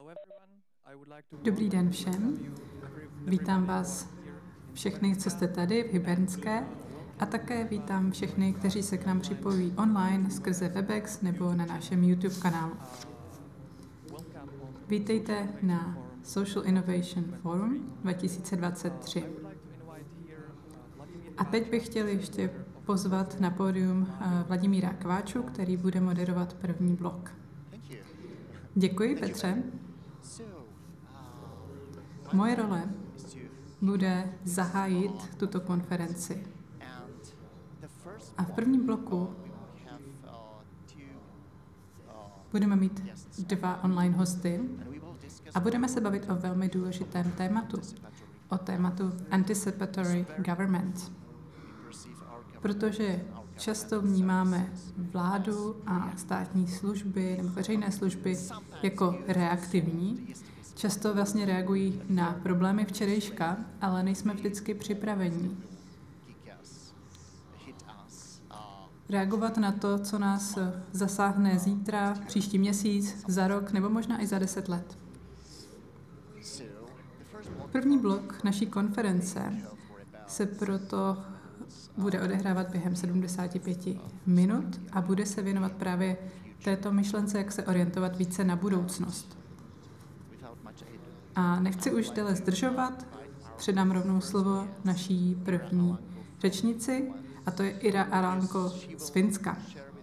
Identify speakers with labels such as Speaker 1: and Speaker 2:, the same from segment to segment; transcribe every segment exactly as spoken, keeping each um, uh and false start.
Speaker 1: Dobrý den všem. Vítám vás všechny, co jste tady v Hybernské, a také vítám všechny, kteří se k nám připojí online skrze Webex nebo na našem YouTube kanálu. Vítejte na Social Innovation Forum dva tisíce dvacet tři. A teď bych chtěl ještě pozvat na pódium Vladimíra Kváču, který bude moderovat první blok. Děkuji, Petře. Moje role bude zahájit tuto konferenci. A v prvním bloku budeme mít dva online hosty a budeme se bavit o velmi důležitém tématu, o tématu Anticipatory Government. Protože často vnímáme vládu a státní služby nebo veřejné služby jako reaktivní. Často vlastně reagují na problémy včerejška, ale nejsme vždycky připraveni reagovat na to, co nás zasáhne zítra, příští měsíc, za rok nebo možná i za deset let. První blok naší konference se proto bude odehrávat během sedmdesáti pěti minut a bude se věnovat právě této myšlence, jak se orientovat více na budoucnost. A nechci už déle zdržovat, předám rovnou slovo naší první řečnici, a to je Ira Aranko z Finska.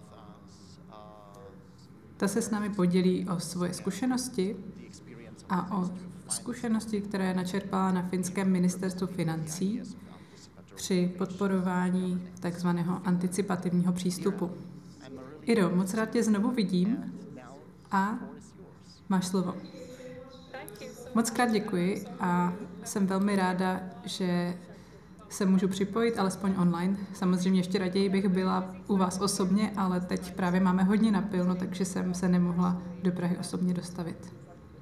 Speaker 1: Ta se s námi podělí o svoje zkušenosti a o zkušenosti, které načerpala na finském ministerstvu financí při podporování takzvaného anticipativního přístupu. Iro, moc rád tě znovu vidím a máš slovo. Moc krát děkuji a jsem velmi ráda, že se můžu připojit, alespoň online. Samozřejmě ještě raději bych byla u vás osobně, ale teď právě máme hodně napilno, takže jsem se nemohla do Prahy osobně dostavit.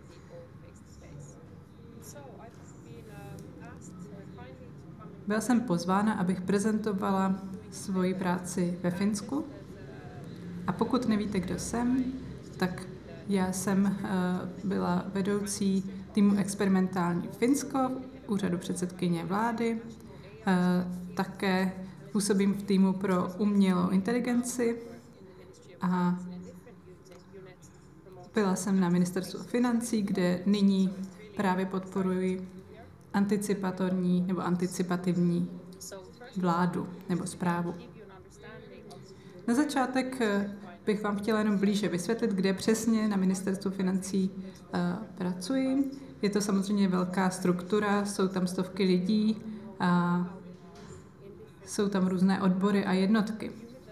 Speaker 1: Byla jsem pozvána, abych prezentovala svoji práci ve Finsku. A pokud nevíte, kdo jsem, tak já jsem byla vedoucí týmu Experimentální Finsko, úřadu předsedkyně vlády. Také působím v týmu pro umělou inteligenci a byla jsem na ministerstvu financí, kde nyní právě podporuji anticipatorní nebo anticipativní vládu nebo správu. Na začátek bych vám chtěla jenom blíže vysvětlit, kde přesně na ministerstvu financí uh, pracuji. Je to samozřejmě velká struktura, jsou tam stovky lidí a jsou tam různé odbory a jednotky.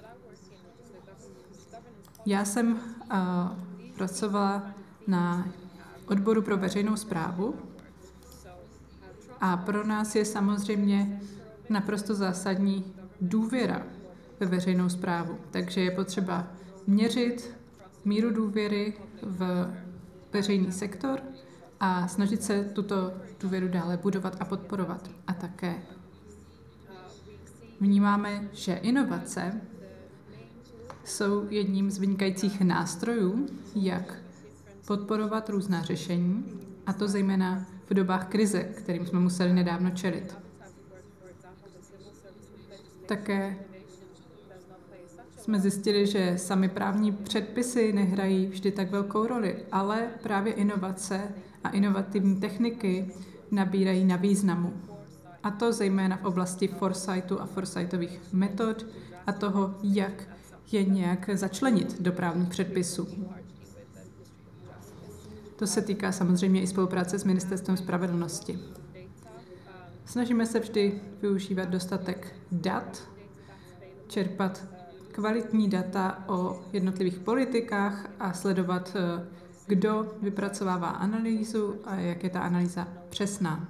Speaker 1: Já jsem uh, pracovala na odboru pro veřejnou správu a pro nás je samozřejmě naprosto zásadní důvěra ve veřejnou správu. Takže je potřeba měřit míru důvěry v veřejný sektor a snažit se tuto důvěru dále budovat a podporovat. A také vnímáme, že inovace jsou jedním z vynikajících nástrojů, jak podporovat různá řešení, a to zejména v dobách krize, kterým jsme museli nedávno čelit. Také jsme zjistili, že sami právní předpisy nehrají vždy tak velkou roli, ale právě inovace a inovativní techniky nabírají na významu. A to zejména v oblasti foresightu a foresightových metod a toho, jak je nějak začlenit do právních předpisů. To se týká samozřejmě i spolupráce s Ministerstvem spravedlnosti. Snažíme se vždy využívat dostatek dat, čerpat kvalitní data o jednotlivých politikách a sledovat, kdo vypracovává analýzu a jak je ta analýza přesná.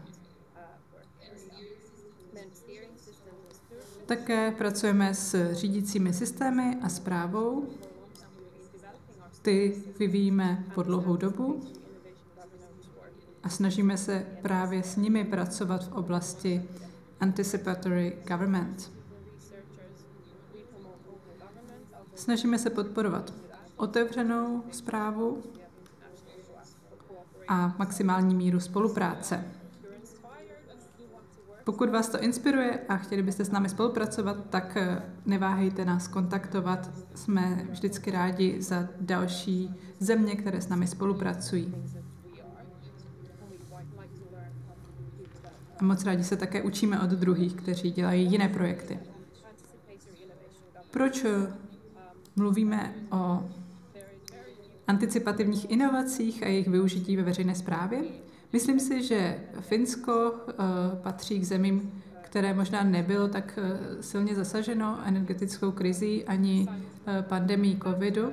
Speaker 1: Také pracujeme s řídícími systémy a správou. Ty vyvíjíme po dlouhou dobu a snažíme se právě s nimi pracovat v oblasti Anticipatory Government. Snažíme se podporovat otevřenou správu a maximální míru spolupráce. Pokud vás to inspiruje a chtěli byste s námi spolupracovat, tak neváhejte nás kontaktovat. Jsme vždycky rádi za další země, které s námi spolupracují. A moc rádi se také učíme od druhých, kteří dělají jiné projekty. Proč mluvíme o anticipativních inovacích a jejich využití ve veřejné správě? Myslím si, že Finsko uh, patří k zemím, které možná nebylo tak uh, silně zasaženo energetickou krizí ani uh, pandemií covidu.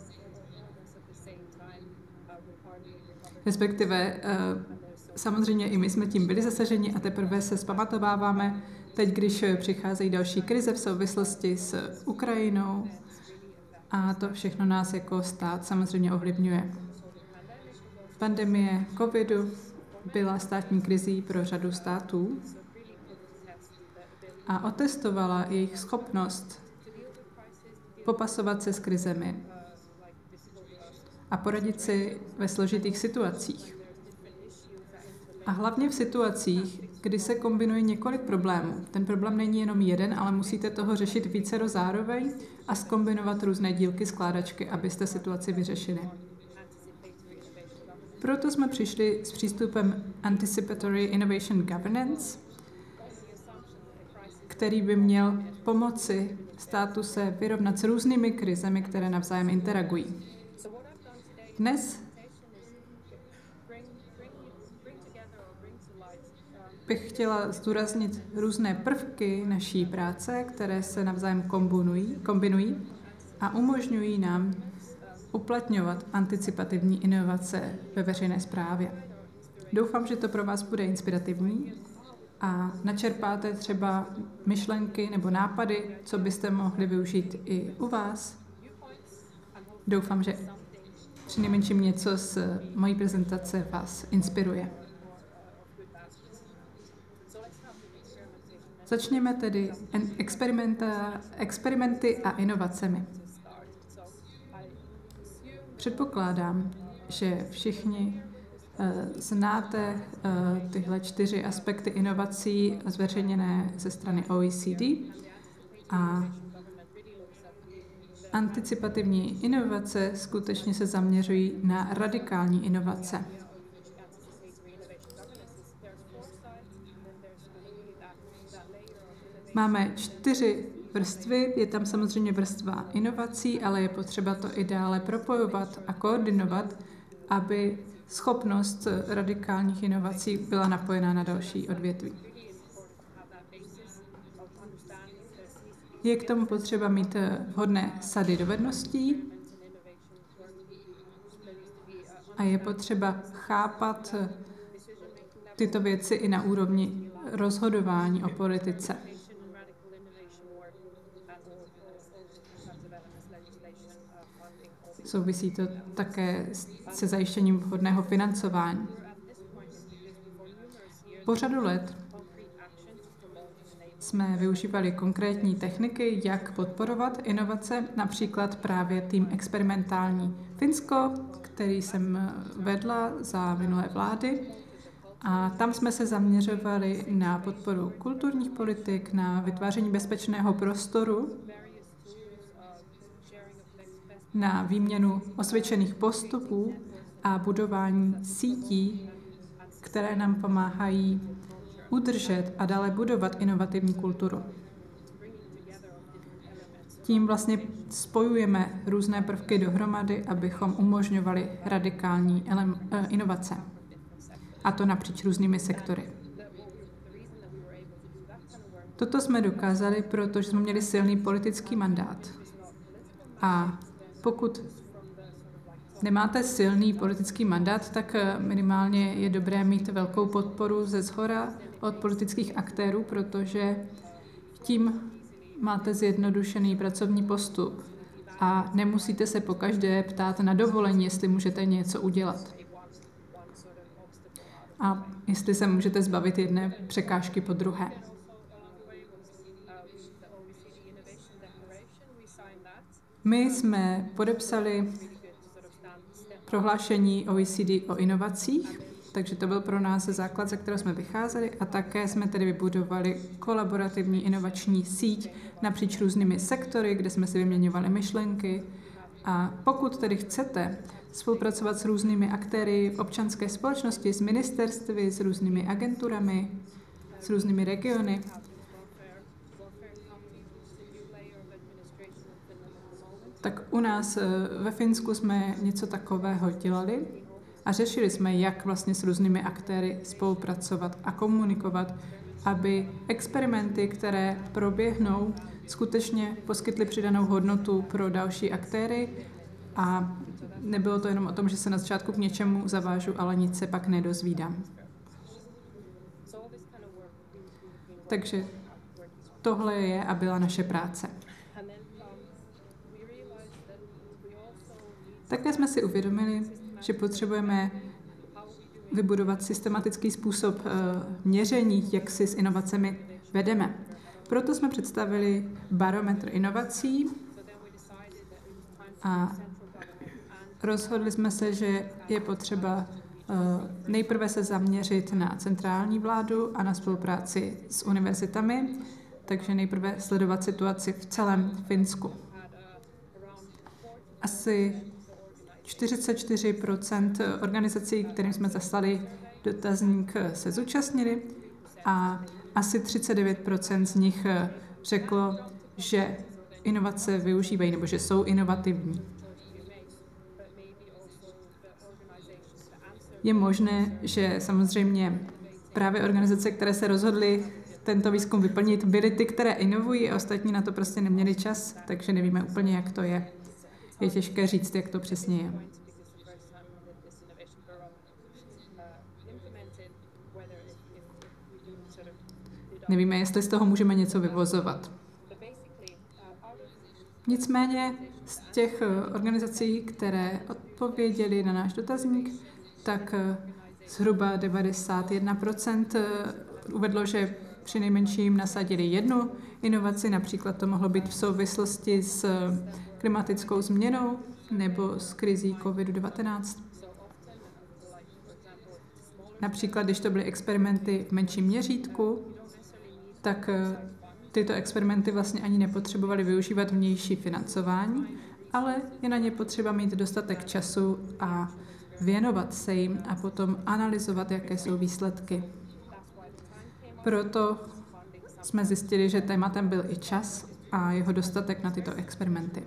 Speaker 1: Respektive uh, samozřejmě i my jsme tím byli zasaženi a teprve se zpamatováváme teď, když přicházejí další krize v souvislosti s Ukrajinou. A to všechno nás jako stát samozřejmě ovlivňuje. Pandemie covidu byla státní krizí pro řadu států a otestovala jejich schopnost popasovat se s krizemi a poradit si ve složitých situacích. A hlavně v situacích, kdy se kombinuje několik problémů. Ten problém není jenom jeden, ale musíte toho řešit vícero zároveň a zkombinovat různé dílky skládačky, abyste situaci vyřešili. Proto jsme přišli s přístupem Anticipatory Innovation Governance, který by měl pomoci státu se vyrovnat s různými krizemi, které navzájem interagují. Dnes bych chtěla zdůraznit různé prvky naší práce, které se navzájem kombinují, kombinují a umožňují nám uplatňovat anticipativní inovace ve veřejné správě. Doufám, že to pro vás bude inspirativní a načerpáte třeba myšlenky nebo nápady, co byste mohli využít i u vás. Doufám, že přinejmenším něco z mojí prezentace vás inspiruje. Začněme tedy experimenty a inovacemi. Předpokládám, že všichni uh, znáte uh, tyhle čtyři aspekty inovací zveřejněné ze strany O E C D a anticipativní inovace skutečně se zaměřují na radikální inovace. Máme čtyři vrstvy, je tam samozřejmě vrstva inovací, ale je potřeba to i dále propojovat a koordinovat, aby schopnost radikálních inovací byla napojená na další odvětví. Je k tomu potřeba mít vhodné sady dovedností a je potřeba chápat tyto věci i na úrovni rozhodování o politice. Souvisí to také se zajištěním vhodného financování. Po řadu let jsme využívali konkrétní techniky, jak podporovat inovace, například právě tým experimentální Finsko, který jsem vedla za minulé vlády. A tam jsme se zaměřovali na podporu kulturních politik, na vytváření bezpečného prostoru, na výměnu osvědčených postupů a budování sítí, které nám pomáhají udržet a dále budovat inovativní kulturu. Tím vlastně spojujeme různé prvky dohromady, abychom umožňovali radikální inovace. A to napříč různými sektory. Toto jsme dokázali, protože jsme měli silný politický mandát. A pokud nemáte silný politický mandát, tak minimálně je dobré mít velkou podporu ze shora od politických aktérů, protože tím máte zjednodušený pracovní postup a nemusíte se pokaždé ptát na dovolení, jestli můžete něco udělat. A jestli se můžete zbavit jedné překážky po druhé. My jsme podepsali prohlášení O E C D o inovacích, takže to byl pro nás základ, ze kterého jsme vycházeli a také jsme tedy vybudovali kolaborativní inovační síť napříč různými sektory, kde jsme si vyměňovali myšlenky. A pokud tedy chcete spolupracovat s různými aktéry v občanské společnosti, s ministerstvy, s různými agenturami, s různými regiony, tak u nás ve Finsku jsme něco takového dělali a řešili jsme, jak vlastně s různými aktéry spolupracovat a komunikovat, aby experimenty, které proběhnou, skutečně poskytly přidanou hodnotu pro další aktéry a nebylo to jenom o tom, že se na začátku k něčemu zavážu, ale nic se pak nedozvídám. Takže tohle je a byla naše práce. Také jsme si uvědomili, že potřebujeme vybudovat systematický způsob měření, jak si s inovacemi vedeme. Proto jsme představili barometr inovací a rozhodli jsme se, že je potřeba nejprve se zaměřit na centrální vládu a na spolupráci s univerzitami, takže nejprve sledovat situaci v celém Finsku. Asi čtyřicet čtyři procent organizací, kterým jsme zaslali dotazník, se zúčastnili a asi třicet devět procent z nich řeklo, že inovace využívají nebo že jsou inovativní. Je možné, že samozřejmě právě organizace, které se rozhodly tento výzkum vyplnit, byly ty, které inovují a ostatní na to prostě neměli čas, takže nevíme úplně, jak to je. Je těžké říct, jak to přesně je. Nevíme, jestli z toho můžeme něco vyvozovat. Nicméně z těch organizací, které odpověděly na náš dotazník, tak zhruba devadesát jedna procent uvedlo, že přinejmenším nasadili jednu inovaci, například to mohlo být v souvislosti s klimatickou změnou nebo s krizí COVID devatenáct. Například, když to byly experimenty v menším měřítku, tak tyto experimenty vlastně ani nepotřebovaly využívat vnější financování, ale je na ně potřeba mít dostatek času a věnovat se jim a potom analyzovat, jaké jsou výsledky. Proto jsme zjistili, že tématem byl i čas a jeho dostatek na tyto experimenty.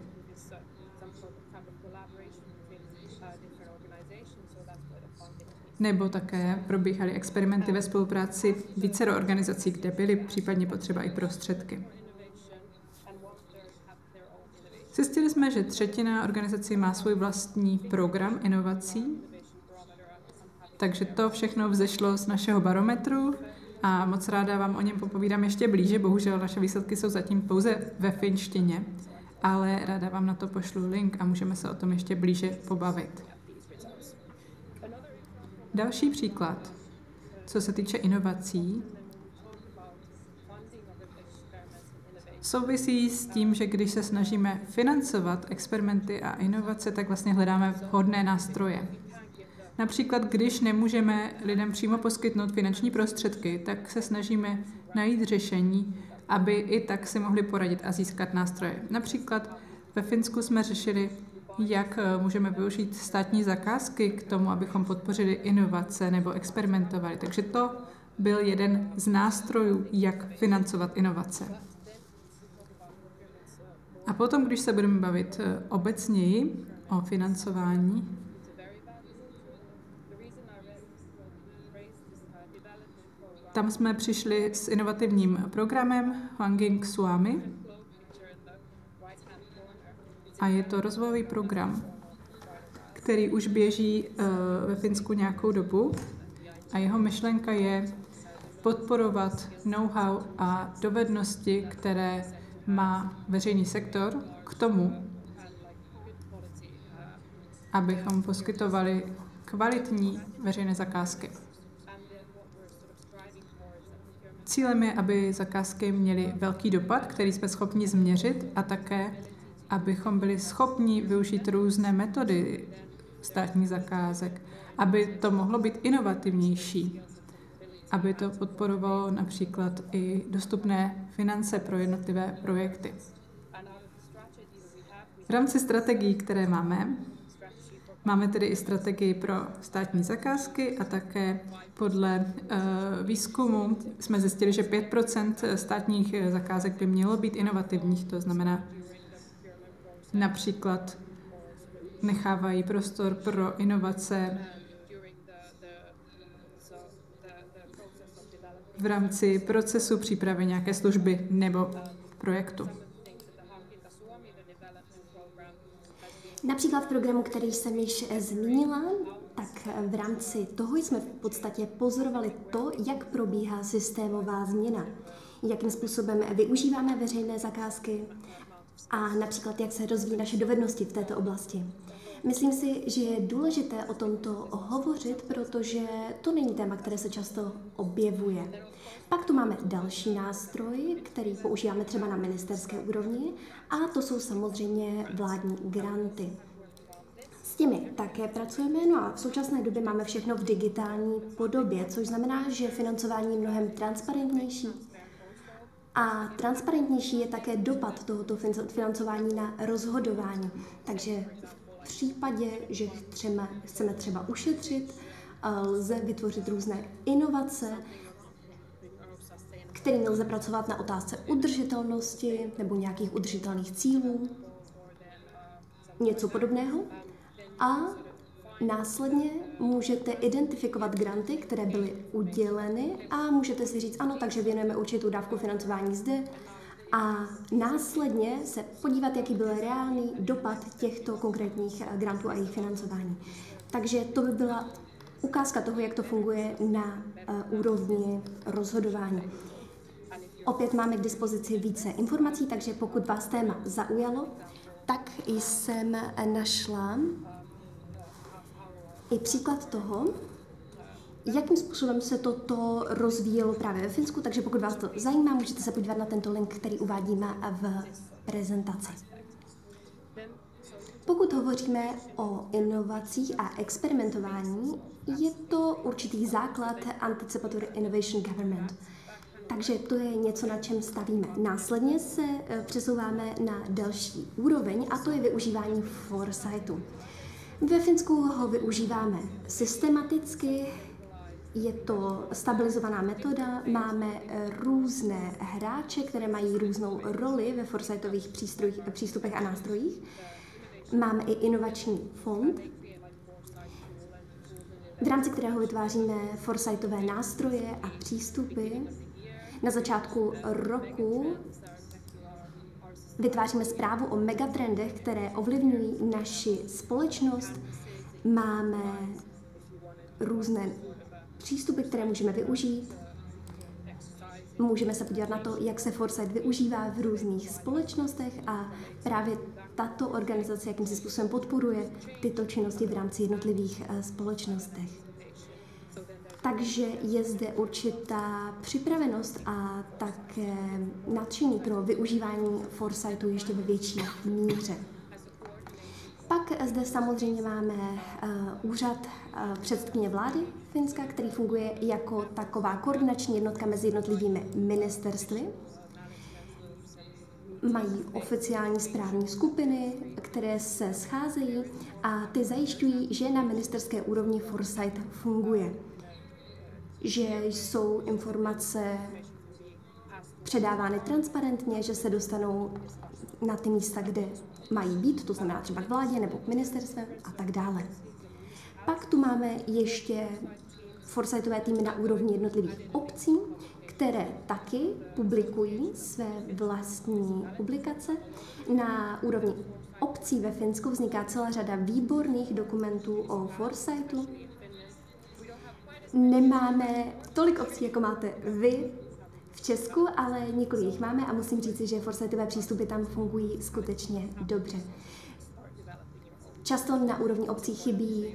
Speaker 1: Nebo také probíhaly experimenty ve spolupráci vícero organizací, kde byly případně potřeba i prostředky. Zjistili jsme, že třetina organizací má svůj vlastní program inovací, takže to všechno vzešlo z našeho barometru a moc ráda vám o něm popovídám ještě blíže. Bohužel naše výsledky jsou zatím pouze ve finštině, ale ráda vám na to pošlu link a můžeme se o tom ještě blíže pobavit. Další příklad, co se týče inovací, souvisí s tím, že když se snažíme financovat experimenty a inovace, tak vlastně hledáme vhodné nástroje. Například, když nemůžeme lidem přímo poskytnout finanční prostředky, tak se snažíme najít řešení, aby i tak si mohli poradit a získat nástroje. Například ve Finsku jsme řešili, jak můžeme využít státní zakázky k tomu, abychom podpořili inovace nebo experimentovali. Takže to byl jeden z nástrojů, jak financovat inovace. A potom, když se budeme bavit obecněji o financování, tam jsme přišli s inovativním programem Hwanging Suomi a je to rozvojový program, který už běží ve Finsku nějakou dobu a jeho myšlenka je podporovat know-how a dovednosti, které má veřejný sektor k tomu, abychom poskytovali kvalitní veřejné zakázky. Cílem je, aby zakázky měly velký dopad, který jsme schopni změřit, a také, abychom byli schopni využít různé metody státních zakázek, aby to mohlo být inovativnější, aby to podporovalo například i dostupné finance pro jednotlivé projekty. V rámci strategií, které máme, máme tedy i strategii pro státní zakázky a také podle uh, výzkumu jsme zjistili, že pět procent státních zakázek by mělo být inovativních, to znamená například nechávají prostor pro inovace v rámci procesu přípravy nějaké služby nebo projektu.
Speaker 2: Například v programu, který jsem již zmínila, tak v rámci toho jsme v podstatě pozorovali to, jak probíhá systémová změna, jakým způsobem využíváme veřejné zakázky a například jak se rozvíjí naše dovednosti v této oblasti. Myslím si, že je důležité o tomto hovořit, protože to není téma, které se často objevuje. Pak tu máme další nástroj, který používáme třeba na ministerské úrovni, a to jsou samozřejmě vládní granty. S těmi také pracujeme, no a v současné době máme všechno v digitální podobě, což znamená, že financování je mnohem transparentnější. A transparentnější je také dopad tohoto financování na rozhodování. Takže v případě, že chceme, chceme třeba ušetřit, lze vytvořit různé inovace, kterými lze pracovat na otázce udržitelnosti nebo nějakých udržitelných cílů, něco podobného. A následně můžete identifikovat granty, které byly uděleny, a můžete si říct, ano, takže věnujeme určitou dávku financování zde, a následně se podívat, jaký byl reálný dopad těchto konkrétních grantů a jejich financování. Takže to by byla ukázka toho, jak to funguje na uh, úrovni rozhodování. Opět máme k dispozici více informací, takže pokud vás téma zaujalo, tak jsem našla i příklad toho, jakým způsobem se toto rozvíjelo právě ve Finsku, takže pokud vás to zajímá, můžete se podívat na tento link, který uvádíme v prezentaci. Pokud hovoříme o inovacích a experimentování, je to určitý základ Anticipatory Innovation Government. Takže to je něco, na čem stavíme. Následně se přesouváme na další úroveň, a to je využívání foresightu. Ve Finsku ho využíváme systematicky, je to stabilizovaná metoda, máme různé hráče, které mají různou roli ve foresightových přístupech a nástrojích. Máme i inovační fond, v rámci kterého vytváříme foresightové nástroje a přístupy. Na začátku roku vytváříme zprávu o megatrendech, které ovlivňují naši společnost. Máme různé přístupy, které můžeme využít. Můžeme se podívat na to, jak se foresight využívá v různých společnostech, a právě tato organizace jakým způsobem podporuje tyto činnosti v rámci jednotlivých společnostech. Takže je zde určitá připravenost a také nadšení pro využívání foresightu ještě ve větší míře. Pak zde samozřejmě máme uh, úřad uh, předsedkyně vlády Finska, který funguje jako taková koordinační jednotka mezi jednotlivými ministerstvy. Mají oficiální správní skupiny, které se scházejí, a ty zajišťují, že na ministerské úrovni foresight funguje. Že jsou informace předávány transparentně, že se dostanou na ty místa, kde mají být, to znamená třeba k vládě nebo k ministerstvem a tak dále. Pak tu máme ještě foresightové týmy na úrovni jednotlivých obcí, které taky publikují své vlastní publikace. Na úrovni obcí ve Finsku vzniká celá řada výborných dokumentů o foresightu. Nemáme tolik obcí, jako máte vy v Česku, ale několik jich máme, a musím říct, že foresightové přístupy tam fungují skutečně dobře. Často na úrovni obcí chybí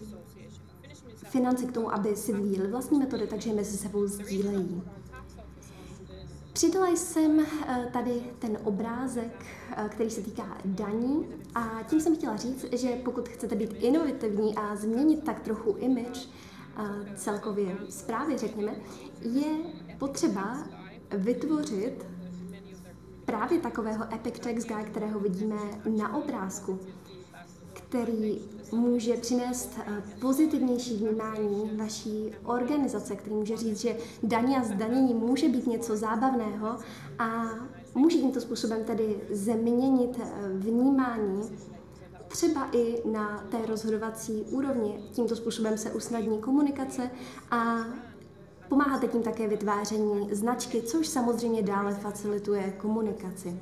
Speaker 2: finance k tomu, aby si vyvíjeli vlastní metody, takže je mezi sebou sdílejí. Přidala jsem tady ten obrázek, který se týká daní, a tím jsem chtěla říct, že pokud chcete být inovativní a změnit tak trochu image celkově zprávy, řekněme, je potřeba vytvořit právě takového epic tax guy, kterého vidíme na obrázku, který může přinést pozitivnější vnímání vaší organizace, který může říct, že daně a zdanění může být něco zábavného a může tímto způsobem tedy změnit vnímání třeba i na té rozhodovací úrovni. Tímto způsobem se usnadní komunikace a pomáháte tím také vytváření značky, což samozřejmě dále facilituje komunikaci.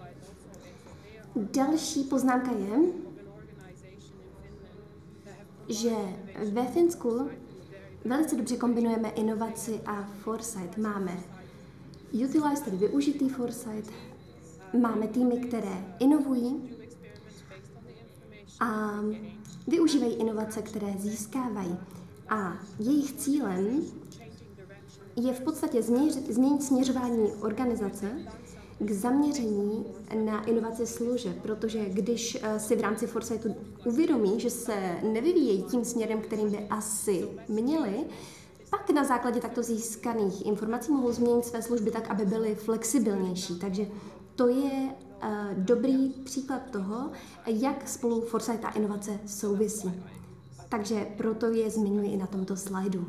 Speaker 2: Další poznámka je, že ve Finsku velice dobře kombinujeme inovaci a foresight. Máme utilize, tedy využitý foresight, máme týmy, které inovují a využívají inovace, které získávají. A jejich cílem je v podstatě změnit směřování organizace k zaměření na inovaci služeb, protože když si v rámci foresightu uvědomí, že se nevyvíjejí tím směrem, kterým by asi měli, pak na základě takto získaných informací mohou změnit své služby tak, aby byly flexibilnější. Takže to je uh, dobrý příklad toho, jak spolu foresight a inovace souvisí. Takže proto je zmiňuji i na tomto slajdu.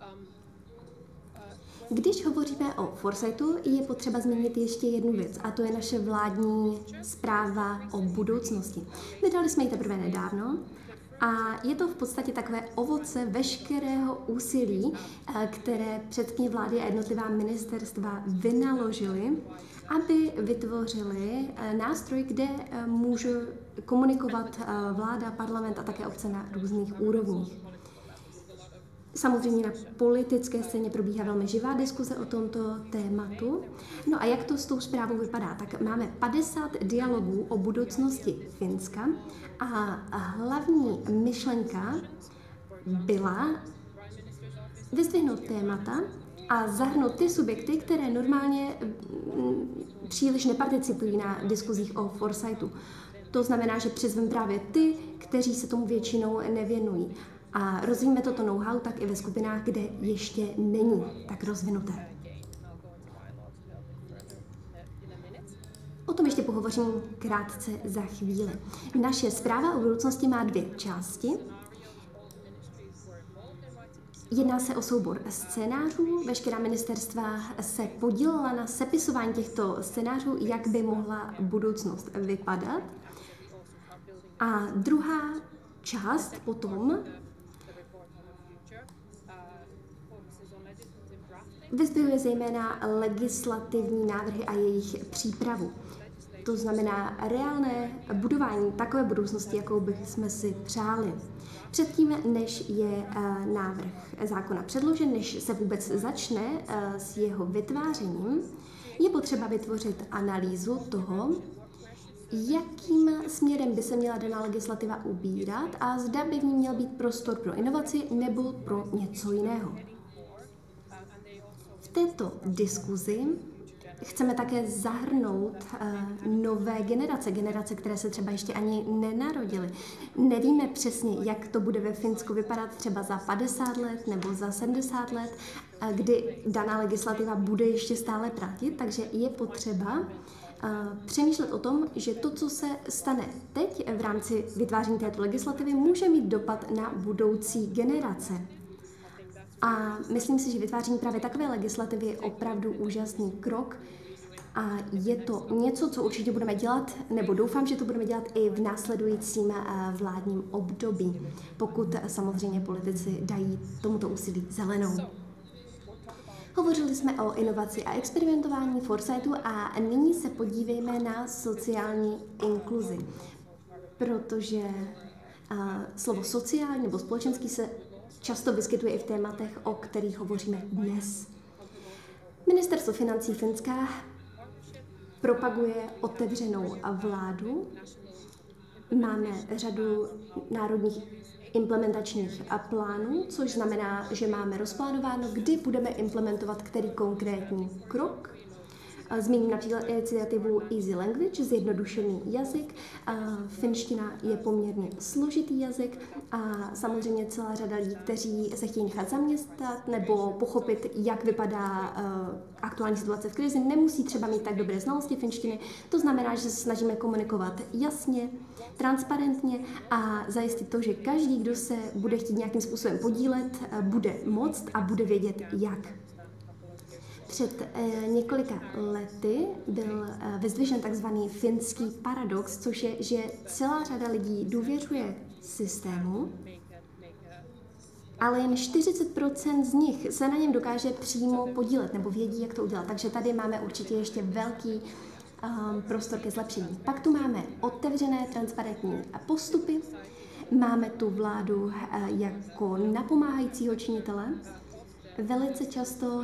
Speaker 2: Když hovoříme o foresightu, je potřeba zmínit ještě jednu věc, a to je naše vládní zpráva o budoucnosti. Vydali jsme ji teprve nedávno a je to v podstatě takové ovoce veškerého úsilí, které předtím vlády a jednotlivá ministerstva vynaložily, aby vytvořili nástroj, kde může komunikovat vláda, parlament a také obce na různých úrovních. Samozřejmě na politické scéně probíhá velmi živá diskuze o tomto tématu. No a jak to s tou zprávou vypadá? Tak máme padesát dialogů o budoucnosti Finska a hlavní myšlenka byla vyzdvihnout témata a zahrnout ty subjekty, které normálně příliš neparticipují na diskuzích o foresightu. To znamená, že přizveme právě ty, kteří se tomu většinou nevěnují. A rozvíjíme toto know-how tak i ve skupinách, kde ještě není tak rozvinuté. O tom ještě pohovořím krátce za chvíli. Naše zpráva o budoucnosti má dvě části. Jedná se o soubor scénářů. Veškerá ministerstva se podílela na sepisování těchto scénářů, jak by mohla budoucnost vypadat. A druhá část potom vyzdvihuje zejména legislativní návrhy a jejich přípravu. To znamená reálné budování takové budoucnosti, jakou bychom si přáli. Předtím, než je návrh zákona předložen, než se vůbec začne s jeho vytvářením, je potřeba vytvořit analýzu toho, jakým směrem by se měla daná legislativa ubírat a zda by v ní měl být prostor pro inovaci nebo pro něco jiného. V této diskuzi chceme také zahrnout uh, nové generace, generace, které se třeba ještě ani nenarodily. Nevíme přesně, jak to bude ve Finsku vypadat třeba za padesát let nebo za sedmdesát let, uh, kdy daná legislativa bude ještě stále platit, takže je potřeba uh, přemýšlet o tom, že to, co se stane teď v rámci vytváření této legislativy, může mít dopad na budoucí generace. A myslím si, že vytváření právě takové legislativy je opravdu úžasný krok a je to něco, co určitě budeme dělat, nebo doufám, že to budeme dělat i v následujícím vládním období, pokud samozřejmě politici dají tomuto úsilí zelenou. Hovořili jsme o inovaci a experimentování foresightu a nyní se podívejme na sociální inkluzi, protože uh, slovo sociální nebo společenský se často vyskytuje i v tématech, o kterých hovoříme dnes. Ministerstvo financí Finska propaguje otevřenou vládu. Máme řadu národních implementačních plánů, což znamená, že máme rozplánováno, kdy budeme implementovat který konkrétní krok. Zmíním například iniciativu Easy Language, zjednodušený jazyk. Finština je poměrně složitý jazyk a samozřejmě celá řada lidí, kteří se chtějí nechat zaměstnat nebo pochopit, jak vypadá aktuální situace v krizi, nemusí třeba mít tak dobré znalosti finštiny. To znamená, že se snažíme komunikovat jasně, transparentně a zajistit to, že každý, kdo se bude chtít nějakým způsobem podílet, bude moct a bude vědět, jak. Před eh, několika lety byl eh, vyzdvižen takzvaný finský paradox, což je, že celá řada lidí důvěřuje systému, ale jen čtyřicet procent z nich se na něm dokáže přímo podílet nebo vědí, jak to udělat. Takže tady máme určitě ještě velký um, prostor ke zlepšení. Pak tu máme otevřené, transparentní postupy, máme tu vládu uh, jako napomáhajícího činitele. Velice často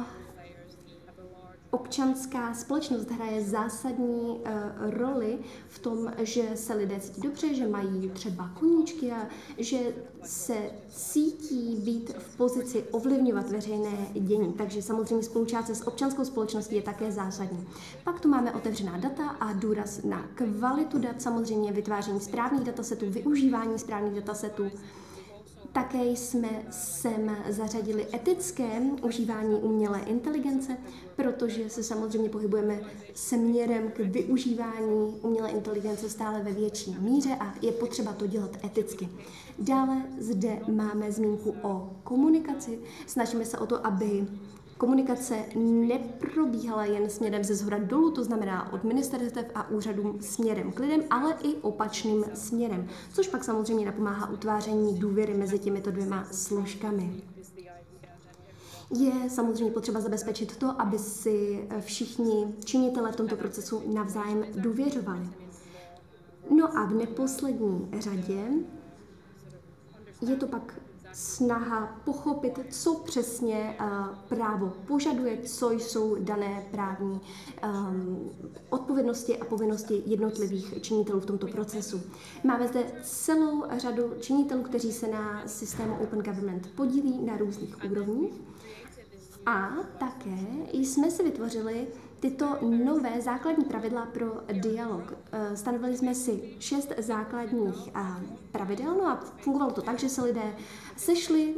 Speaker 2: občanská společnost hraje zásadní uh, roli v tom, že se lidé cítí dobře, že mají třeba koníčky a že se cítí být v pozici ovlivňovat veřejné dění. Takže samozřejmě spolupráce s občanskou společností je také zásadní. Pak tu máme otevřená data a důraz na kvalitu dat, samozřejmě vytváření správných datasetů, využívání správných datasetů. Také jsme sem zařadili etické užívání umělé inteligence, protože se samozřejmě pohybujeme směrem k využívání umělé inteligence stále ve větší míře a je potřeba to dělat eticky. Dále zde máme zmínku o komunikaci. Snažíme se o to, aby komunikace neprobíhala jen směrem ze shora dolů, to znamená od ministerstev a úřadům směrem k lidem, ale i opačným směrem, což pak samozřejmě napomáhá utváření důvěry mezi těmito dvěma složkami. Je samozřejmě potřeba zabezpečit to, aby si všichni činitelé v tomto procesu navzájem důvěřovali. No a v neposlední řadě je to pak snaha pochopit, co přesně uh, právo požaduje, co jsou dané právní um, odpovědnosti a povinnosti jednotlivých činitelů v tomto procesu. Máme zde celou řadu činitelů, kteří se na systému Open Government podílí na různých úrovních a také jsme si vytvořili tyto nové základní pravidla pro dialog. Stanovili jsme si šest základních pravidel, no a fungovalo to tak, že se lidé sešli,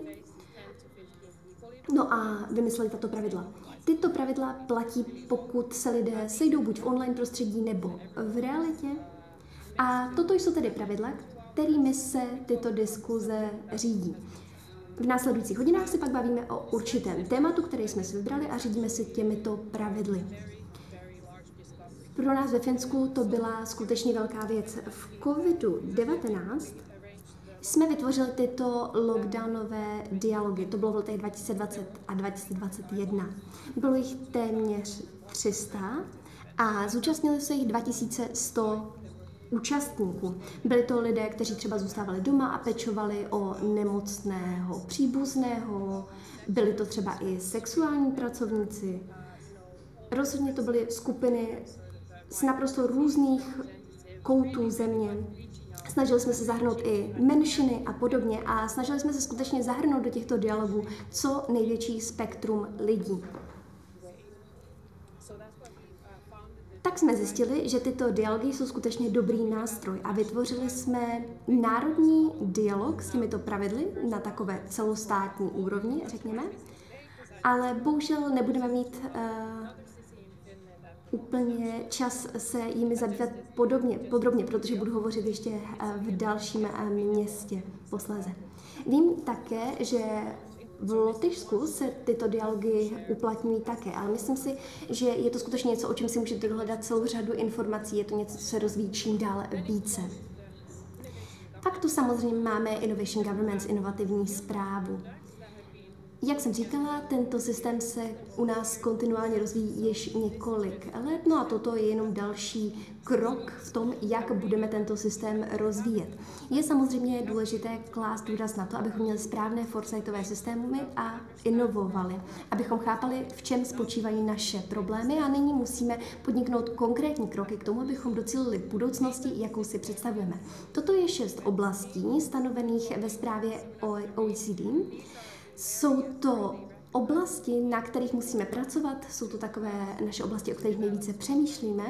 Speaker 2: no a vymysleli tato pravidla. Tyto pravidla platí, pokud se lidé sejdou buď v online prostředí nebo v realitě. A toto jsou tedy pravidla, kterými se tyto diskuze řídí. V následujících hodinách se pak bavíme o určitém tématu, který jsme si vybrali a řídíme si těmito pravidly. Pro nás ve Finsku to byla skutečně velká věc. V covidu devatenáct jsme vytvořili tyto lockdownové dialogy. To bylo v letech dva tisíce dvacet a dva tisíce dvacet jedna. Bylo jich téměř tři sta a zúčastnili se jich dva tisíce sto účastníků. Byli to lidé, kteří třeba zůstávali doma a pečovali o nemocného příbuzného, byli to třeba i sexuální pracovníci. Rozhodně to byly skupiny z naprosto různých koutů země. Snažili jsme se zahrnout i menšiny a podobně a snažili jsme se skutečně zahrnout do těchto dialogů co největší spektrum lidí. Tak jsme zjistili, že tyto dialogy jsou skutečně dobrý nástroj a vytvořili jsme národní dialog s těmito pravidly na takové celostátní úrovni, řekněme, ale bohužel nebudeme mít uh, úplně čas se jimi zabývat podobně, podrobně, protože budu hovořit ještě uh, v dalším uh, městě posléze. Vím také, že v Lotyšsku se tyto dialogy uplatňují také, ale myslím si, že je to skutečně něco, o čem si můžete dohledat celou řadu informací, je to něco, co se rozvíjí čím dál více. Pak tu samozřejmě máme Innovation Governments, inovativní správu. Jak jsem říkala, tento systém se u nás kontinuálně rozvíjí již několik let, no a toto je jenom další krok v tom, jak budeme tento systém rozvíjet. Je samozřejmě důležité klást důraz na to, abychom měli správné foresightové systémy a inovovali, abychom chápali, v čem spočívají naše problémy a nyní musíme podniknout konkrétní kroky k tomu, abychom docílili budoucnosti, jakou si představujeme. Toto je šest oblastí stanovených ve zprávě O E C D. Jsou to Oblasti, na kterých musíme pracovat, jsou to takové naše oblasti, o kterých nejvíce přemýšlíme.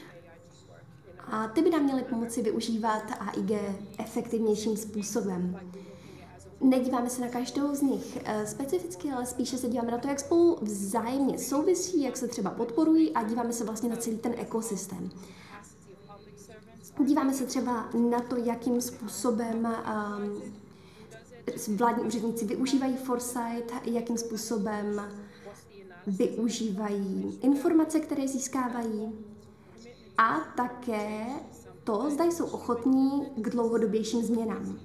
Speaker 2: A ty by nám měly pomoci využívat A I G efektivnějším způsobem. Nedíváme se na každou z nich specificky, ale spíše se díváme na to, jak spolu vzájemně souvisí, jak se třeba podporují a díváme se vlastně na celý ten ekosystém. Díváme se třeba na to, jakým způsobem um, vládní úředníci využívají foresight, jakým způsobem využívají informace, které získávají a také to, zda jsou ochotní k dlouhodobějším změnám.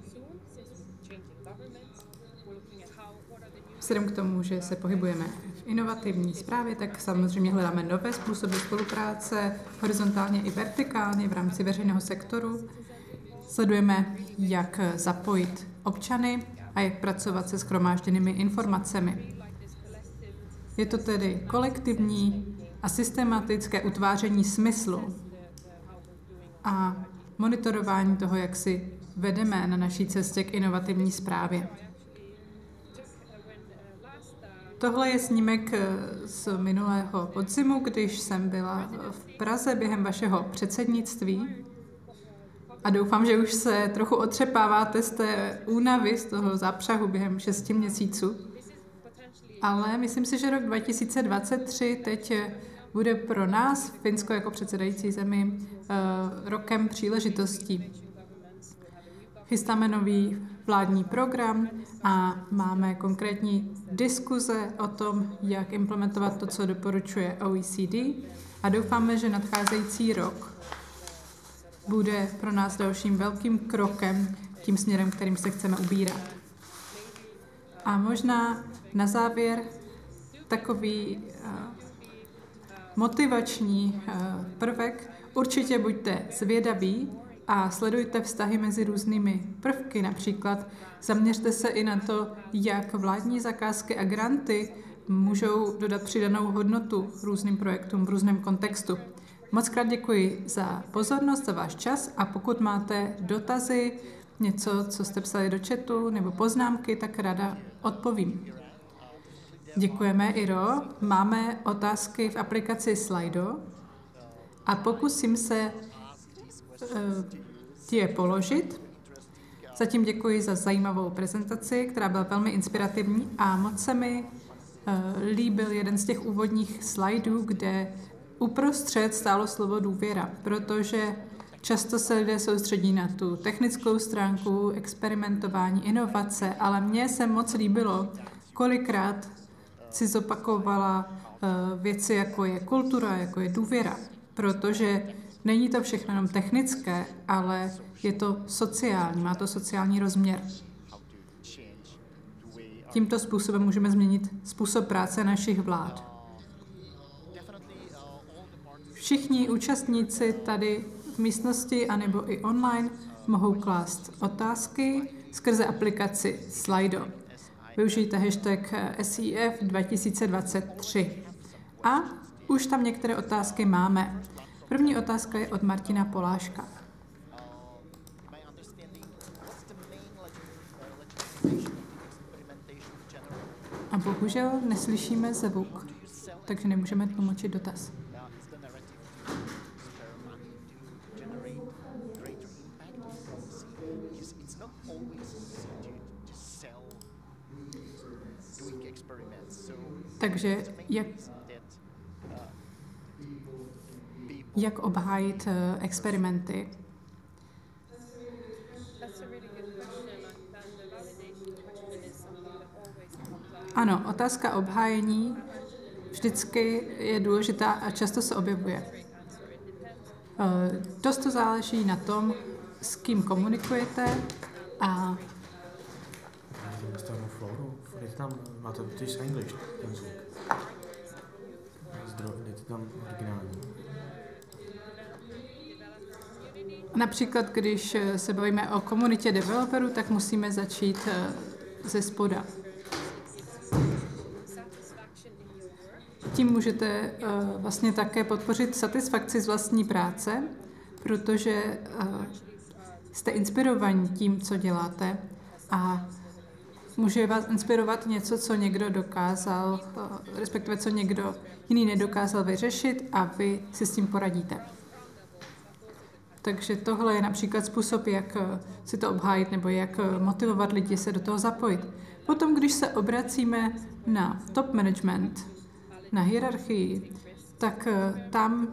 Speaker 1: Vzhledem k tomu, že se pohybujeme v inovativní správě, tak samozřejmě hledáme nové způsoby spolupráce, horizontálně i vertikálně v rámci veřejného sektoru. Sledujeme, jak zapojit občany a jak pracovat se shromážděnými informacemi. Je to tedy kolektivní a systematické utváření smyslu a monitorování toho, jak si vedeme na naší cestě k inovativní správě. Tohle je snímek z minulého podzimu, když jsem byla v Praze během vašeho předsednictví. A doufám, že už se trochu otřepáváte z té únavy, z toho zápřahu během šesti měsíců. Ale myslím si, že rok dva tisíce dvacet tři teď bude pro nás, Finsko jako předsedající zemi, rokem příležitostí. Chystáme nový vládní program a máme konkrétní diskuze o tom, jak implementovat to, co doporučuje O E C D a doufáme, že nadcházející rok bude pro nás dalším velkým krokem tím směrem, kterým se chceme ubírat. A možná na závěr takový uh, motivační uh, prvek. Určitě buďte zvědaví a sledujte vztahy mezi různými prvky. Například zaměřte se i na to, jak vládní zakázky a granty můžou dodat přidanou hodnotu různým projektům v různém kontextu. Moc krát děkuji za pozornost, za váš čas a pokud máte dotazy, něco, co jste psali do chatu nebo poznámky, tak ráda odpovím. Děkujeme, Iro. Máme otázky v aplikaci Slido a pokusím se ti je položit. Zatím děkuji za zajímavou prezentaci, která byla velmi inspirativní a moc se mi líbil jeden z těch úvodních slajdů, kde uprostřed stálo slovo důvěra, protože často se lidé soustředí na tu technickou stránku, experimentování, inovace, ale mně se moc líbilo, kolikrát si zopakovala věci, jako je kultura, jako je důvěra, protože není to všechno jenom technické, ale je to sociální, má to sociální rozměr. Tímto způsobem můžeme změnit způsob práce našich vlád. Všichni účastníci tady v místnosti anebo i online mohou klást otázky skrze aplikaci Slido. Využijte hashtag S I F dva tisíce dvacet tři. A už tam některé otázky máme. První otázka je od Martina Poláška. A bohužel neslyšíme zvuk, takže nemůžeme tlumočit dotaz. Takže jak, jak obhájit uh, experimenty? Ano, otázka obhájení vždycky je důležitá a často se objevuje. Uh, dost to záleží na tom, s kým komunikujete a
Speaker 3: tam máte totiž English, ten zvuk. Dejte tam originální.
Speaker 1: Například, když se bavíme o komunitě developerů, tak musíme začít ze spoda. Tím můžete vlastně také podpořit satisfakci z vlastní práce, protože jste inspirovaní tím, co děláte a může vás inspirovat něco, co někdo dokázal, respektive co někdo jiný nedokázal vyřešit a vy si s tím poradíte. Takže tohle je například způsob, jak si to obhájit nebo jak motivovat lidi se do toho zapojit. Potom, když se obracíme na top management, na hierarchii, tak tam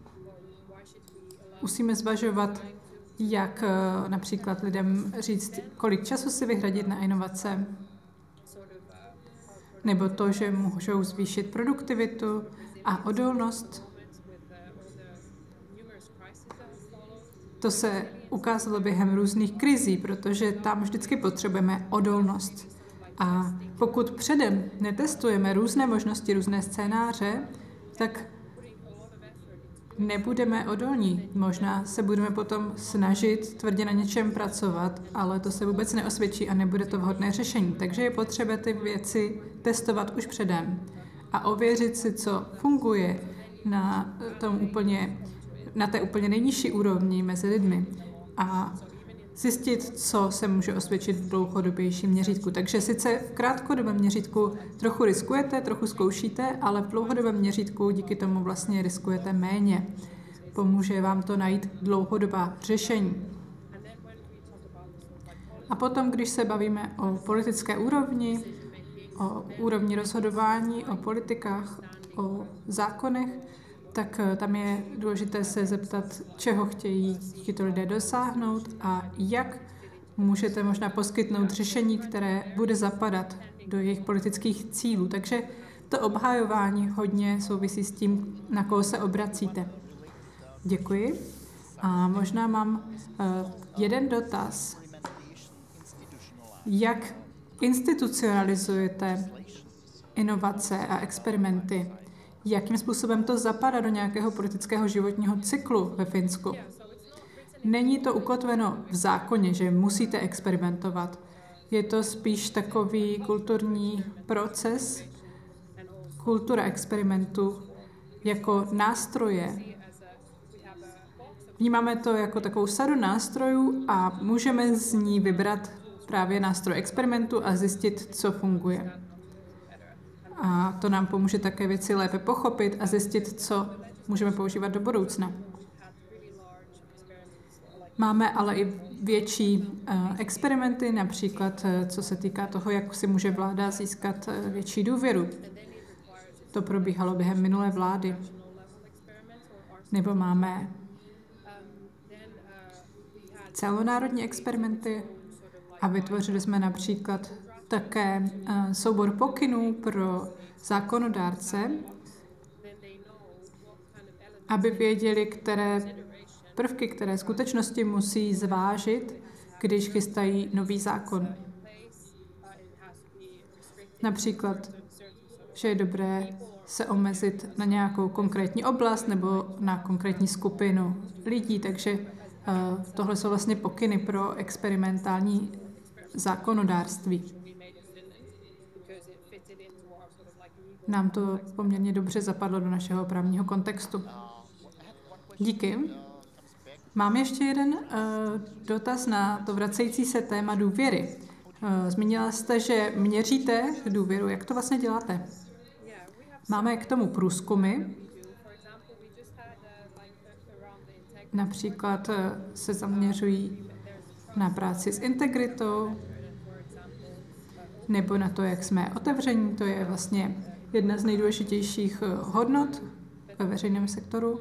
Speaker 1: musíme zvažovat, jak například lidem říct, kolik času si vyhradit na inovace, nebo to, že můžou zvýšit produktivitu a odolnost. To se ukázalo během různých krizí, protože tam vždycky potřebujeme odolnost. A pokud předem netestujeme různé možnosti, různé scénáře, tak nebudeme odolní. Možná se budeme potom snažit tvrdě na něčem pracovat, ale to se vůbec neosvědčí a nebude to vhodné řešení. Takže je potřeba ty věci testovat už předem a ověřit si, co funguje na tom úplně, na té úplně nejnižší úrovni mezi lidmi a zjistit, co se může osvědčit v dlouhodobějším měřítku. Takže sice v krátkodobém měřítku trochu riskujete, trochu zkoušíte, ale v dlouhodobém měřítku díky tomu vlastně riskujete méně. Pomůže vám to najít dlouhodobá řešení. A potom, když se bavíme o politické úrovni, o úrovni rozhodování, o politikách, o zákonech, tak tam je důležité se zeptat, čeho chtějí tito lidé dosáhnout a jak můžete možná poskytnout řešení, které bude zapadat do jejich politických cílů. Takže to obhajování hodně souvisí s tím, na koho se obracíte. Děkuji. A možná mám uh, jeden dotaz. Jak institucionalizujete inovace a experimenty? Jakým způsobem to zapadá do nějakého politického životního cyklu ve Finsku? Není to ukotveno v zákoně, že musíte experimentovat. Je to spíš takový kulturní proces, kultura experimentu jako nástroje. Vnímáme to jako takovou sadu nástrojů a můžeme z ní vybrat právě nástroj experimentu a zjistit, co funguje. A to nám pomůže také věci lépe pochopit a zjistit, co můžeme používat do budoucna. Máme ale i větší uh, experimenty, například uh, co se týká toho, jak si může vláda získat uh, větší důvěru. To probíhalo během minulé vlády. Nebo máme celonárodní experimenty a vytvořili jsme například také uh, soubor pokynů pro zákonodárce, aby věděli, které prvky, které skutečnosti musí zvážit, když chystají nový zákon. Například, že je dobré se omezit na nějakou konkrétní oblast nebo na konkrétní skupinu lidí, takže uh, tohle jsou vlastně pokyny pro experimentální zákonodárství. Nám to poměrně dobře zapadlo do našeho právního kontextu. Díky. Mám ještě jeden uh, dotaz na to vracející se téma důvěry. Uh, zmínila jste, že měříte důvěru. Jak to vlastně děláte? Máme k tomu průzkumy. Například uh, se zaměřují na práci s integritou nebo na to, jak jsme otevření. To je vlastně jedna z nejdůležitějších hodnot ve veřejném sektoru.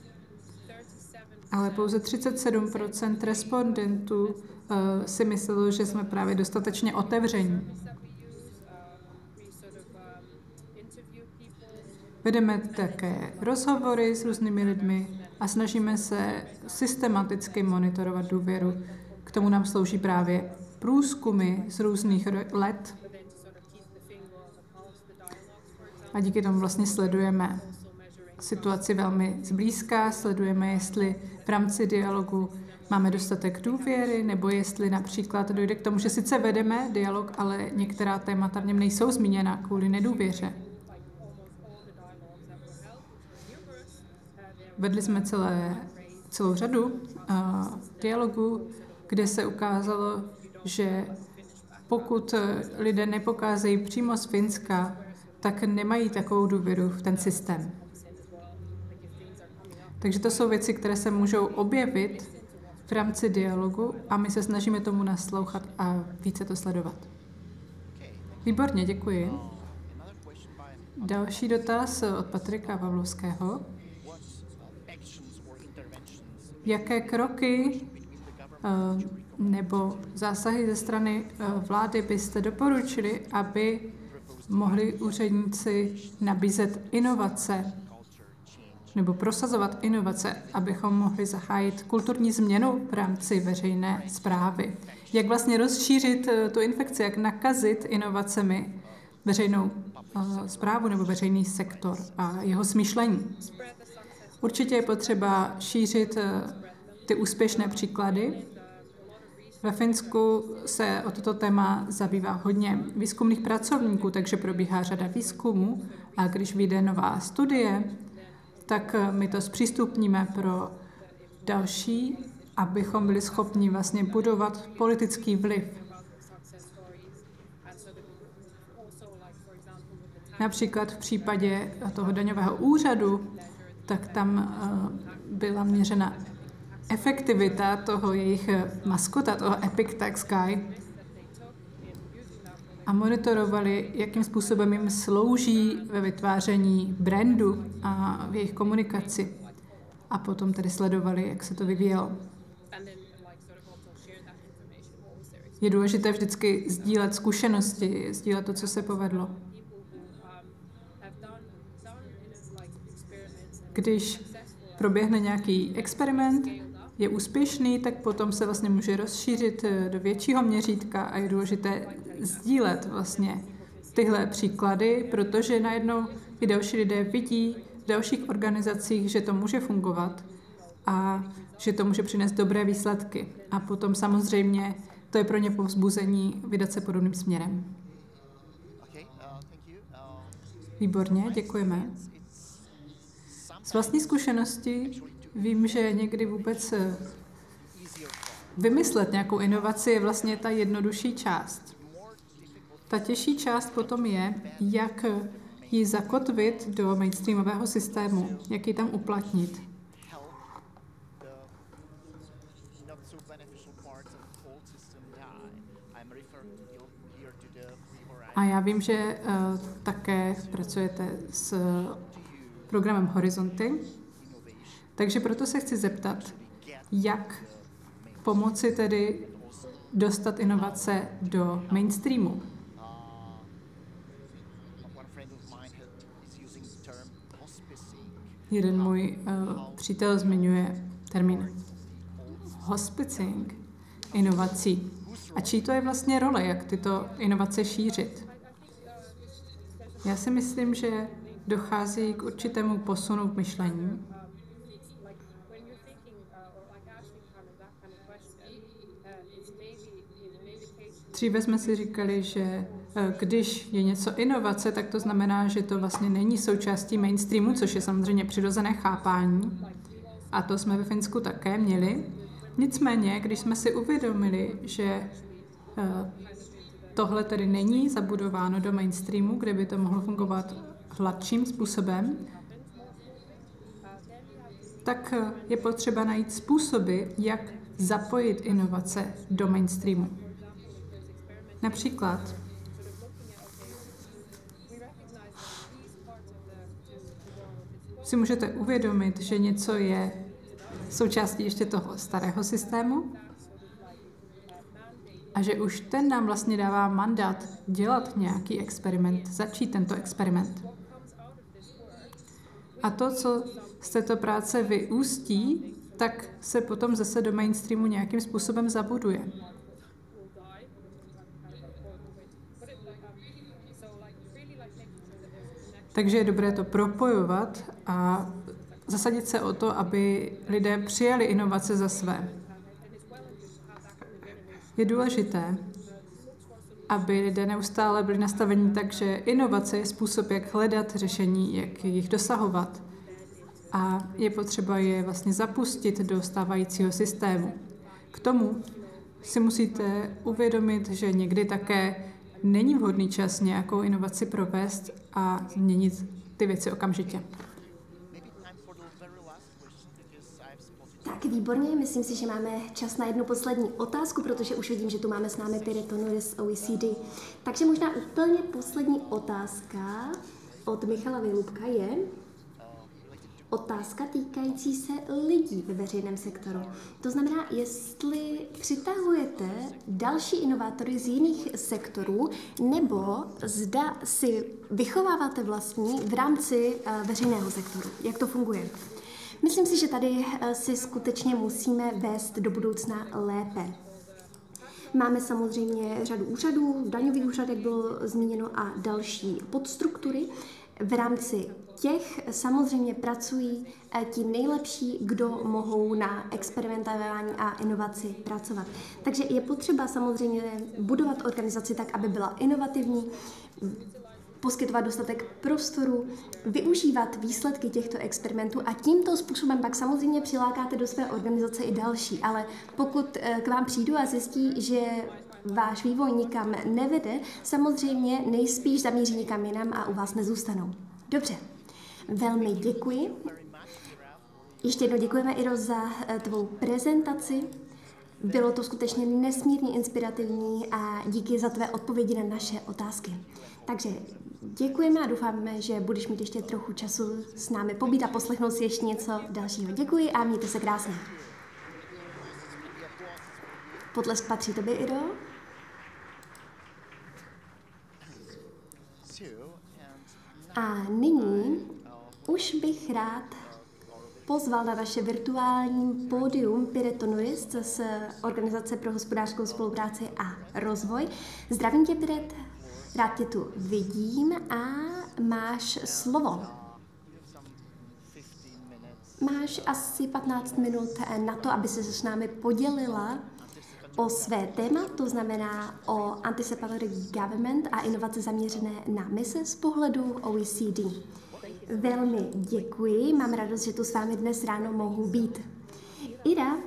Speaker 1: Ale pouze třicet sedm procent respondentů uh, si myslelo, že jsme právě dostatečně otevření. Vedeme také rozhovory s různými lidmi a snažíme se systematicky monitorovat důvěru. K tomu nám slouží právě průzkumy z různých let. A díky tomu vlastně sledujeme situaci velmi zblízka, sledujeme, jestli v rámci dialogu máme dostatek důvěry, nebo jestli například dojde k tomu, že sice vedeme dialog, ale některá témata v něm nejsou zmíněna kvůli nedůvěře. Vedli jsme celé, celou řadu uh, dialogů, kde se ukázalo, že pokud lidé nepokázejí přímo z Finska, tak nemají takovou důvěru v ten systém. Takže to jsou věci, které se můžou objevit v rámci dialogu a my se snažíme tomu naslouchat a více to sledovat. Výborně, děkuji. Další dotaz od Patrika Pavlovského. Jaké kroky nebo zásahy ze strany vlády byste doporučili, aby mohli úředníci nabízet inovace nebo prosazovat inovace, abychom mohli zahájit kulturní změnu v rámci veřejné správy? Jak vlastně rozšířit tu infekci, jak nakazit inovacemi veřejnou uh, správu nebo veřejný sektor a jeho smýšlení? Určitě je potřeba šířit uh, ty úspěšné příklady. Ve Finsku se o toto téma zabývá hodně výzkumných pracovníků, takže probíhá řada výzkumů a když vyjde nová studie, tak my to zpřístupníme pro další, abychom byli schopni vlastně budovat politický vliv. Například v případě toho daňového úřadu, tak tam byla měřena efektivita toho jejich maskota, toho Epic Tax Guy, a monitorovali, jakým způsobem jim slouží ve vytváření brandu a v jejich komunikaci. A potom tedy sledovali, jak se to vyvíjelo. Je důležité vždycky sdílet zkušenosti, sdílet to, co se povedlo. Když proběhne nějaký experiment, je úspěšný, tak potom se vlastně může rozšířit do většího měřítka a je důležité sdílet vlastně tyhle příklady, protože najednou i další lidé vidí v dalších organizacích, že to může fungovat a že to může přinést dobré výsledky. A potom samozřejmě to je pro ně povzbuzení vydat se podobným směrem. Výborně, děkujeme. Z vlastní zkušenosti vím, že někdy vůbec vymyslet nějakou inovaci je vlastně ta jednodušší část. Ta těžší část potom je, jak ji zakotvit do mainstreamového systému, jak ji tam uplatnit. A já vím, že uh, také pracujete s programem Horizonty, takže proto se chci zeptat, jak pomoci tedy dostat inovace do mainstreamu. Jeden můj uh, přítel zmiňuje termín hospicing inovací. A čí to je vlastně role, jak tyto inovace šířit? Já si myslím, že dochází k určitému posunu v myšlení. Dříve jsme si říkali, že když je něco inovace, tak to znamená, že to vlastně není součástí mainstreamu, což je samozřejmě přirozené chápání. A to jsme ve Finsku také měli. Nicméně, když jsme si uvědomili, že tohle tedy není zabudováno do mainstreamu, kde by to mohlo fungovat hladším způsobem, tak je potřeba najít způsoby, jak zapojit inovace do mainstreamu. Například si můžete uvědomit, že něco je součástí ještě toho starého systému a že už ten nám vlastně dává mandát dělat nějaký experiment, začít tento experiment. A to, co z této práce vyústí, tak se potom zase do mainstreamu nějakým způsobem zabuduje. Takže je dobré to propojovat a zasadit se o to, aby lidé přijali inovace za své. Je důležité, aby lidé neustále byli nastaveni tak, že inovace je způsob, jak hledat řešení, jak jich dosahovat. A je potřeba je vlastně zapustit do stávajícího systému. K tomu si musíte uvědomit, že někdy také není vhodný čas nějakou inovaci provést a změnit ty věci okamžitě.
Speaker 2: Tak výborně, myslím si, že máme čas na jednu poslední otázku, protože už vidím, že tu máme s námi Pirito Norris z O E C D. Takže možná úplně poslední otázka od Michala Vylubka je otázka týkající se lidí ve veřejném sektoru. To znamená, jestli přitahujete další inovátory z jiných sektorů, nebo zda si vychováváte vlastní v rámci veřejného sektoru. Jak to funguje? Myslím si, že tady si skutečně musíme vést do budoucna lépe. Máme samozřejmě řadu úřadů, daňový úřad, jak bylo zmíněno, a další podstruktury. V rámci těch samozřejmě pracují ti nejlepší, kdo mohou na experimentování a inovaci pracovat. Takže je potřeba samozřejmě budovat organizaci tak, aby byla inovativní, poskytovat dostatek prostoru, využívat výsledky těchto experimentů a tímto způsobem pak samozřejmě přilákáte do své organizace i další. Ale pokud k vám přijdu a zjistí, že váš vývoj nikam nevede, samozřejmě nejspíš zamíří nikam jinam a u vás nezůstanou. Dobře, velmi děkuji. Ještě jednou děkujeme, Iro, za tvou prezentaci. Bylo to skutečně nesmírně inspirativní a díky za tvé odpovědi na naše otázky. Takže děkujeme a doufáme, že budeš mít ještě trochu času s námi pobít a poslechnout si ještě něco dalšího. Děkuji a mějte se krásně. Potlesk patří tobě, Iro. A nyní už bych rád pozval na naše virtuální pódium Pirito Norris z Organizace pro hospodářskou spolupráci a rozvoj. Zdravím tě, Piret, rád tě tu vidím a máš slovo. Máš asi patnáct minut na to, aby se s námi podělila o své téma, to znamená o anticipatory government a inovace zaměřené na mise z pohledu O E C D. Velmi děkuji, mám radost, že tu s vámi dnes ráno mohu být. Ira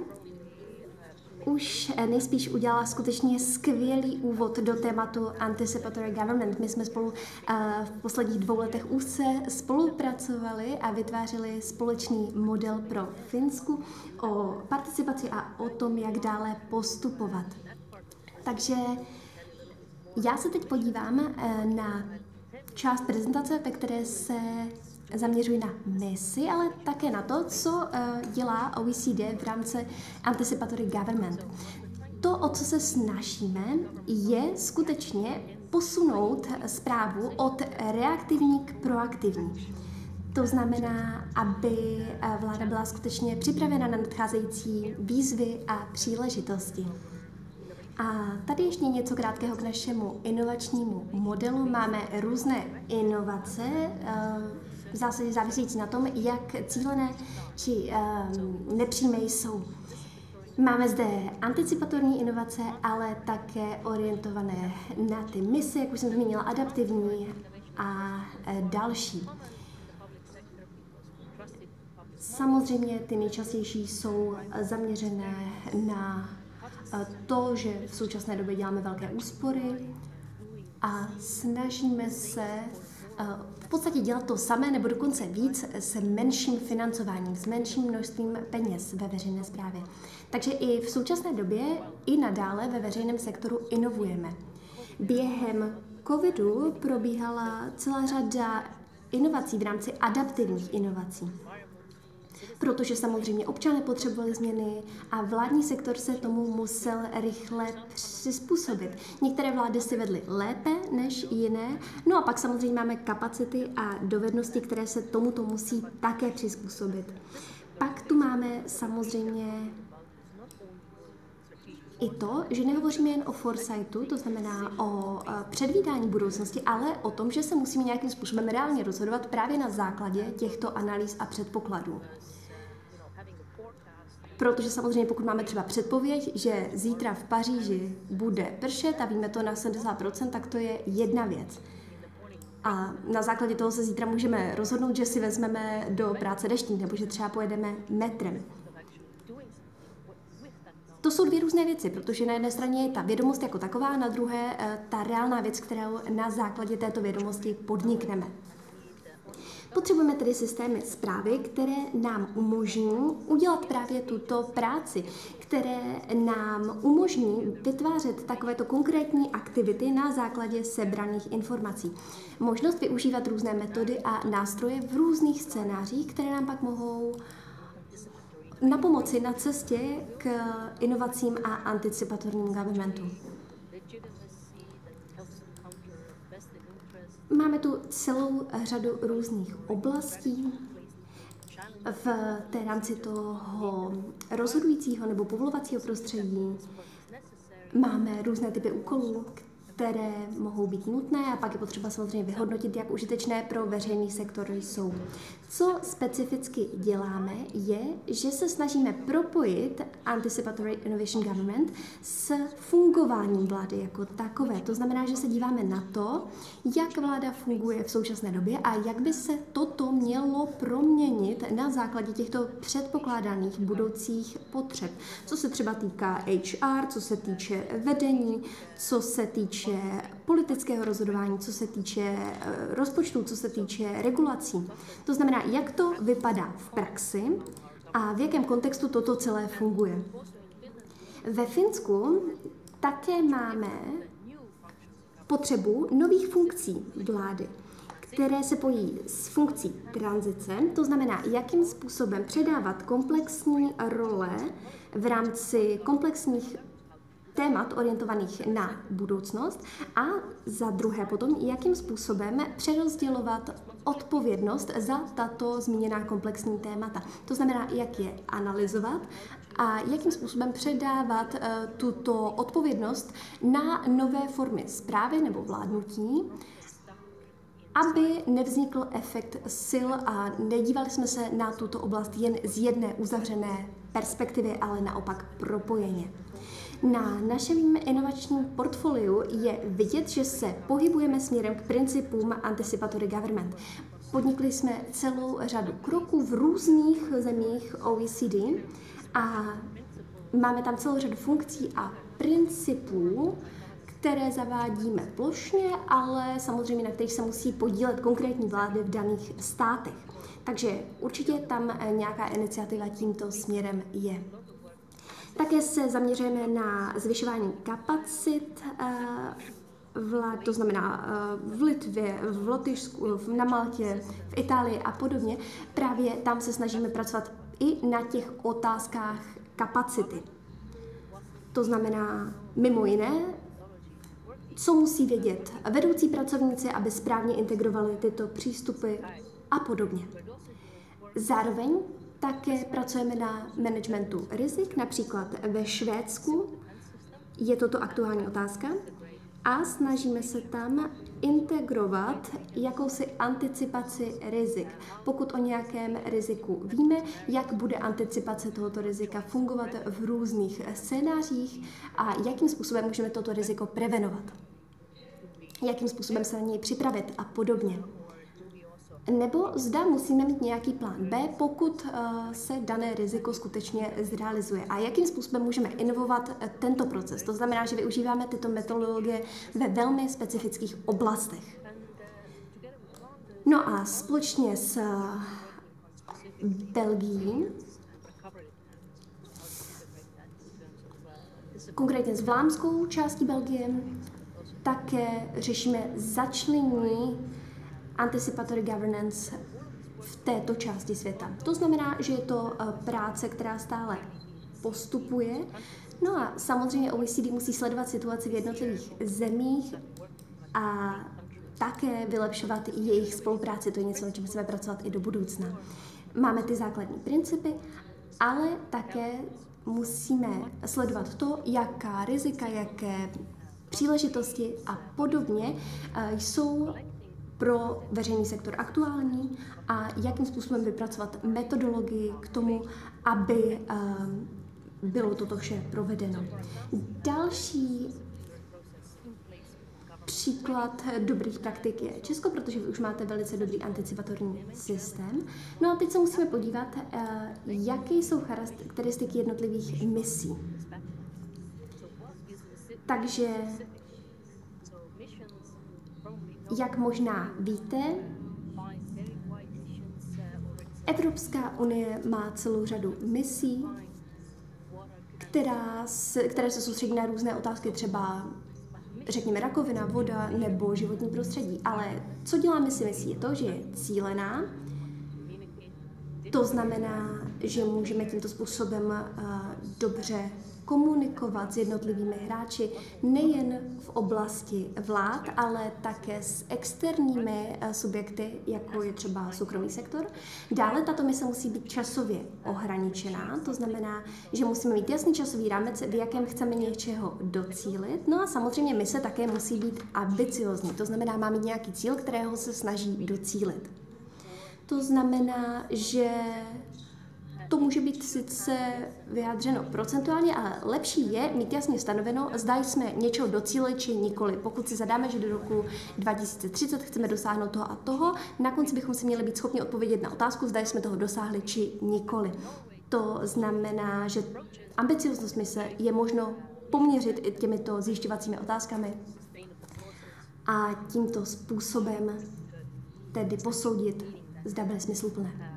Speaker 2: už nejspíš udělala skutečně skvělý úvod do tématu anticipatory government. My jsme spolu v posledních dvou letech úzce spolupracovali a vytvářeli společný model pro Finsku o participaci a o tom, jak dále postupovat. Takže já se teď podívám na část prezentace, ve které se zaměřuji na misi, ale také na to, co dělá O E C D v rámci anticipatory government. To, o co se snažíme, je skutečně posunout správu od reaktivní k proaktivní. To znamená, aby vláda byla skutečně připravena na nadcházející výzvy a příležitosti. A tady ještě něco krátkého k našemu inovačnímu modelu. Máme různé inovace, v zásadě závisející na tom, jak cílené či nepřímé jsou. Máme zde anticipatorní inovace, ale také orientované na ty mise, jak už jsem zmínila, adaptivní a další. Samozřejmě ty nejčastější jsou zaměřené na to, že v současné době děláme velké úspory a snažíme se v podstatě dělat to samé nebo dokonce víc s menším financováním, s menším množstvím peněz ve veřejné správě. Takže i v současné době i nadále ve veřejném sektoru inovujeme. Během covidu probíhala celá řada inovací v rámci adaptivních inovací. Protože samozřejmě občané potřebovali změny a vládní sektor se tomu musel rychle přizpůsobit. Některé vlády si vedly lépe než jiné, no a pak samozřejmě máme kapacity a dovednosti, které se tomuto musí také přizpůsobit. Pak tu máme samozřejmě i to, že nehovoříme jen o foresightu, to znamená o předvídání budoucnosti, ale o tom, že se musíme nějakým způsobem reálně rozhodovat právě na základě těchto analýz a předpokladů. Protože samozřejmě pokud máme třeba předpověď, že zítra v Paříži bude pršet a víme to na sedmdesát procent, tak to je jedna věc. A na základě toho se zítra můžeme rozhodnout, že si vezmeme do práce deštník nebo že třeba pojedeme metrem. To jsou dvě různé věci, protože na jedné straně je ta vědomost jako taková, na druhé ta reálná věc, kterou na základě této vědomosti podnikneme. Potřebujeme tedy systémy správy, které nám umožní udělat právě tuto práci, které nám umožní vytvářet takovéto konkrétní aktivity na základě sebraných informací. Možnost využívat různé metody a nástroje v různých scénářích, které nám pak mohou na pomoci na cestě k inovacím a anticipatornímu governmentu. Máme tu celou řadu různých oblastí v té rámci toho rozhodujícího nebo povolovacího prostředí. Máme různé typy úkolů, které mohou být nutné a pak je potřeba samozřejmě vyhodnotit, jak užitečné pro veřejný sektor jsou. Co specificky děláme, je, že se snažíme propojit Anticipatory Innovation Government s fungováním vlády jako takové. To znamená, že se díváme na to, jak vláda funguje v současné době a jak by se toto mělo proměnit na základě těchto předpokládaných budoucích potřeb. Co se třeba týká H R, co se týče vedení, co se týče politického rozhodování, co se týče rozpočtu, co se týče regulací. To znamená, jak to vypadá v praxi a v jakém kontextu toto celé funguje. Ve Finsku také máme potřebu nových funkcí vlády, které se pojí s funkcí tranzice, to znamená, jakým způsobem předávat komplexní role v rámci komplexních témat orientovaných na budoucnost a za druhé potom, jakým způsobem přerozdělovat odpovědnost za tato zmíněná komplexní témata. To znamená, jak je analyzovat a jakým způsobem předávat uh, tuto odpovědnost na nové formy správy nebo vládnutí, aby nevznikl efekt sil a nedívali jsme se na tuto oblast jen z jedné uzavřené perspektivy, ale naopak propojeně. Na našem inovačním portfoliu je vidět, že se pohybujeme směrem k principům Anticipatory Government. Podnikli jsme celou řadu kroků v různých zemích O E C D a máme tam celou řadu funkcí a principů, které zavádíme plošně, ale samozřejmě na kterých se musí podílet konkrétní vlády v daných státech. Takže určitě tam nějaká iniciativa tímto směrem je. Také se zaměřujeme na zvyšování kapacit vlád, to znamená v Litvě, v Lotyšsku, na Maltě, v Itálii a podobně. Právě tam se snažíme pracovat i na těch otázkách kapacity. To znamená mimo jiné, co musí vědět vedoucí pracovníci, aby správně integrovali tyto přístupy a podobně. Zároveň také pracujeme na managementu rizik, například ve Švédsku je toto aktuální otázka a snažíme se tam integrovat jakousi anticipaci rizik. Pokud o nějakém riziku víme, jak bude anticipace tohoto rizika fungovat v různých scénářích a jakým způsobem můžeme toto riziko prevenovat. Jakým způsobem se na něj připravit a podobně. Nebo zda musíme mít nějaký plán B, pokud uh, se dané riziko skutečně zrealizuje. A jakým způsobem můžeme inovovat uh, tento proces. To znamená, že využíváme tyto metodologie ve velmi specifických oblastech. No a společně s uh, Belgií, konkrétně s vlámskou částí Belgie, také řešíme začlenění Anticipatory Governance v této části světa. To znamená, že je to práce, která stále postupuje. No a samozřejmě O E C D musí sledovat situaci v jednotlivých zemích a také vylepšovat jejich spolupráci. To je něco, na čem chceme pracovat i do budoucna. Máme ty základní principy, ale také musíme sledovat to, jaká rizika, jaké příležitosti a podobně jsou pro veřejný sektor aktuální a jakým způsobem vypracovat metodologii k tomu, aby bylo toto vše provedeno. Další příklad dobrých praktik je Česko, protože vy už máte velice dobrý anticipatorní systém. No a teď se musíme podívat, jaké jsou charakteristiky jednotlivých misí. Takže, jak možná víte, Evropská unie má celou řadu misí, která se, které se soustředí na různé otázky, třeba řekněme rakovina, voda nebo životní prostředí. Ale co dělá misi misí je to, že je cílená. To znamená, že můžeme tímto způsobem uh, dobře komunikovat s jednotlivými hráči nejen v oblasti vlád, ale také s externími uh, subjekty, jako je třeba soukromý sektor. Dále tato mise musí být časově ohraničená, to znamená, že musíme mít jasný časový rámec, v jakém chceme něčeho docílit. No a samozřejmě mise také musí být ambiciozní, to znamená, má mít nějaký cíl, kterého se snaží docílit. To znamená, že to může být sice vyjádřeno procentuálně, ale lepší je mít jasně stanoveno, zda jsme něčeho docílili či nikoli. Pokud si zadáme, že do roku dva tisíce třicet chceme dosáhnout toho a toho, na konci bychom si měli být schopni odpovědět na otázku, zda jsme toho dosáhli či nikoli. To znamená, že ambicioznost mise je možno poměřit i těmito zjišťovacími otázkami a tímto způsobem tedy posoudit, zda byly smysluplné.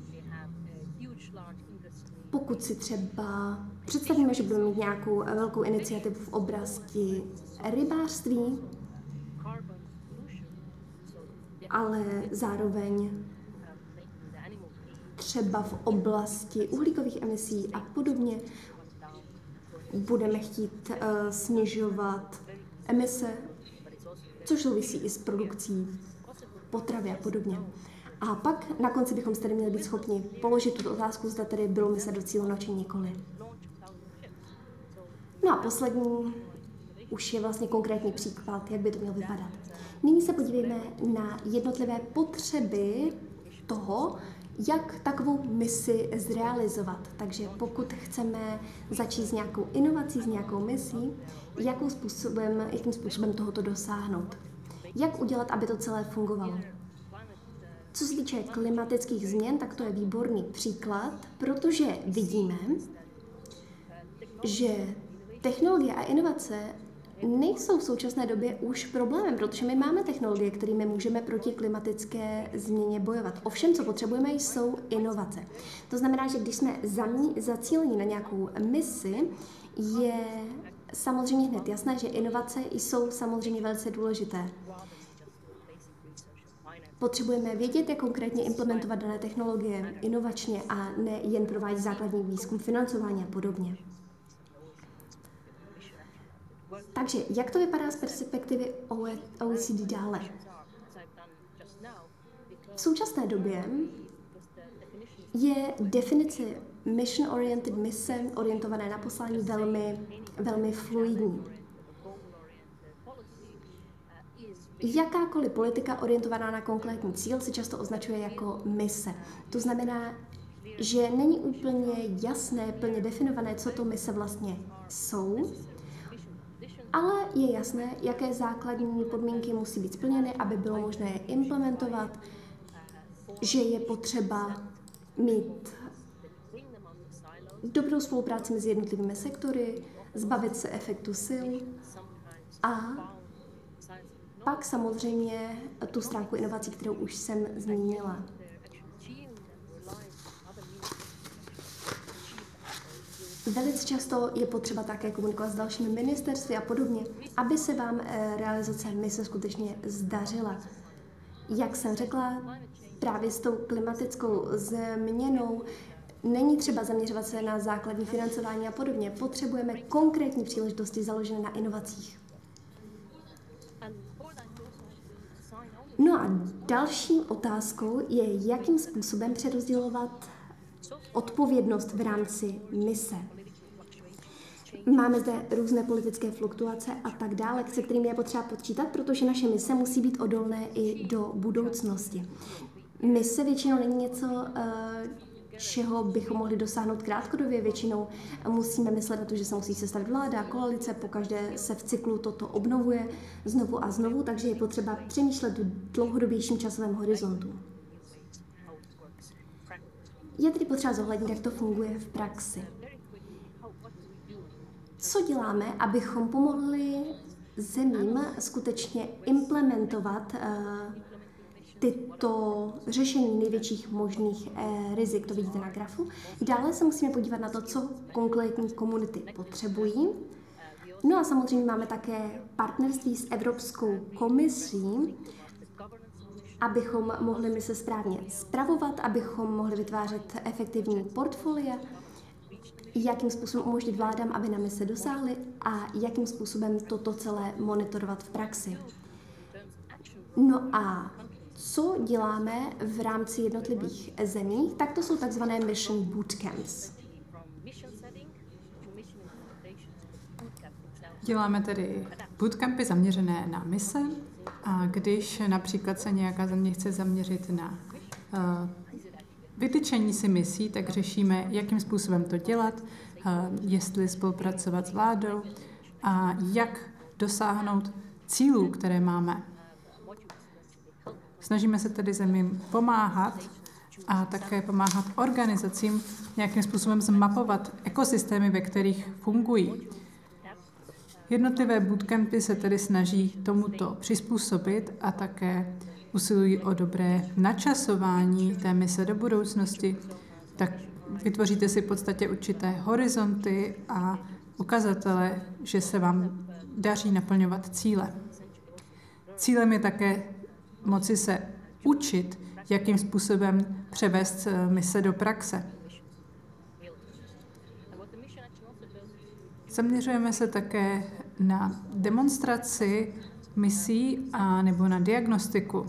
Speaker 2: Pokud si třeba představíme, že budeme mít nějakou velkou iniciativu v oblasti rybářství, ale zároveň třeba v oblasti uhlíkových emisí a podobně, budeme chtít uh, snižovat emise, což souvisí i s produkcí potravy a podobně. A pak na konci bychom tedy měli být schopni položit tuto otázku, zda tedy bylo mise docíleno či nikoli. No a poslední už je vlastně konkrétní příklad, jak by to mělo vypadat. Nyní se podívejme na jednotlivé potřeby toho, jak takovou misi zrealizovat. Takže pokud chceme začít s nějakou inovací, s nějakou misí, jakou způsobem, jakým způsobem tohoto dosáhnout. Jak udělat, aby to celé fungovalo. Co se týče klimatických změn, tak to je výborný příklad, protože vidíme, že technologie a inovace nejsou v současné době už problémem, protože my máme technologie, kterými můžeme proti klimatické změně bojovat. Ovšem, co potřebujeme, jsou inovace. To znamená, že když jsme zacíleni na nějakou misi, je samozřejmě hned jasné, že inovace jsou samozřejmě velice důležité. Potřebujeme vědět, jak konkrétně implementovat dané technologie inovačně a ne jen provádět základní výzkum, financování a podobně. Takže jak to vypadá z perspektivy O E C D dále? V současné době je definice mission-oriented mise, orientované na poslání, velmi, velmi fluidní. Jakákoliv politika orientovaná na konkrétní cíl se často označuje jako mise. To znamená, že není úplně jasné, plně definované, co to mise vlastně jsou, ale je jasné, jaké základní podmínky musí být splněny, aby bylo možné je implementovat, že je potřeba mít dobrou spolupráci mezi jednotlivými sektory, zbavit se efektu sil a pak samozřejmě tu stránku inovací, kterou už jsem zmínila. Velice často je potřeba také komunikovat s dalšími ministerstvy a podobně, aby se vám realizace mise skutečně zdařila. Jak jsem řekla, právě s tou klimatickou změnou není třeba zaměřovat se na základní financování a podobně. Potřebujeme konkrétní příležitosti založené na inovacích. No a další otázkou je, jakým způsobem přerozdělovat odpovědnost v rámci mise. Máme zde různé politické fluktuace a tak dále, se kterými je potřeba počítat, protože naše mise musí být odolné i do budoucnosti. Mise většinou není něco, čeho bychom mohli dosáhnout krátkodobě. Většinou musíme myslet na to, že se musí sestavit vláda, koalice, pokaždé se v cyklu toto obnovuje znovu a znovu, takže je potřeba přemýšlet v dlouhodobějším časovém horizontu. Je tedy potřeba zohlednit, jak to funguje v praxi. Co děláme, abychom pomohli zemím skutečně implementovat uh, tyto řešení největších možných uh, rizik, to vidíte na grafu. Dále se musíme podívat na to, co konkrétní komunity potřebují. No a samozřejmě máme také partnerství s Evropskou komisí, abychom mohli my se správně spravovat, abychom mohli vytvářet efektivní portfolia, jakým způsobem umožnit vládám, aby na mise dosáhly a jakým způsobem toto celé monitorovat v praxi. No a co děláme v rámci jednotlivých zemí, tak to jsou takzvané mission bootcamps.
Speaker 1: Děláme tedy bootcampy zaměřené na mise a když například se nějaká země chce zaměřit na uh, vytyčení si misí, tak řešíme, jakým způsobem to dělat, uh, jestli spolupracovat s vládou a jak dosáhnout cílů, které máme. Snažíme se tedy zemím pomáhat a také pomáhat organizacím nějakým způsobem zmapovat ekosystémy, ve kterých fungují. Jednotlivé bootcampy se tedy snaží tomuto přizpůsobit a také usilují o dobré načasování té mise do budoucnosti. Tak vytvoříte si v podstatě určité horizonty a ukazatele, že se vám daří naplňovat cíle. Cílem je také moci se učit, jakým způsobem převést mise do praxe. Zaměřujeme se také na demonstraci misí a nebo na diagnostiku.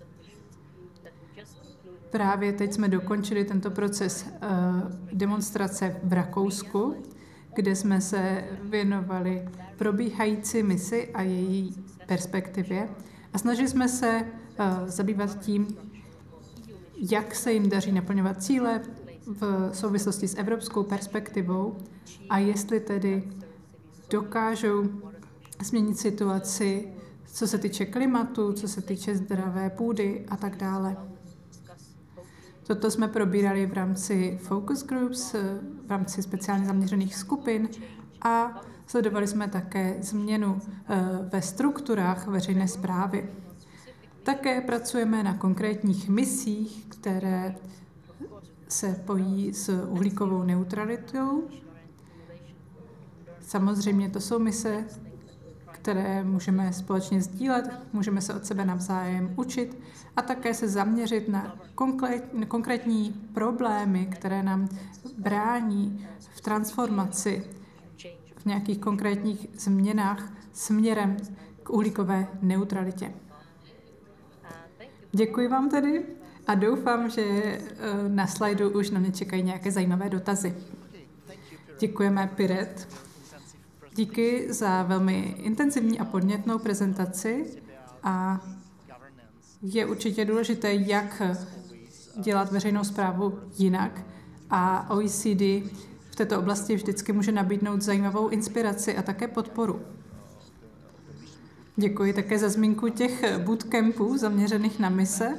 Speaker 1: Právě teď jsme dokončili tento proces uh, demonstrace v Rakousku, kde jsme se věnovali probíhající misi a její perspektivě a snažili jsme se uh, zabývat tím, jak se jim daří naplňovat cíle v souvislosti s evropskou perspektivou a jestli tedy dokážou změnit situaci, co se týče klimatu, co se týče zdravé půdy a tak dále. Toto jsme probírali v rámci focus groups, v rámci speciálně zaměřených skupin a sledovali jsme také změnu ve strukturách veřejné správy. Také pracujeme na konkrétních misích, které se pojí s uhlíkovou neutralitou. Samozřejmě to jsou mise, které můžeme společně sdílet, můžeme se od sebe navzájem učit a také se zaměřit na konkrétní problémy, které nám brání v transformaci, v nějakých konkrétních změnách směrem k uhlíkové neutralitě. Děkuji vám tedy a doufám, že na slajdu už na mě čekají nějaké zajímavé dotazy. Děkujeme Piret. Díky za velmi intenzivní a podnětnou prezentaci a je určitě důležité, jak dělat veřejnou správu jinak a O E C D v této oblasti vždycky může nabídnout zajímavou inspiraci a také podporu. Děkuji také za zmínku těch bootcampů zaměřených na mise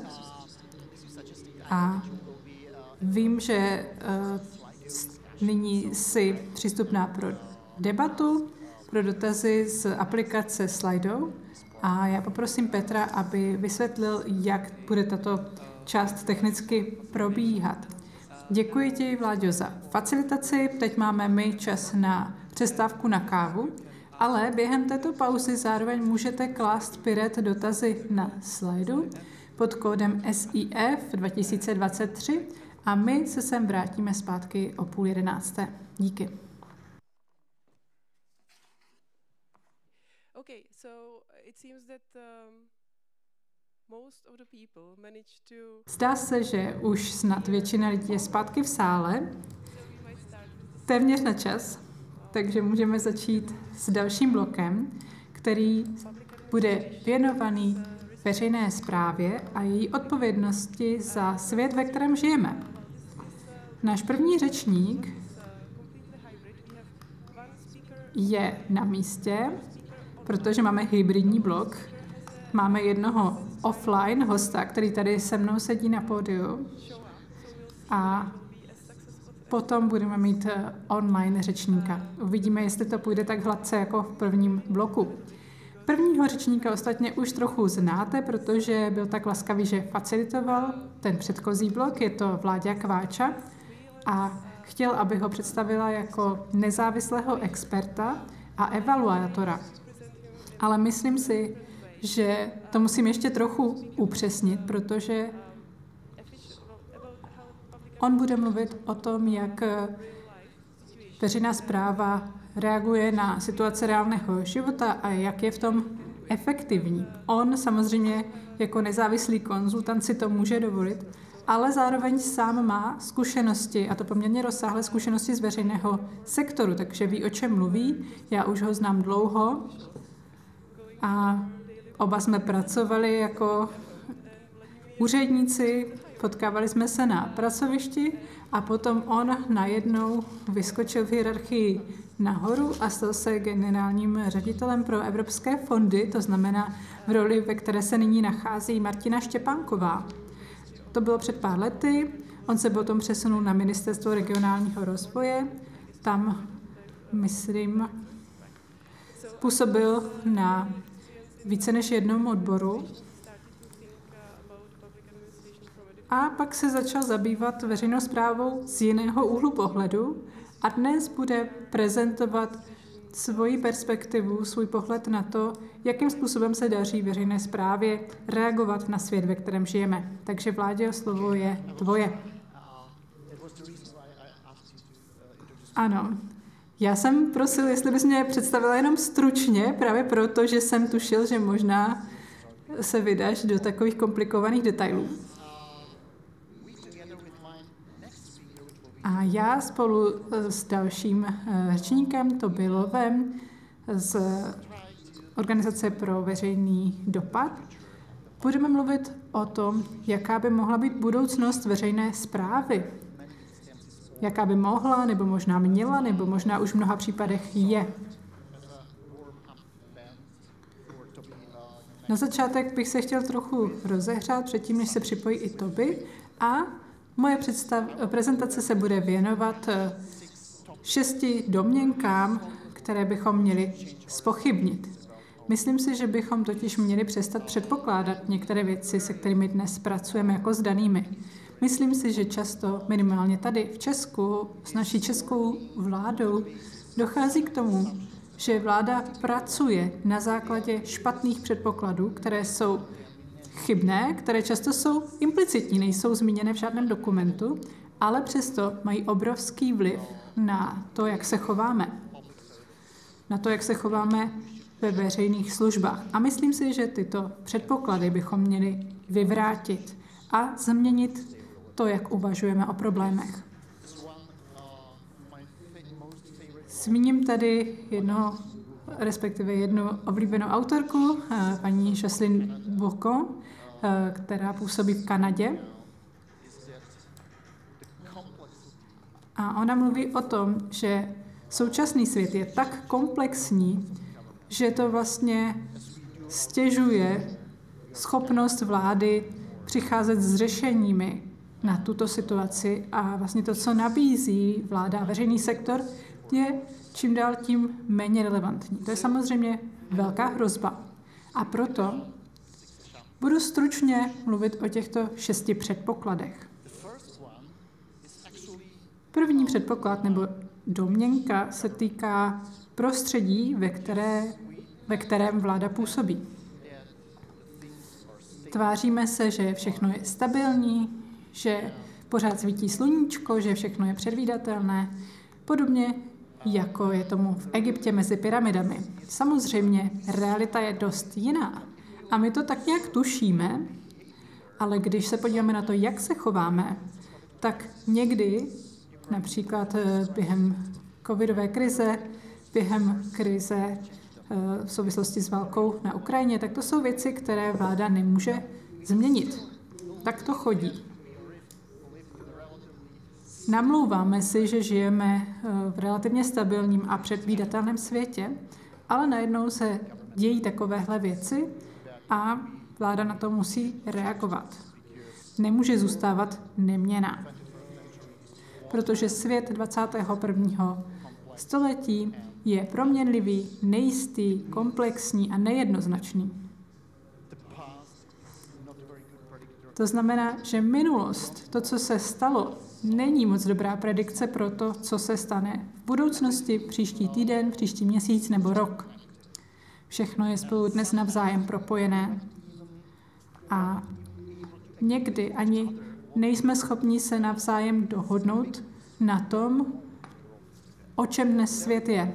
Speaker 1: a vím, že uh, nyní jsi přístupná pro debatu, pro dotazy z aplikace Slido a já poprosím Petra, aby vysvětlil, jak bude tato část technicky probíhat. Děkuji ti, Vláďo, za facilitaci. Teď máme my čas na přestávku na kávu, ale během této pauzy zároveň můžete klást Piret dotazy na Slidu pod kódem S I F dva tisíce dvacet tři a my se sem vrátíme zpátky o půl jedenácté. Díky.
Speaker 4: Okay, so it seems that um, most of the people managed to...
Speaker 1: Zdá se, že už snad většina lidí je zpátky v sále, téměř na čas, takže můžeme začít s dalším blokem, který bude věnovaný veřejné správě a její odpovědnosti za svět, ve kterém žijeme. Náš první řečník je na místě, protože máme hybridní blok. Máme jednoho offline hosta, který tady se mnou sedí na pódiu. A potom budeme mít online řečníka. Uvidíme, jestli to půjde tak hladce jako v prvním bloku. Prvního řečníka ostatně už trochu znáte, protože byl tak laskavý, že facilitoval ten předchozí blok, je to Vláďa Kváča a chtěl, aby ho představila jako nezávislého experta a evaluátora. Ale myslím si, že to musím ještě trochu upřesnit, protože on bude mluvit o tom, jak veřejná správa reaguje na situace reálného života a jak je v tom efektivní. On samozřejmě jako nezávislý konzultant si to může dovolit, ale zároveň sám má zkušenosti, a to poměrně rozsáhlé zkušenosti z veřejného sektoru, takže ví, o čem mluví. Já už ho znám dlouho a oba jsme pracovali jako úředníci, potkávali jsme se na pracovišti a potom on najednou vyskočil v hierarchii nahoru a stal se generálním ředitelem pro evropské fondy, to znamená v roli, ve které se nyní nachází Martina Štěpánková. To bylo před pár lety, on se potom přesunul na Ministerstvo regionálního rozvoje, tam, myslím, působil na více než jednom odboru a pak se začal zabývat veřejnou správou z jiného úhlu pohledu a dnes bude prezentovat svoji perspektivu, svůj pohled na to, jakým způsobem se daří veřejné správě reagovat na svět, ve kterém žijeme. Takže Vláďo, slovo je tvoje. Ano. Já jsem prosil, jestli bys mě představila jenom stručně, právě proto, že jsem tušil, že možná se vydáš do takových komplikovaných detailů. A já spolu s dalším řečníkem, Tobilovem z Organizace pro veřejný dopad, budeme mluvit o tom, jaká by mohla být budoucnost veřejné správy. Jaká by mohla, nebo možná měla, nebo možná už v mnoha případech je. Na začátek bych se chtěl trochu rozehřát předtím, než se připojí i Toby, a moje představ, prezentace se bude věnovat šesti domněnkám, které bychom měli zpochybnit. Myslím si, že bychom totiž měli přestat předpokládat některé věci, se kterými dnes pracujeme jako s danými. Myslím si, že často, minimálně tady v Česku, s naší českou vládou, dochází k tomu, že vláda pracuje na základě špatných předpokladů, které jsou chybné, které často jsou implicitní, nejsou zmíněné v žádném dokumentu, ale přesto mají obrovský vliv na to, jak se chováme. Na to, jak se chováme ve veřejných službách. A myslím si, že tyto předpoklady bychom měli vyvrátit a změnit to, jak uvažujeme o problémech. Zmíním tady jedno, respektive jednu oblíbenou autorku, paní Jocelyn Boucon, která působí v Kanadě. A ona mluví o tom, že současný svět je tak komplexní, že to vlastně stěžuje schopnost vlády přicházet s řešeními na tuto situaci a vlastně to, co nabízí vláda a veřejný sektor, je čím dál tím méně relevantní. To je samozřejmě velká hrozba. A proto budu stručně mluvit o těchto šesti předpokladech. První předpoklad nebo domněnka se týká prostředí, ve, které, ve kterém vláda působí. Tváříme se, že všechno je stabilní, že pořád svítí sluníčko, že všechno je předvídatelné, podobně jako je tomu v Egyptě mezi pyramidami. Samozřejmě realita je dost jiná a my to tak nějak tušíme, ale když se podíváme na to, jak se chováme, tak někdy, například během covidové krize, během krize v souvislosti s válkou na Ukrajině, tak to jsou věci, které vláda nemůže změnit. Tak to chodí. Namlouváme si, že žijeme v relativně stabilním a předvídatelném světě, ale najednou se dějí takovéhle věci a vláda na to musí reagovat. Nemůže zůstávat neměnná. protože svět dvacátého prvního století je proměnlivý, nejistý, komplexní a nejednoznačný. To znamená, že minulost, to, co se stalo, není moc dobrá predikce pro to, co se stane v budoucnosti, příští týden, příští měsíc nebo rok. Všechno je spolu dnes navzájem propojené. A někdy ani nejsme schopni se navzájem dohodnout na tom, o čem dnes svět je.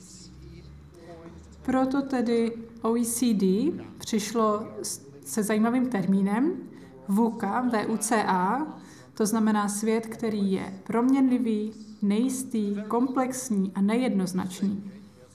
Speaker 1: Proto tedy O E C D přišlo se zajímavým termínem VUCA, V U C A, to znamená svět, který je proměnlivý, nejistý, komplexní a nejednoznačný.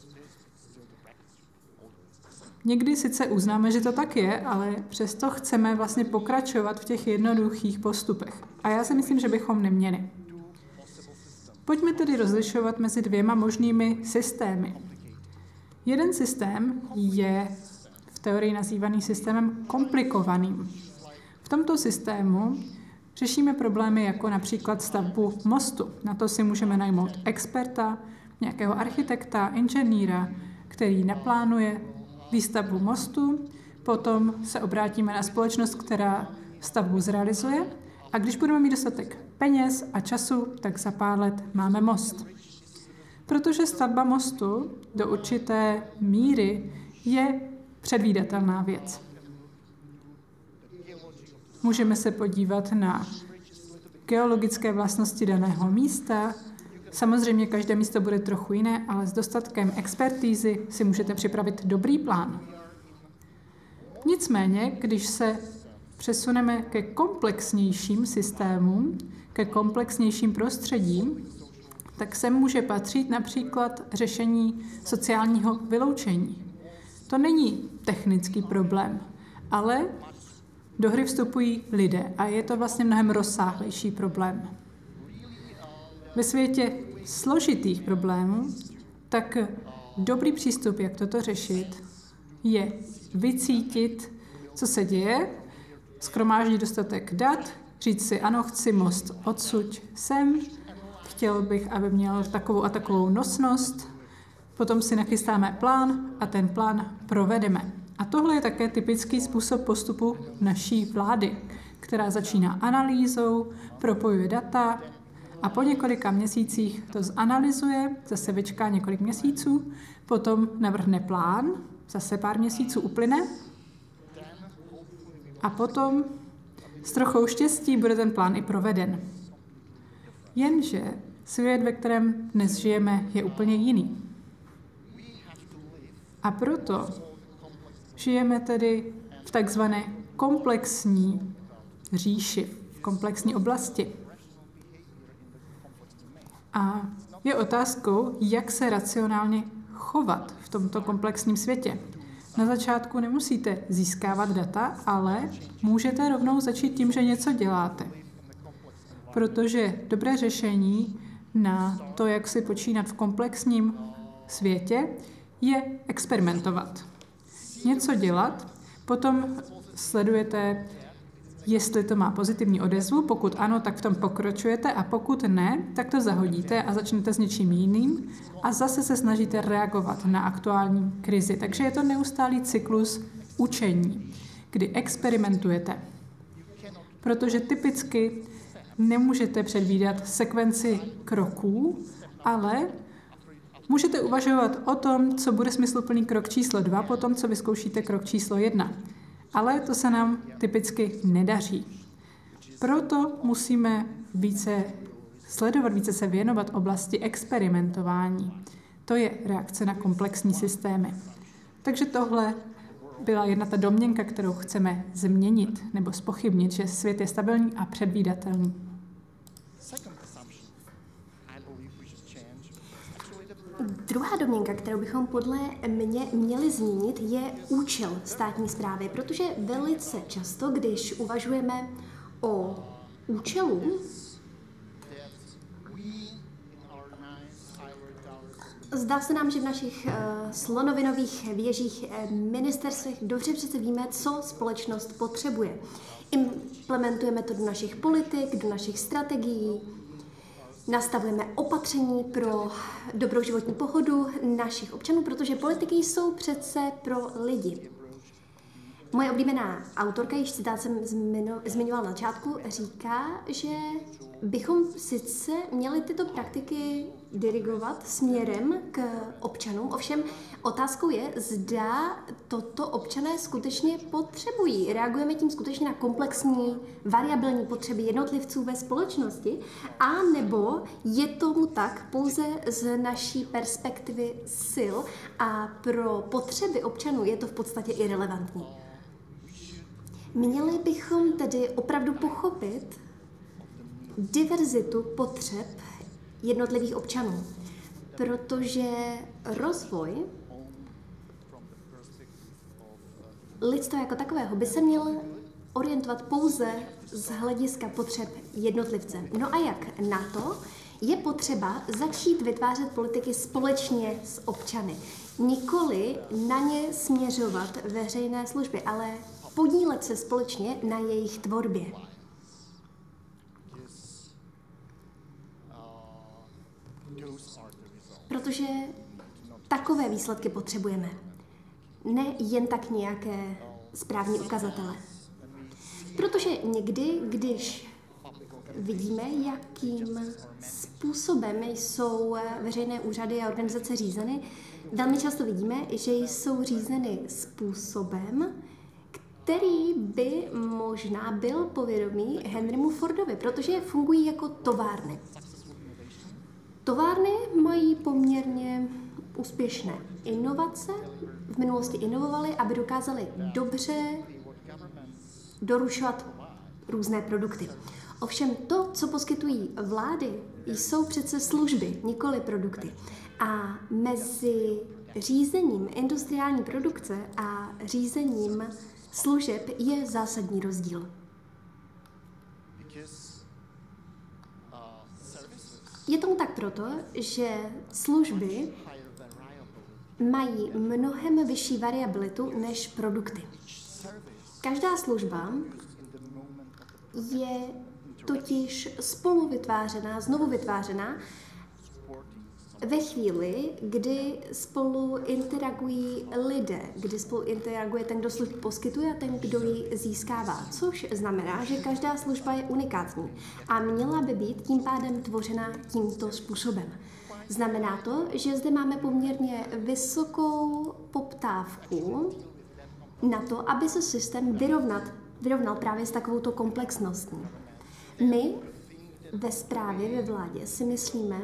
Speaker 1: Někdy sice uznáme, že to tak je, ale přesto chceme vlastně pokračovat v těch jednoduchých postupech. A já si myslím, že bychom neměli. Pojďme tedy rozlišovat mezi dvěma možnými systémy. Jeden systém je v teorii nazývaný systémem komplikovaným. V tomto systému řešíme problémy jako například stavbu mostu. Na to si můžeme najmout experta, nějakého architekta, inženýra, který naplánuje výstavbu mostu, potom se obrátíme na společnost, která stavbu zrealizuje a když budeme mít dostatek peněz a času, tak za pár let máme most. Protože stavba mostu do určité míry je předvídatelná věc. Můžeme se podívat na geologické vlastnosti daného místa. Samozřejmě každé místo bude trochu jiné, ale s dostatkem expertízy si můžete připravit dobrý plán. Nicméně, když se přesuneme ke komplexnějším systémům, ke komplexnějším prostředím, tak sem může patřit například řešení sociálního vyloučení. To není technický problém, ale do hry vstupují lidé a je to vlastně mnohem rozsáhlejší problém. Ve světě složitých problémů, tak dobrý přístup, jak toto řešit, je vycítit, co se děje, shromáždit dostatek dat, říct si, ano, chci most odsuť sem, chtěl bych, aby měl takovou a takovou nosnost, potom si nachystáme plán a ten plán provedeme. A tohle je také typický způsob postupu naší vlády, která začíná analýzou, propojuje data a po několika měsících to zanalyzuje, zase vyčká několik měsíců, potom navrhne plán, zase pár měsíců uplyne a potom s trochou štěstí bude ten plán i proveden. Jenže svět, ve kterém dnes žijeme, je úplně jiný. A proto žijeme tedy v takzvané komplexní říši, v komplexní oblasti. A je otázkou, jak se racionálně chovat v tomto komplexním světě. Na začátku nemusíte získávat data, ale můžete rovnou začít tím, že něco děláte. Protože dobré řešení na to, jak si počínat v komplexním světě, je experimentovat. Něco dělat, potom sledujete, jestli to má pozitivní odezvu, pokud ano, tak v tom pokročujete a pokud ne, tak to zahodíte a začnete s něčím jiným a zase se snažíte reagovat na aktuální krizi. Takže je to neustálý cyklus učení, kdy experimentujete. Protože typicky nemůžete předvídat sekvenci kroků, ale můžete uvažovat o tom, co bude smysluplný krok číslo dva, po tom, co vyzkoušíte krok číslo jedna. Ale to se nám typicky nedaří. Proto musíme více sledovat, více se věnovat oblasti experimentování. To je reakce na komplexní systémy. Takže tohle byla jedna ta domněnka, kterou chceme změnit nebo zpochybnit, že svět je stabilní a předvídatelný.
Speaker 2: Druhá domněnka, kterou bychom podle mě měli zmínit, je účel státní správy, protože velice často, když uvažujeme o účelu, zdá se nám, že v našich uh, slonovinových věžích uh, ministerstvech dobře přece víme, co společnost potřebuje. Implementujeme to do našich politik, do našich strategií. nastavujeme opatření pro dobrou životní pohodu našich občanů, protože politiky jsou přece pro lidi. Moje oblíbená autorka, již citát jsem zmiňovala na začátku, říká, že bychom sice měli tyto praktiky dirigovat směrem k občanům, ovšem otázkou je, zda toto občané skutečně potřebují. Reagujeme tím skutečně na komplexní, variabilní potřeby jednotlivců ve společnosti, a nebo je tomu tak pouze z naší perspektivy sil a pro potřeby občanů je to v podstatě irelevantní. Měli bychom tedy opravdu pochopit diverzitu potřeb jednotlivých občanů, protože rozvoj lidstva jako takového by se měl orientovat pouze z hlediska potřeb jednotlivce. No a jak na to? Je potřeba začít vytvářet politiky společně s občany. Nikoli na ně směřovat veřejné služby, ale podílet se společně na jejich tvorbě. Protože takové výsledky potřebujeme. Ne jen tak nějaké správní ukazatele. Protože někdy, když vidíme, jakým způsobem jsou veřejné úřady a organizace řízeny, velmi často vidíme, že jsou řízeny způsobem, který by možná byl povědomý Henrymu Fordovi, protože fungují jako továrny. Továrny mají poměrně úspěšné inovace, v minulosti inovovaly, aby dokázali dobře doručovat různé produkty. Ovšem to, co poskytují vlády, jsou přece služby, nikoli produkty. A mezi řízením industriální produkce a řízením služeb je zásadní rozdíl. Je tomu tak proto, že služby mají mnohem vyšší variabilitu než produkty. Každá služba je totiž spolu vytvářená, znovu vytvářená ve chvíli, kdy spolu interagují lidé, kdy spolu interaguje ten, kdo službu poskytuje a ten, kdo ji získává. Což znamená, že každá služba je unikátní a měla by být tím pádem tvořena tímto způsobem. Znamená to, že zde máme poměrně vysokou poptávku na to, aby se systém vyrovnat, vyrovnal právě s takovouto komplexností. My ve správě, ve vládě si myslíme,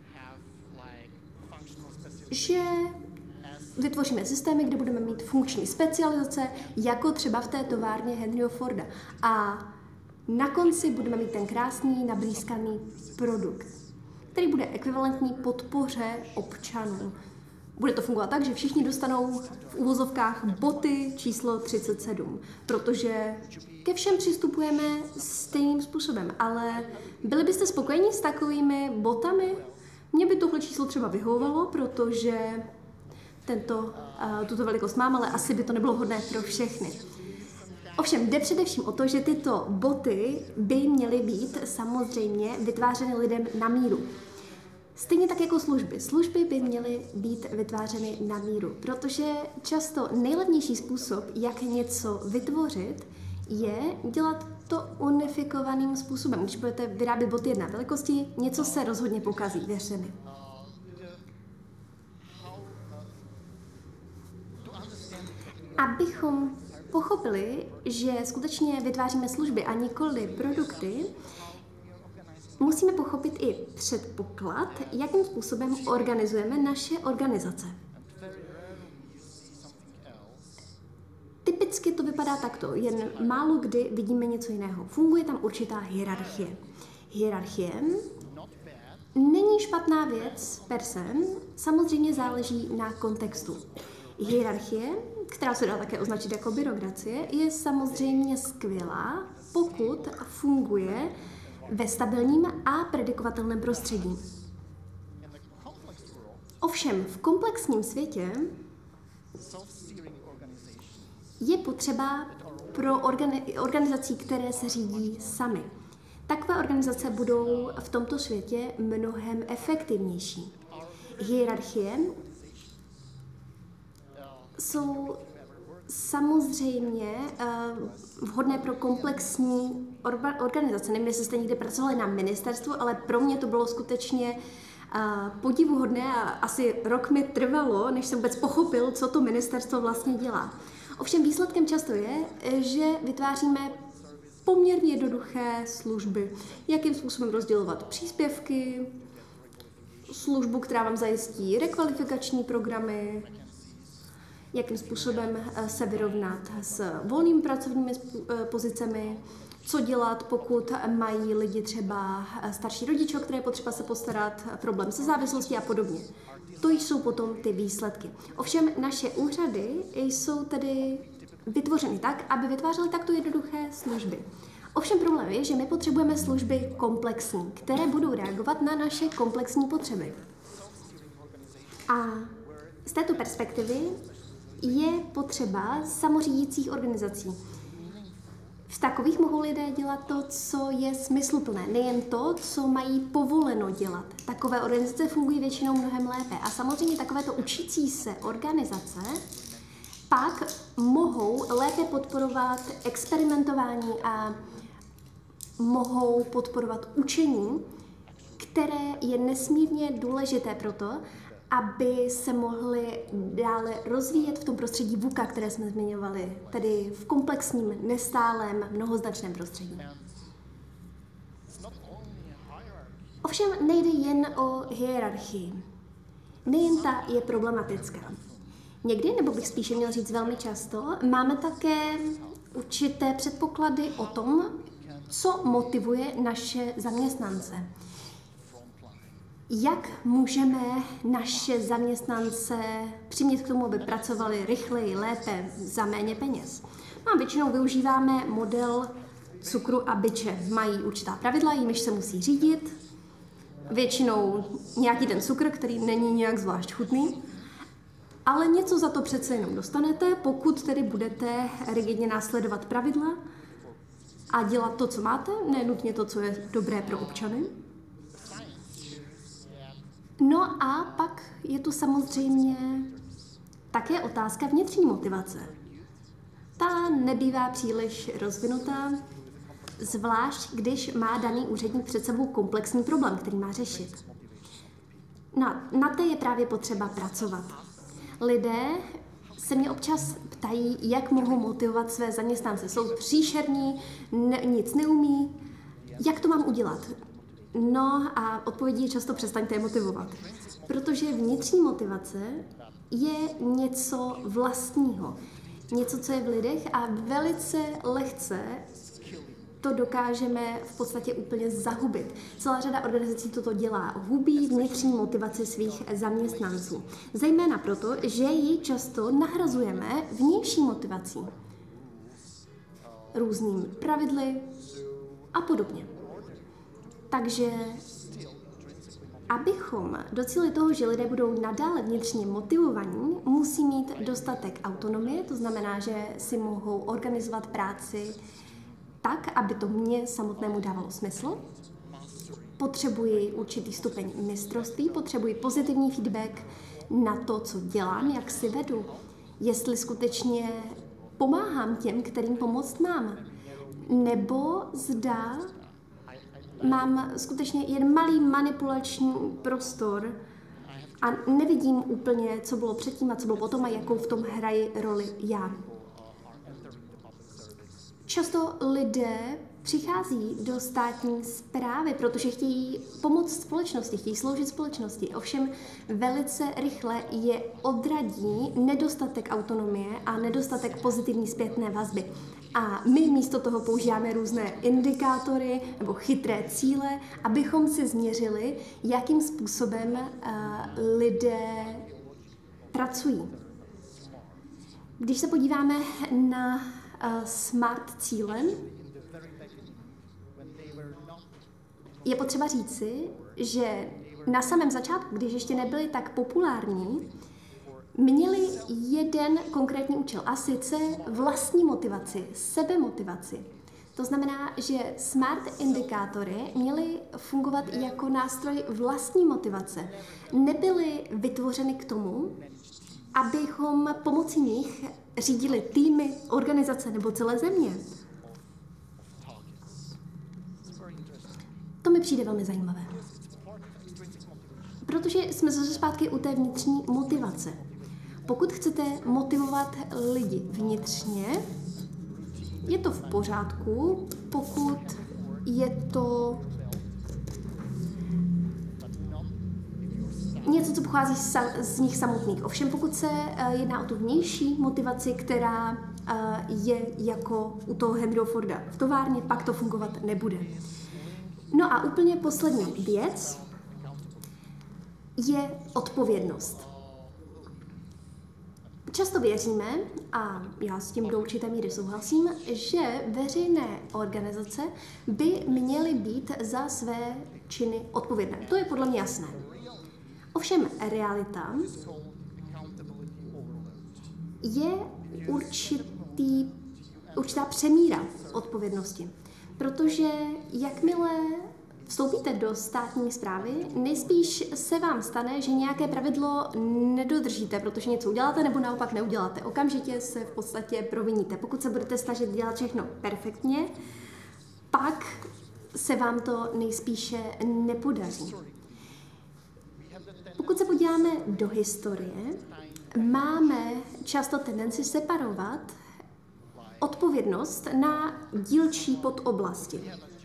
Speaker 2: že vytvoříme systémy, kde budeme mít funkční specializace, jako třeba v té továrně Henryho Forda. A na konci budeme mít ten krásný, nablízkaný produkt, který bude ekvivalentní podpoře občanů. Bude to fungovat tak, že všichni dostanou v uvozovkách boty číslo třicet sedm, protože ke všem přistupujeme stejným způsobem, ale byli byste spokojeni s takovými botami? Mně by tohle číslo třeba vyhovovalo, protože tento, uh, tuto velikost mám, ale asi by to nebylo vhodné pro všechny. Ovšem, jde především o to, že tyto boty by měly být samozřejmě vytvářeny lidem na míru. Stejně tak jako služby. Služby by měly být vytvářeny na míru, protože často nejlevnější způsob, jak něco vytvořit, je dělat to unifikovaným způsobem. Když budete vyrábět boty jedné velikosti, něco se rozhodně pokazí, věřte mi. Abychom pochopili, že skutečně vytváříme služby a nikoli produkty, musíme pochopit i předpoklad, jakým způsobem organizujeme naše organizace. Typicky to vypadá takto, jen málo kdy vidíme něco jiného. Funguje tam určitá hierarchie. Hierarchie není špatná věc per se, samozřejmě záleží na kontextu. Hierarchie, která se dá také označit jako byrokracie, je samozřejmě skvělá, pokud funguje ve stabilním a predikovatelném prostředí. Ovšem, v komplexním světě je potřeba pro organi- organizací, které se řídí sami. Takové organizace budou v tomto světě mnohem efektivnější. Hierarchie jsou samozřejmě uh, vhodné pro komplexní organizace. Nevím, jestli jste někdy pracovali na ministerstvu, ale pro mě to bylo skutečně uh, podivuhodné a asi rok mi trvalo, než jsem vůbec pochopil, co to ministerstvo vlastně dělá. Ovšem výsledkem často je, že vytváříme poměrně jednoduché služby. Jakým způsobem rozdělovat příspěvky, službu, která vám zajistí rekvalifikační programy, jakým způsobem se vyrovnat s volnými pracovními pozicemi, co dělat, pokud mají lidi třeba starší rodiče, o které je potřeba se postarat, problém se závislostí a podobně. To jsou potom ty výsledky. Ovšem naše úřady jsou tedy vytvořeny tak, aby vytvářely takto jednoduché služby. Ovšem problém je, že my potřebujeme služby komplexní, které budou reagovat na naše komplexní potřeby. A z této perspektivy je potřeba samořídících organizací. V takových mohou lidé dělat to, co je smysluplné, nejen to, co mají povoleno dělat. Takové organizace fungují většinou mnohem lépe. A samozřejmě takovéto učící se organizace pak mohou lépe podporovat experimentování a mohou podporovat učení, které je nesmírně důležité pro to, aby se mohly dále rozvíjet v tom prostředí VUCA, které jsme zmiňovali, tedy v komplexním, nestálém, mnohoznačném prostředí. Ovšem nejde jen o hierarchii. Nejen ta je problematická. Někdy, nebo bych spíše měl říct velmi často, máme také určité předpoklady o tom, co motivuje naše zaměstnance. Jak můžeme naše zaměstnance přimět k tomu, aby pracovali rychleji, lépe, za méně peněz? No a většinou využíváme model cukru a biče. Mají určitá pravidla, jimiž se musí řídit. Většinou nějaký ten cukr, který není nějak zvlášť chutný, ale něco za to přece jenom dostanete, pokud tedy budete rigidně následovat pravidla a dělat to, co máte, ne nutně to, co je dobré pro občany. No a pak je tu samozřejmě také otázka vnitřní motivace. Ta nebývá příliš rozvinutá, zvlášť když má daný úředník před sebou komplexní problém, který má řešit. Na, na té je právě potřeba pracovat. Lidé se mě občas ptají, jak mohou motivovat své zaměstnance. Jsou příšerní, ne, nic neumí. Jak to mám udělat? No a odpovědí je často přestaňte je motivovat. Protože vnitřní motivace je něco vlastního. Něco, co je v lidech a velice lehce to dokážeme v podstatě úplně zahubit. Celá řada organizací toto dělá. Hubí vnitřní motivaci svých zaměstnanců. Zejména proto, že ji často nahrazujeme vnější motivací. Různými pravidly a podobně. Takže abychom docílili toho, že lidé budou nadále vnitřně motivovaní, musí mít dostatek autonomie, to znamená, že si mohou organizovat práci tak, aby to mně samotnému dávalo smysl. Potřebuji určitý stupeň mistrovství, potřebuji pozitivní feedback na to, co dělám, jak si vedu, jestli skutečně pomáhám těm, kterým pomoct mám, nebo zda mám skutečně jen malý manipulační prostor a nevidím úplně, co bylo předtím a co bylo potom a jakou v tom hraji roli já. Často lidé přichází do státní správy, protože chtějí pomoct společnosti, chtějí sloužit společnosti. Ovšem velice rychle je odradí nedostatek autonomie a nedostatek pozitivní zpětné vazby. A my místo toho používáme různé indikátory nebo chytré cíle, abychom si změřili, jakým způsobem uh, lidé pracují. Když se podíváme na uh, smart cíle, je potřeba říci, že na samém začátku, když ještě nebyly tak populární, měli jeden konkrétní účel, a sice vlastní motivaci, sebemotivaci. To znamená, že smart indikátory měly fungovat i jako nástroj vlastní motivace. Nebyly vytvořeny k tomu, abychom pomocí nich řídili týmy, organizace nebo celé země. To mi přijde velmi zajímavé. Protože jsme zase zpátky u té vnitřní motivace. Pokud chcete motivovat lidi vnitřně, je to v pořádku, pokud je to něco, co pochází z nich samotných. Ovšem, pokud se jedná o tu vnější motivaci, která je jako u toho Henryho Forda v továrně, pak to fungovat nebude. No a úplně poslední věc je odpovědnost. Často věříme, a já s tím do určité míry souhlasím, že veřejné organizace by měly být za své činy odpovědné. To je podle mě jasné. Ovšem realita je určitý, určitá přemíra odpovědnosti. Protože jakmile vstoupíte do státní správy, nejspíš se vám stane, že nějaké pravidlo nedodržíte, protože něco uděláte nebo naopak neuděláte. Okamžitě se v podstatě proviníte. Pokud se budete snažit dělat všechno perfektně, pak se vám to nejspíše nepodaří. Pokud se podíváme do historie, máme často tendenci separovat odpovědnost na dílčí podoblasti.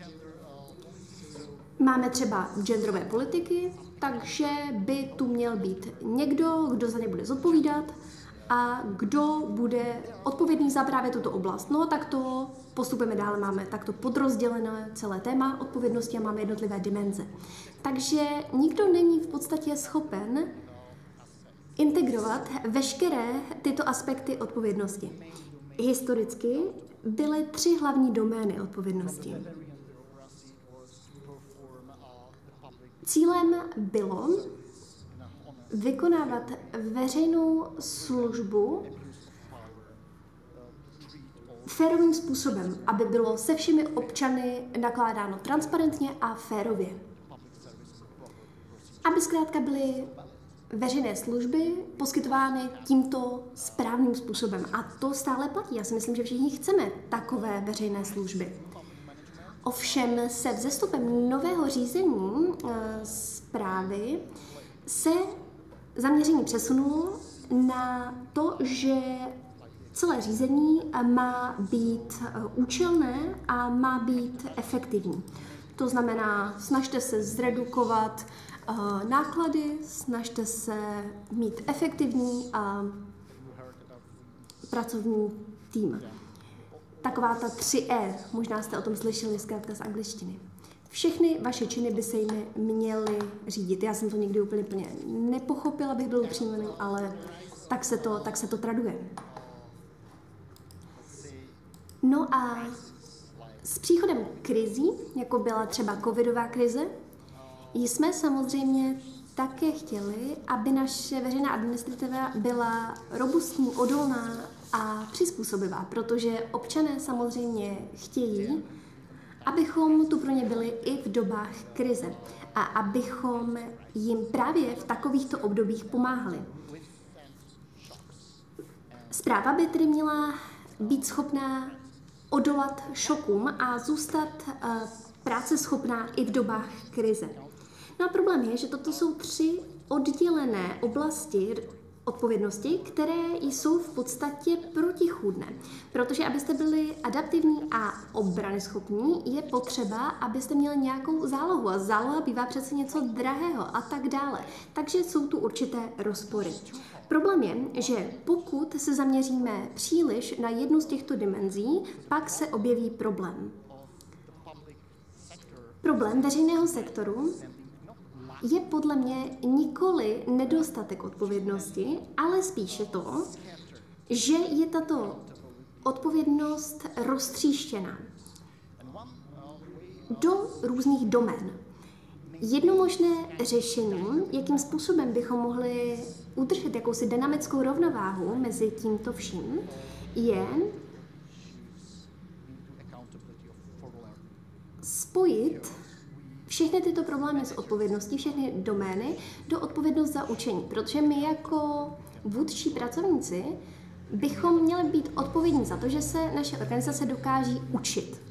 Speaker 2: Máme třeba genderové politiky, takže by tu měl být někdo, kdo za ně bude zodpovídat a kdo bude odpovědný za právě tuto oblast. No tak to postupujeme dále, máme takto podrozdělené celé téma odpovědnosti a máme jednotlivé dimenze. Takže nikdo není v podstatě schopen integrovat veškeré tyto aspekty odpovědnosti. Historicky byly tři hlavní domény odpovědnosti. Cílem bylo vykonávat veřejnou službu férovým způsobem, aby bylo se všemi občany nakládáno transparentně a férově. Aby zkrátka byly veřejné služby poskytovány tímto správným způsobem. A to stále platí. Já si myslím, že všichni chceme takové veřejné služby. Ovšem se vzestupem nového řízení e, správy se zaměření přesunulo na to, že celé řízení má být účelné a má být efektivní. To znamená, snažte se zredukovat uh, náklady, snažte se mít efektivní a pracovní tým. Taková ta tři E, možná jste o tom slyšeli zkrátka z angličtiny. Všechny vaše činy by se jimi měly řídit. Já jsem to někdy úplně, úplně nepochopila, abych byl upřímný, ale tak se to, tak se to traduje. No a s příchodem krizí, jako byla třeba covidová krize, jsme samozřejmě také chtěli, aby naše veřejná administrativa byla robustní, odolná a přizpůsobivá, protože občané samozřejmě chtějí, abychom tu pro ně byli i v dobách krize a abychom jim právě v takovýchto obdobích pomáhali. Správa by tedy měla být schopná odolat šokům a zůstat uh, práceschopná i v dobách krize. No a problém je, že toto jsou tři oddělené oblasti odpovědnosti, které jsou v podstatě protichůdné. Protože abyste byli adaptivní a obranyschopní, je potřeba, abyste měli nějakou zálohu. A záloha bývá přece něco drahého a tak dále. Takže jsou tu určité rozpory. Problém je, že pokud se zaměříme příliš na jednu z těchto dimenzí, pak se objeví problém. Problém veřejného sektoru je podle mě nikoli nedostatek odpovědnosti, ale spíše to, že je tato odpovědnost roztříštěná do různých domén. Jedno možné řešení, jakým způsobem bychom mohli udržet jakousi dynamickou rovnováhu mezi tímto vším, je spojit všechny tyto problémy s odpovědností, všechny domény do odpovědnost za učení, protože my jako vůdčí pracovníci bychom měli být odpovědní za to, že se naše organizace dokáží učit.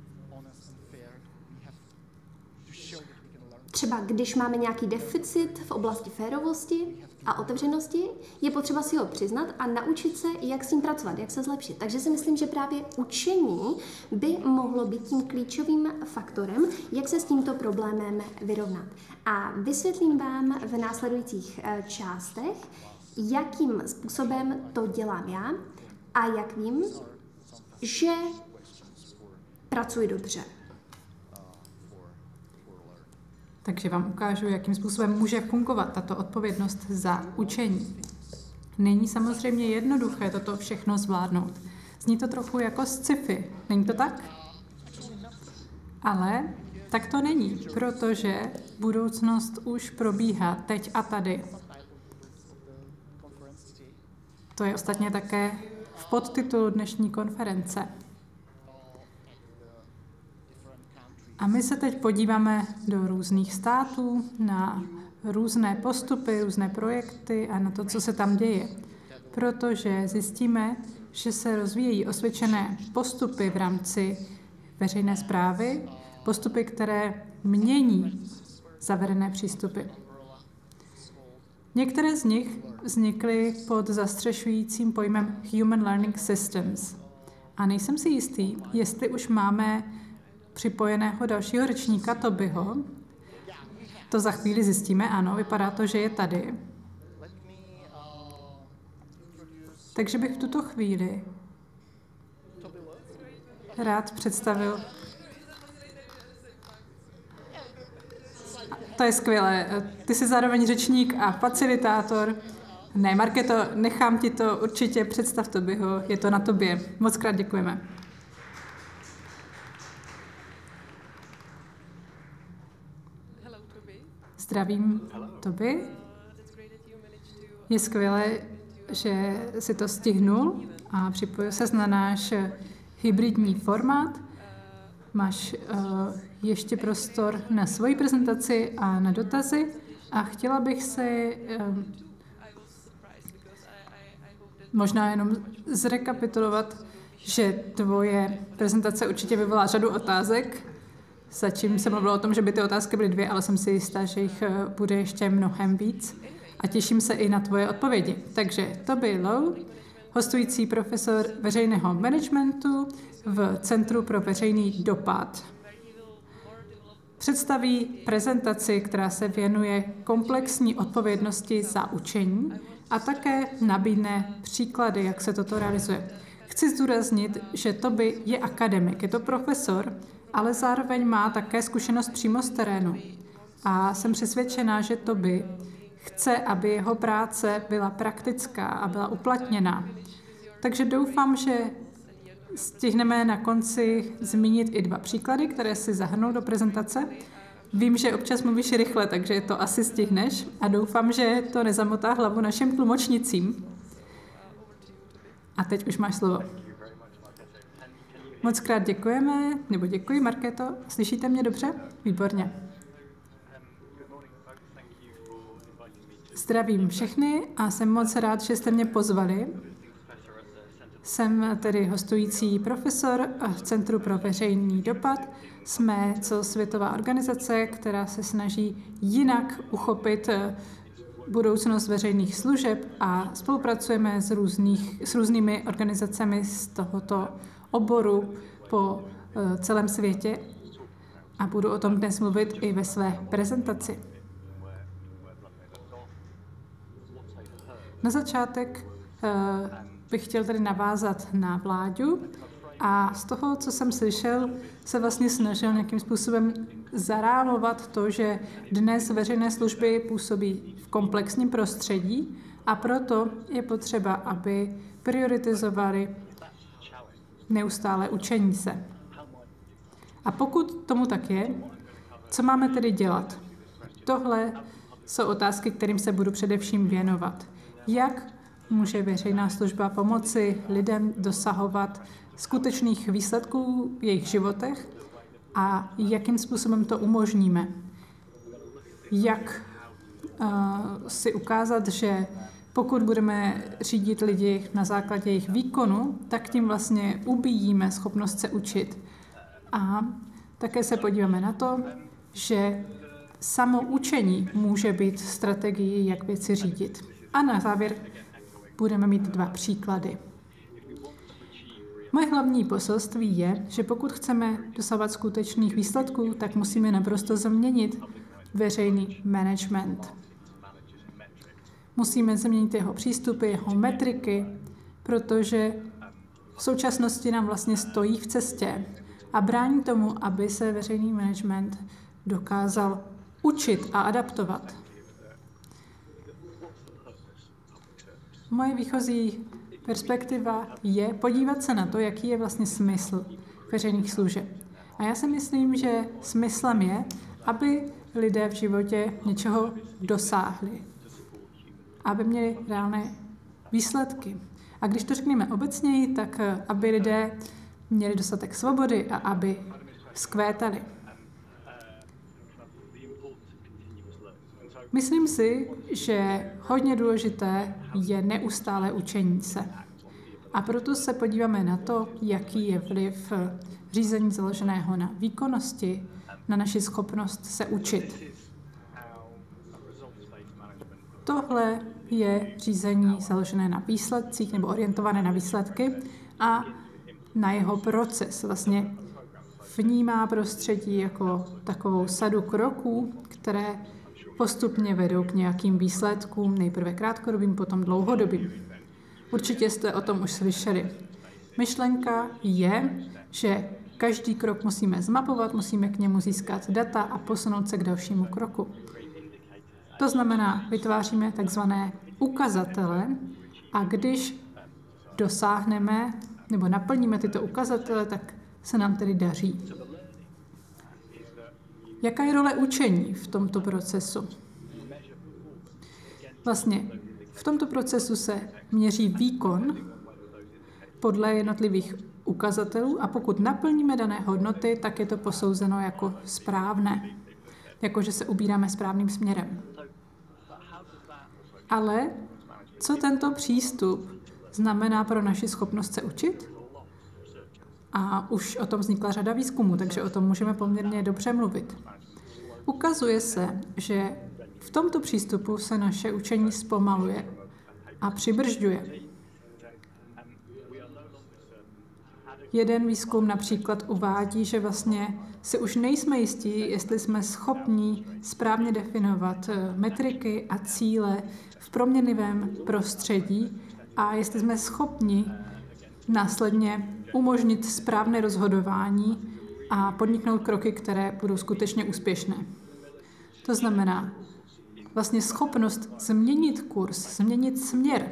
Speaker 2: Třeba když máme nějaký deficit v oblasti férovosti a otevřenosti, je potřeba si ho přiznat a naučit se, jak s tím pracovat, jak se zlepšit. Takže si myslím, že právě učení by mohlo být tím klíčovým faktorem, jak se s tímto problémem vyrovnat. A vysvětlím vám v následujících částech, jakým způsobem to dělám já a jak vím, že pracuji dobře.
Speaker 1: Takže vám ukážu, jakým způsobem může fungovat tato odpovědnost za učení. Není samozřejmě jednoduché toto všechno zvládnout. Zní to trochu jako sci-fi, není to tak? Ale tak to není, protože budoucnost už probíhá teď a tady. To je ostatně také v podtitulu dnešní konference. A my se teď podíváme do různých států, na různé postupy, různé projekty a na to, co se tam děje. Protože zjistíme, že se rozvíjejí osvědčené postupy v rámci veřejné správy, postupy, které mění zavedené přístupy. Některé z nich vznikly pod zastřešujícím pojmem Human Learning Systems. A nejsem si jistý, jestli už máme připojeného dalšího řečníka Tobyho. To za chvíli zjistíme, ano, vypadá to, že je tady. Takže bych v tuto chvíli rád představil. To je skvělé. Ty jsi zároveň řečník a facilitátor. Ne, Markéto, nechám ti to určitě, představ Tobyho, je to na tobě. Moc krát děkujeme. Zdravím, Toby. Je skvělé, že si to stihnul a připojil ses na náš hybridní formát. Máš uh, ještě prostor na svoji prezentaci a na dotazy a chtěla bych se uh, možná jenom zrekapitulovat, že tvoje prezentace určitě vyvolá řadu otázek. Zatím jsem mluvila o tom, že by ty otázky byly dvě, ale jsem si jistá, že jich bude ještě mnohem víc. A těším se i na tvoje odpovědi. Takže Toby Lowe, hostující profesor veřejného managementu v Centru pro veřejný dopad, představí prezentaci, která se věnuje komplexní odpovědnosti za učení a také nabídne příklady, jak se toto realizuje. Chci zdůraznit, že Toby je akademik, je to profesor, ale zároveň má také zkušenost přímo z terénu. A jsem přesvědčená, že Toby chce, aby jeho práce byla praktická a byla uplatněná. Takže doufám, že stihneme na konci zmínit i dva příklady, které si zahrnou do prezentace. Vím, že občas mluvíš rychle, takže to asi stihneš a doufám, že to nezamotá hlavu našim tlumočnicím. A teď už máš slovo. Moc krát děkujeme, nebo děkuji, Markéto. Slyšíte mě dobře? Výborně. Zdravím všechny a jsem moc rád, že jste mě pozvali. Jsem tedy hostující profesor v Centru pro veřejný dopad. Jsme celosvětová organizace, která se snaží jinak uchopit budoucnost veřejných služeb a spolupracujeme s, různých, s různými organizacemi z tohoto oboru po celém světě a budu o tom dnes mluvit i ve své prezentaci. Na začátek bych chtěl tedy navázat na Vláďu a z toho, co jsem slyšel, se vlastně snažil nějakým způsobem zarámovat to, že dnes veřejné služby působí v komplexním prostředí a proto je potřeba, aby prioritizovali neustále učení se. A pokud tomu tak je, co máme tedy dělat? Tohle jsou otázky, kterým se budu především věnovat. Jak může veřejná služba pomoci lidem dosahovat skutečných výsledků v jejich životech a jakým způsobem to umožníme. Jak uh, si ukázat, že pokud budeme řídit lidi na základě jejich výkonu, tak tím vlastně ubíjíme schopnost se učit. A také se podíváme na to, že samo učení může být strategií, jak věci řídit. A na závěr budeme mít dva příklady. Moje hlavní poselství je, že pokud chceme dosahovat skutečných výsledků, tak musíme naprosto změnit veřejný management. Musíme změnit jeho přístupy, jeho metriky, protože v současnosti nám vlastně stojí v cestě a brání tomu, aby se veřejný management dokázal učit a adaptovat. Moje výchozí perspektiva je podívat se na to, jaký je vlastně smysl veřejných služeb. A já si myslím, že smyslem je, aby lidé v životě něčeho dosáhli, aby měli reálné výsledky. A když to řekneme obecněji, tak aby lidé měli dostatek svobody a aby vzkvétali. Myslím si, že hodně důležité je neustálé učení se. A proto se podíváme na to, jaký je vliv řízení založeného na výkonnosti, na naši schopnost se učit. Tohle je řízení založené na výsledcích nebo orientované na výsledky a na jeho proces. Vlastně vnímá prostředí jako takovou sadu kroků, které postupně vedou k nějakým výsledkům, nejprve krátkodobým, potom dlouhodobým. Určitě jste o tom už slyšeli. Myšlenka je, že každý krok musíme zmapovat, musíme k němu získat data a posunout se k dalšímu kroku. To znamená, vytváříme takzvané ukazatele a když dosáhneme nebo naplníme tyto ukazatele, tak se nám tedy daří. Jaká je role učení v tomto procesu? Vlastně v tomto procesu se měří výkon podle jednotlivých ukazatelů a pokud naplníme dané hodnoty, tak je to posouzeno jako správné, jakože se ubíráme správným směrem. Ale co tento přístup znamená pro naši schopnost se učit? A už o tom vznikla řada výzkumů, takže o tom můžeme poměrně dobře mluvit. Ukazuje se, že v tomto přístupu se naše učení zpomaluje a přibržďuje. Jeden výzkum například uvádí, že vlastně si už nejsme jistí, jestli jsme schopni správně definovat metriky a cíle v proměnlivém prostředí a jestli jsme schopni následně umožnit správné rozhodování a podniknout kroky, které budou skutečně úspěšné. To znamená vlastně schopnost změnit kurz, změnit směr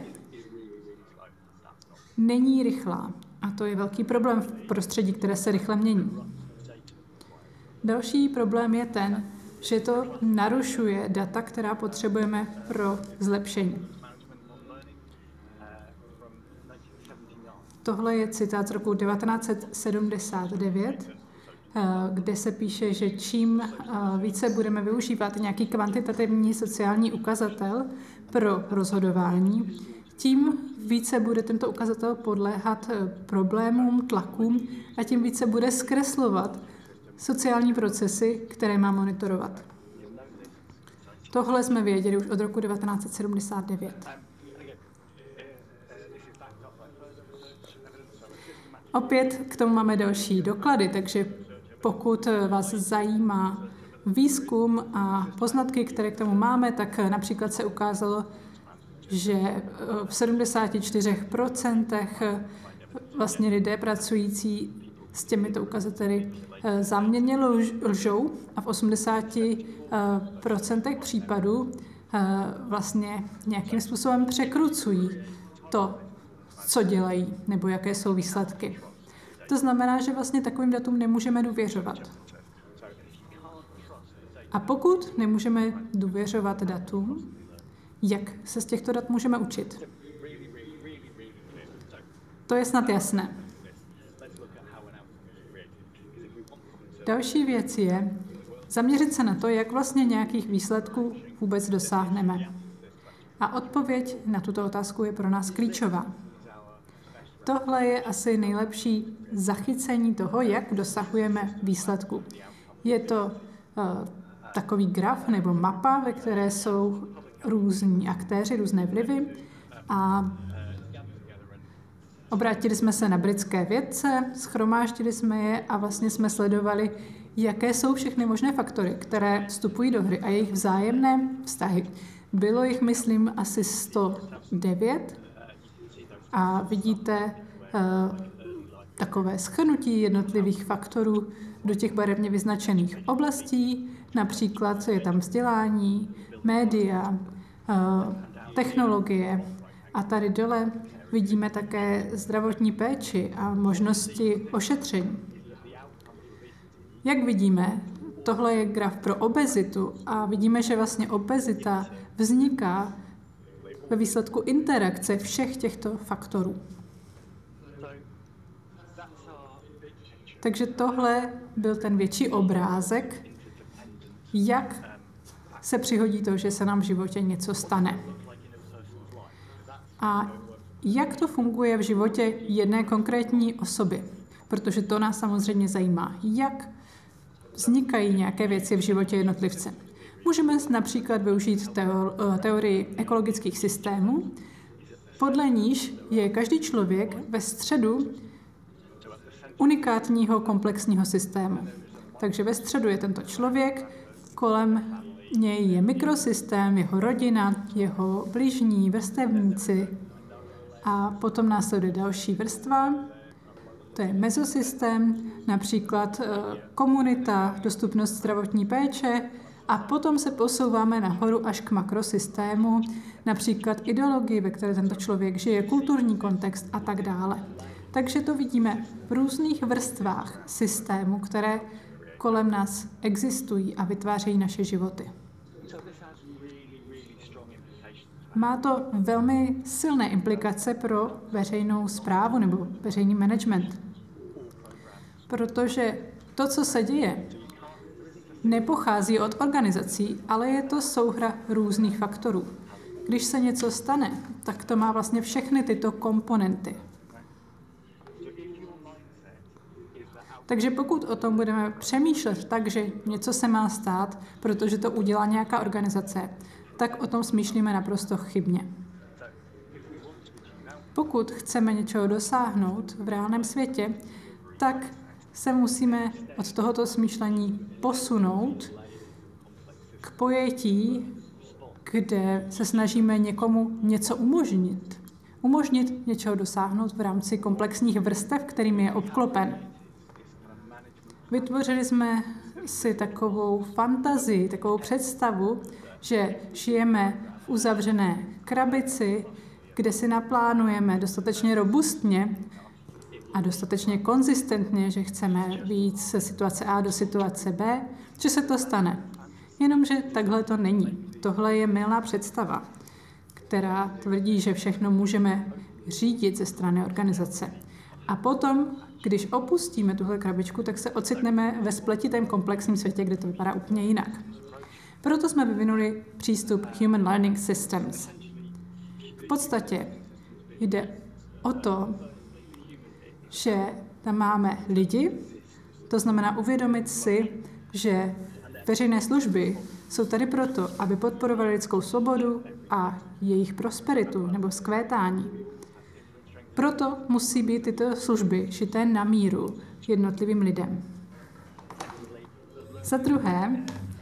Speaker 1: není rychlá. A to je velký problém v prostředí, které se rychle mění. Další problém je ten, že to narušuje data, která potřebujeme pro zlepšení. Tohle je citát z roku devatenáct set sedmdesát devět, kde se píše, že čím více budeme využívat nějaký kvantitativní sociální ukazatel pro rozhodování, tím více bude tento ukazatel podléhat problémům, tlakům a tím více bude zkreslovat sociální procesy, které má monitorovat. Tohle jsme věděli už od roku devatenáct set sedmdesát devět. Opět k tomu máme další doklady, takže pokud vás zajímá výzkum a poznatky, které k tomu máme, tak například se ukázalo, že v sedmdesáti čtyřech procentech vlastně lidé pracující s těmito ukazateli záměrně lžou a v osmdesáti procentech případů vlastně nějakým způsobem překrucují to, co dělají nebo jaké jsou výsledky. To znamená, že vlastně takovým datům nemůžeme důvěřovat. A pokud nemůžeme důvěřovat datům, jak se z těchto dat můžeme učit? To je snad jasné. Další věc je zaměřit se na to, jak vlastně nějakých výsledků vůbec dosáhneme. A odpověď na tuto otázku je pro nás klíčová. Tohle je asi nejlepší zachycení toho, jak dosahujeme výsledku. Je to uh, takový graf nebo mapa, ve které jsou různí aktéři, různé vlivy a obrátili jsme se na britské vědce, shromáždili jsme je a vlastně jsme sledovali, jaké jsou všechny možné faktory, které vstupují do hry a jejich vzájemné vztahy. Bylo jich, myslím, asi sto devět a vidíte uh, takové shrnutí jednotlivých faktorů do těch barevně vyznačených oblastí. Například je tam vzdělání, média, uh, technologie a tady dole vidíme také zdravotní péči a možnosti ošetření. Jak vidíme, tohle je graf pro obezitu a vidíme, že vlastně obezita vzniká ve výsledku interakce všech těchto faktorů. Takže tohle byl ten větší obrázek, jak se přihodí to, že se nám v životě něco stane. A jak to funguje v životě jedné konkrétní osoby, protože to nás samozřejmě zajímá. Jak vznikají nějaké věci v životě jednotlivce. Můžeme například využít teorii ekologických systémů, podle níž je každý člověk ve středu unikátního komplexního systému. Takže ve středu je tento člověk, kolem něj je mikrosystém, jeho rodina, jeho bližní, vrstevníci a potom následuje další vrstva. To je mezosystém, například komunita, dostupnost zdravotní péče a potom se posouváme nahoru až k makrosystému, například ideologii, ve které tento člověk žije, kulturní kontext a tak dále. Takže to vidíme v různých vrstvách systému, které kolem nás existují a vytvářejí naše životy. Má to velmi silné implikace pro veřejnou správu nebo veřejný management. Protože to, co se děje, nepochází od organizací, ale je to souhra různých faktorů. Když se něco stane, tak to má vlastně všechny tyto komponenty. Takže pokud o tom budeme přemýšlet tak, že něco se má stát, protože to udělá nějaká organizace, tak o tom smýšlíme naprosto chybně. Pokud chceme něčeho dosáhnout v reálném světě, tak se musíme od tohoto smýšlení posunout k pojetí, kde se snažíme někomu něco umožnit. Umožnit něčeho dosáhnout v rámci komplexních vrstev, kterým je obklopen. Vytvořili jsme si takovou fantazii, takovou představu, že žijeme v uzavřené krabici, kde si naplánujeme dostatečně robustně a dostatečně konzistentně, že chceme vyjít ze situace A do situace B, že se to stane. Jenomže takhle to není. Tohle je mylná představa, která tvrdí, že všechno můžeme řídit ze strany organizace. A potom, když opustíme tuhle krabičku, tak se ocitneme ve spletitém komplexním světě, kde to vypadá úplně jinak. Proto jsme vyvinuli přístup Human Learning Systems. V podstatě jde o to, že tam máme lidi, to znamená uvědomit si, že veřejné služby jsou tady proto, aby podporovaly lidskou svobodu a jejich prosperitu nebo vzkvétání. Proto musí být tyto služby šité na míru jednotlivým lidem. Za druhé,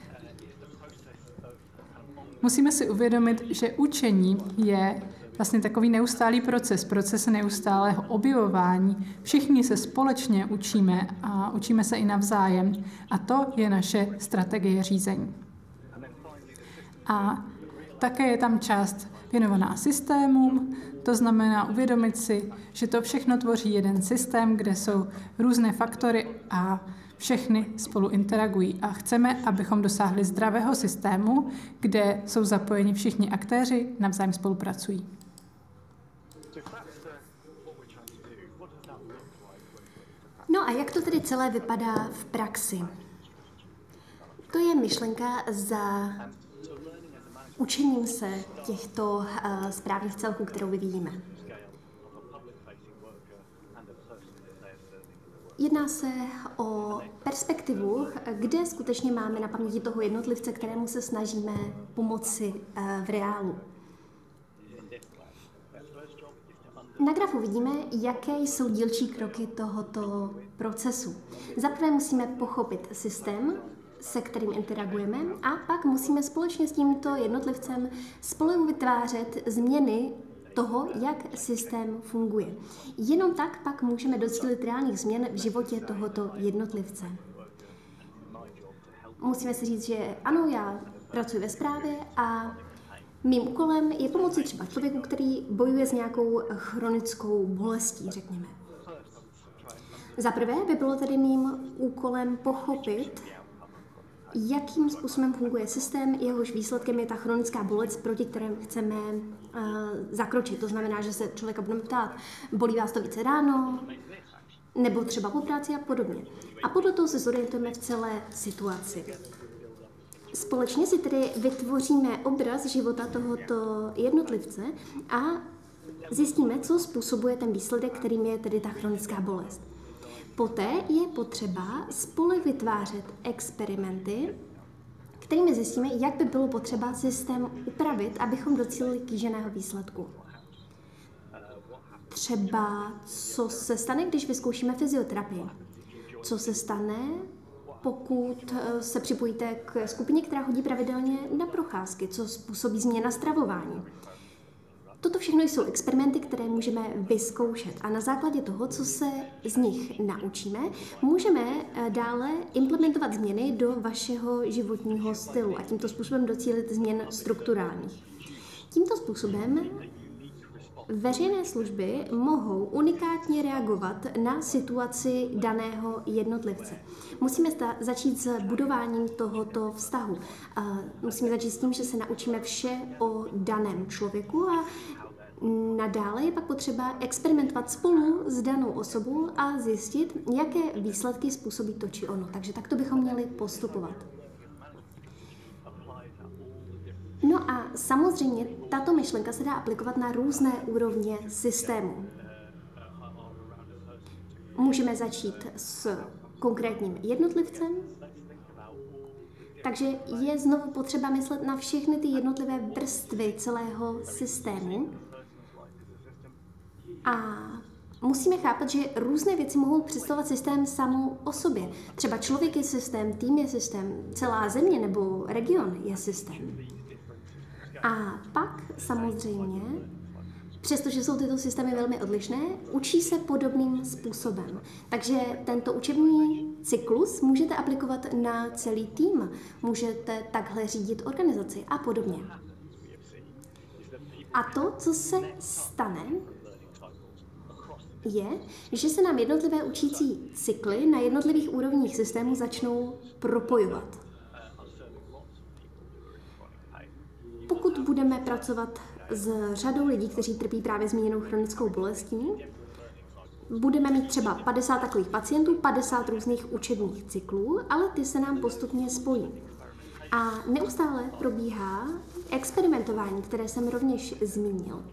Speaker 1: musíme si uvědomit, že učení je vlastně takový neustálý proces, proces neustálého objevování. Všichni se společně učíme a učíme se i navzájem. A to je naše strategie řízení. A také je tam část věnovaná systémům, to znamená uvědomit si, že to všechno tvoří jeden systém, kde jsou různé faktory a všechny spolu interagují. A chceme, abychom dosáhli zdravého systému, kde jsou zapojeni všichni aktéři, navzájem spolupracují.
Speaker 2: No No a jak to tedy celé vypadá v praxi? To je myšlenka za učením se těchto uh, správných celků, kterou vyvíjíme. Jedná se o perspektivu, kde skutečně máme na paměti toho jednotlivce, kterému se snažíme pomoci uh, v reálu. Na grafu vidíme, jaké jsou dílčí kroky tohoto procesu. Zaprvé musíme pochopit systém, se kterým interagujeme, a pak musíme společně s tímto jednotlivcem spolu vytvářet změny toho, jak systém funguje. Jenom tak pak můžeme docílit reálných změn v životě tohoto jednotlivce. Musíme si říct, že ano, já pracuji ve správě a mým úkolem je pomoci třeba člověku, který bojuje s nějakou chronickou bolestí, řekněme. Za prvé by bylo tedy mým úkolem pochopit, jakým způsobem funguje systém, jehož výsledkem je ta chronická bolest, proti které chceme uh, zakročit. To znamená, že se člověka budeme ptát, bolí vás to více ráno, nebo třeba po práci a podobně. A podle toho se zorientujeme v celé situaci. Společně si tedy vytvoříme obraz života tohoto jednotlivce a zjistíme, co způsobuje ten výsledek, kterým je tedy ta chronická bolest. Poté je potřeba spolu vytvářet experimenty, kterými zjistíme, jak by bylo potřeba systém upravit, abychom docílili kýženého výsledku. Třeba, co se stane, když vyzkoušíme fyzioterapii. Co se stane, pokud se připojíte k skupině, která chodí pravidelně na procházky, co způsobí změna stravování. Toto všechno jsou experimenty, které můžeme vyzkoušet a na základě toho, co se z nich naučíme, můžeme dále implementovat změny do vašeho životního stylu a tímto způsobem docílit změn strukturálních. Tímto způsobem veřejné služby mohou unikátně reagovat na situaci daného jednotlivce. Musíme začít s budováním tohoto vztahu. Musíme začít s tím, že se naučíme vše o daném člověku a nadále je pak potřeba experimentovat spolu s danou osobou a zjistit, jaké výsledky způsobí to či ono. Takže takto bychom měli postupovat. No a samozřejmě tato myšlenka se dá aplikovat na různé úrovně systému. Můžeme začít s konkrétním jednotlivcem, takže je znovu potřeba myslet na všechny ty jednotlivé vrstvy celého systému a musíme chápat, že různé věci mohou představovat systém samou o sobě. Třeba člověk je systém, tým je systém, celá země nebo region je systém. A pak samozřejmě, přestože jsou tyto systémy velmi odlišné, učí se podobným způsobem. Takže tento učební cyklus můžete aplikovat na celý tým, můžete takhle řídit organizaci a podobně. A to, co se stane, je, že se nám jednotlivé učící cykly na jednotlivých úrovních systému začnou propojovat. Pokud budeme pracovat s řadou lidí, kteří trpí právě zmíněnou chronickou bolestí, budeme mít třeba padesát takových pacientů, padesát různých učebních cyklů, ale ty se nám postupně spojí. A neustále probíhá experimentování, které jsem rovněž zmínil.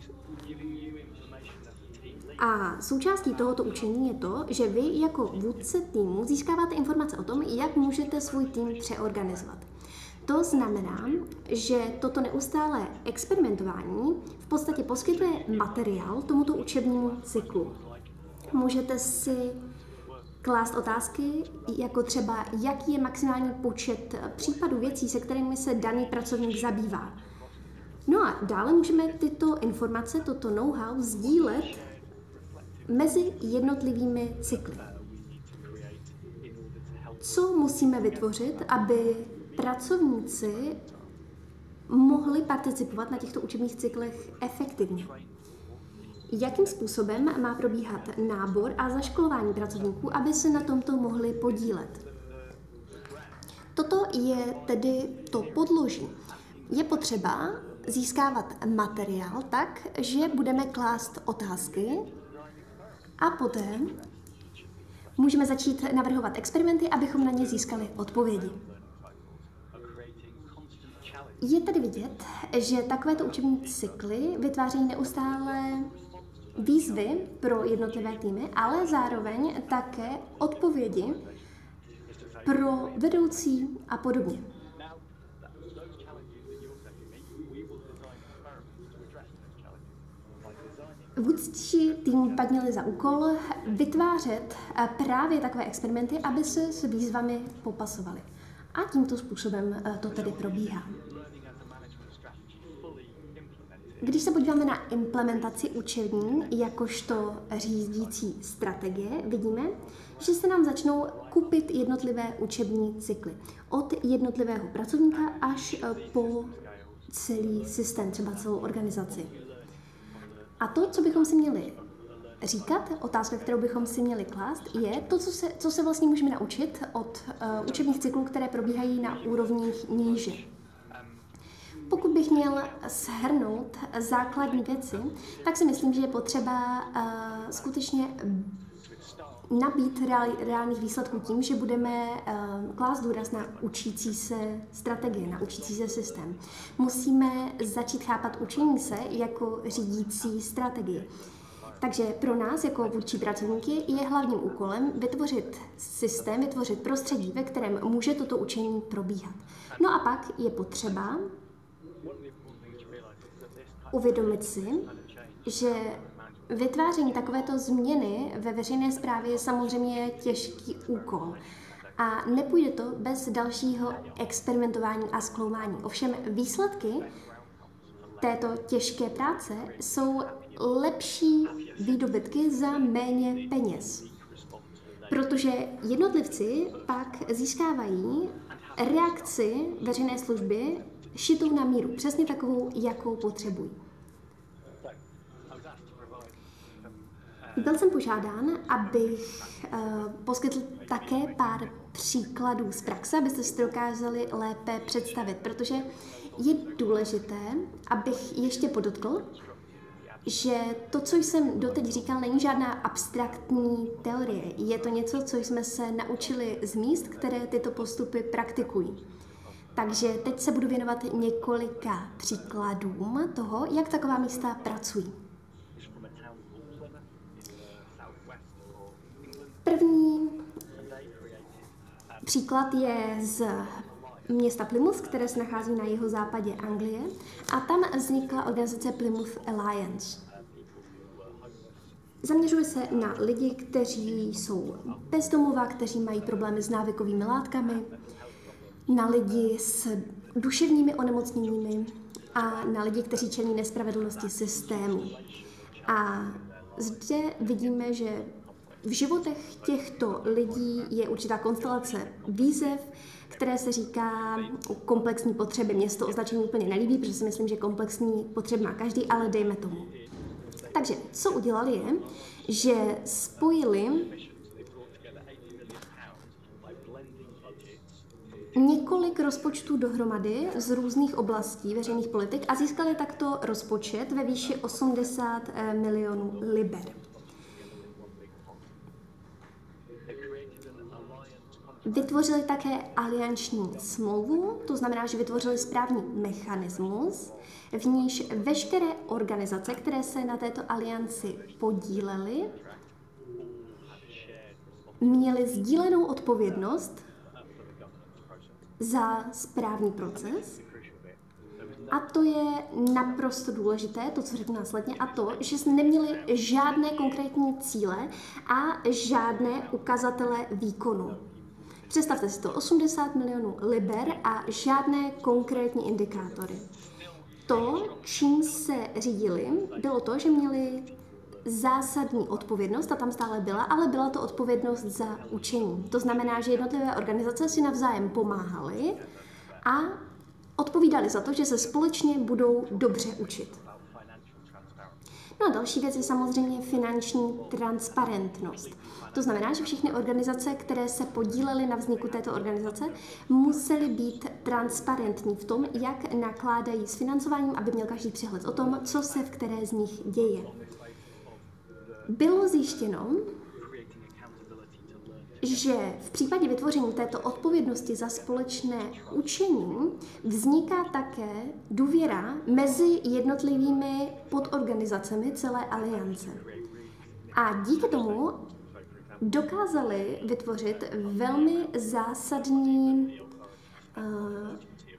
Speaker 2: A součástí tohoto učení je to, že vy jako vůdce týmu získáváte informace o tom, jak můžete svůj tým přeorganizovat. To znamená, že toto neustálé experimentování v podstatě poskytuje materiál tomuto učebnímu cyklu. Můžete si klást otázky, jako třeba, jaký je maximální počet případů věcí, se kterými se daný pracovník zabývá. No a dále můžeme tyto informace, toto know-how sdílet mezi jednotlivými cykly. Co musíme vytvořit, aby pracovníci mohli participovat na těchto učebních cyklech efektivně? Jakým způsobem má probíhat nábor a zaškolování pracovníků, aby se na tomto mohli podílet? Toto je tedy to podloží. Je potřeba získávat materiál tak, že budeme klást otázky a poté Můžeme začít navrhovat experimenty, abychom na ně získali odpovědi. Je tady vidět, že takovéto učební cykly vytvářejí neustále výzvy pro jednotlivé týmy, ale zároveň také odpovědi pro vedoucí a podobně. Vůdčí tým pak měli za úkol vytvářet právě takové experimenty, aby se s výzvami popasovali. A tímto způsobem to tedy probíhá. Když se podíváme na implementaci učení jakožto řídící strategie, vidíme, že se nám začnou kupit jednotlivé učební cykly. Od jednotlivého pracovníka až po celý systém, třeba celou organizaci. A to, co bychom si měli říkat, otázka, kterou bychom si měli klást, je to, co se, co se vlastně můžeme naučit od uh, učebních cyklů, které probíhají na úrovních níže. Pokud bych měl shrnout základní věci, tak si myslím, že je potřeba uh, skutečně nabít reál, reálných výsledků tím, že budeme uh, klást důraz na učící se strategie, na učící se systém. Musíme začít chápat učení se jako řídící strategii. Takže pro nás, jako vůdčí pracovníky, je hlavním úkolem vytvořit systém, vytvořit prostředí, ve kterém může toto učení probíhat. No a pak je potřeba uvědomit si, že vytváření takovéto změny ve veřejné správě je samozřejmě těžký úkol. A nepůjde to bez dalšího experimentování a zkoumání. Ovšem výsledky této těžké práce jsou lepší výdobytky za méně peněz. Protože jednotlivci pak získávají reakci veřejné služby šitou na míru, přesně takovou, jakou potřebují. Byl jsem požádán, abych uh, poskytl také pár příkladů z praxe, abyste si to dokázali lépe představit, protože je důležité, abych ještě podotkl, že to, co jsem doteď říkal, není žádná abstraktní teorie. Je to něco, co jsme se naučili z míst, které tyto postupy praktikují. Takže teď se budu věnovat několika příkladům toho, jak taková místa pracují. První příklad je z města Plymouth, které se nachází na jihozápadě Anglie, a tam vznikla organizace Plymouth Alliance. Zaměřuje se na lidi, kteří jsou bezdomova, kteří mají problémy s návykovými látkami, na lidi s duševními onemocněními a na lidi, kteří čelí nespravedlnosti systému. A zde vidíme, že v životech těchto lidí je určitá konstelace výzev, které se říká komplexní potřeby. Mně se to označení úplně nelíbí, protože si myslím, že komplexní potřeby má každý, ale dejme tomu. Takže co udělali je, že spojili několik rozpočtů dohromady z různých oblastí veřejných politik a získali takto rozpočet ve výši osmdesát milionů liber. Vytvořili také alianční smlouvu, to znamená, že vytvořili správní mechanismus, v níž veškeré organizace, které se na této alianci podílely, měly sdílenou odpovědnost za správní proces. A to je naprosto důležité, to, co řeknu následně, a to, že jsme neměli žádné konkrétní cíle a žádné ukazatele výkonu. Představte si to, osmdesát milionů liber a žádné konkrétní indikátory. To, čím se řídili, bylo to, že měli zásadní odpovědnost, a tam stále byla, ale byla to odpovědnost za učení. To znamená, že jednotlivé organizace si navzájem pomáhaly a odpovídali za to, že se společně budou dobře učit. No a další věc je samozřejmě finanční transparentnost. To znamená, že všechny organizace, které se podílely na vzniku této organizace, musely být transparentní v tom, jak nakládají s financováním, aby měl každý přehled o tom, co se v které z nich děje. Bylo zjištěno, že v případě vytvoření této odpovědnosti za společné učení vzniká také důvěra mezi jednotlivými podorganizacemi celé aliance. A díky tomu dokázali vytvořit velmi zásadní uh,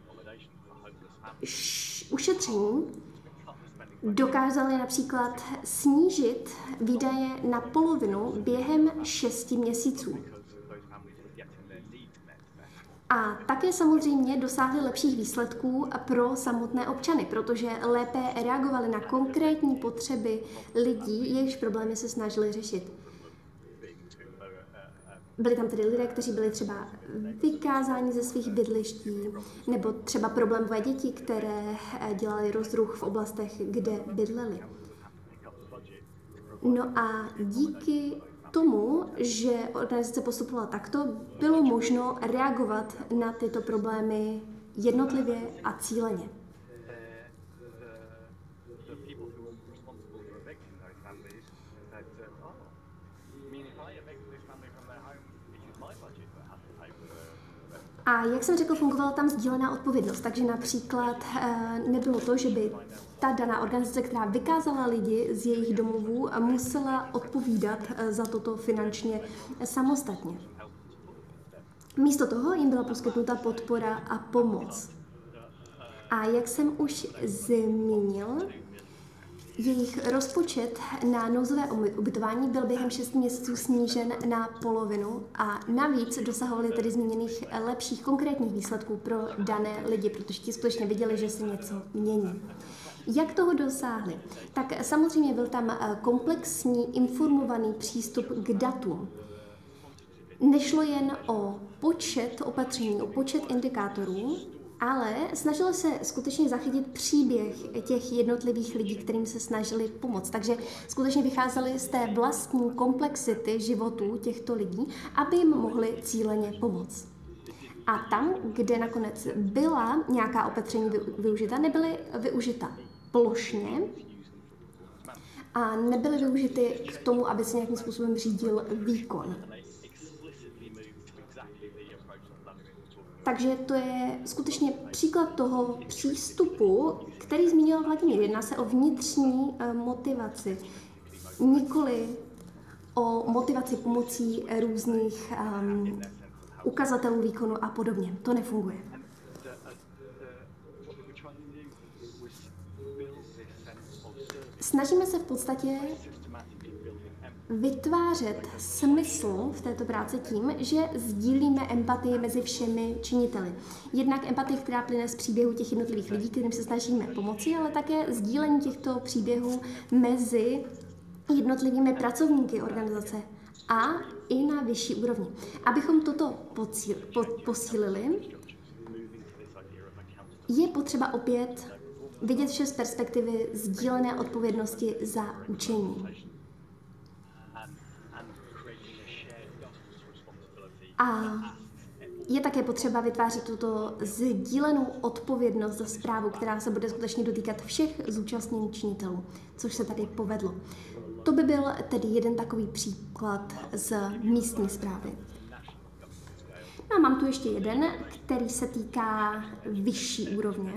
Speaker 2: š- ušetření. Dokázali například snížit výdaje na polovinu během šesti měsíců. A také samozřejmě dosáhli lepších výsledků pro samotné občany, protože lépe reagovali na konkrétní potřeby lidí, jejichž problémy se snažili řešit. Byli tam tedy lidé, kteří byli třeba vykázáni ze svých bydliští, nebo třeba problémové děti, které dělali rozruch v oblastech, kde bydleli. No a díky tomu, že organizace postupovala takto, bylo možno reagovat na tyto problémy jednotlivě a cíleně. A jak jsem řekl, fungovala tam sdílená odpovědnost, takže například nebylo to, že by ta daná organizace, která vykázala lidi z jejich domovů, musela odpovídat za toto finančně samostatně. Místo toho jim byla poskytnuta podpora a pomoc. A jak jsem už zmínil, jejich rozpočet na nouzové ubytování byl během šesti měsíců snížen na polovinu a navíc dosahovali tedy zmíněných lepších konkrétních výsledků pro dané lidi, protože ti skutečně viděli, že se něco mění. Jak toho dosáhli? Tak samozřejmě byl tam komplexní informovaný přístup k datům. Nešlo jen o počet opatření, o počet indikátorů, ale snažili se skutečně zachytit příběh těch jednotlivých lidí, kterým se snažili pomoct. Takže skutečně vycházeli z té vlastní komplexity životů těchto lidí, aby jim mohli cíleně pomoct. A tam, kde nakonec byla nějaká opatření využita, nebyly využita plošně a nebyly využity k tomu, aby se nějakým způsobem řídil výkon. Takže to je skutečně příklad toho přístupu, který zmínil Vladimír. Jedná se o vnitřní motivaci, nikoli o motivaci pomocí různých um, ukazatelů výkonu a podobně. To nefunguje. Snažíme se v podstatě vytvářet smysl v této práci tím, že sdílíme empatii mezi všemi činiteli. Jednak empatii, která plyne z příběhu těch jednotlivých lidí, kterým se snažíme pomoci, ale také sdílení těchto příběhů mezi jednotlivými pracovníky organizace a i na vyšší úrovni. Abychom toto pocíl, po, posílili, je potřeba opět vidět vše z perspektivy sdílené odpovědnosti za učení. A je také potřeba vytvářet tuto sdílenou odpovědnost za správu, která se bude skutečně dotýkat všech zúčastněných činitelů, což se tady povedlo. To by byl tedy jeden takový příklad z místní správy. No a mám tu ještě jeden, který se týká vyšší úrovně.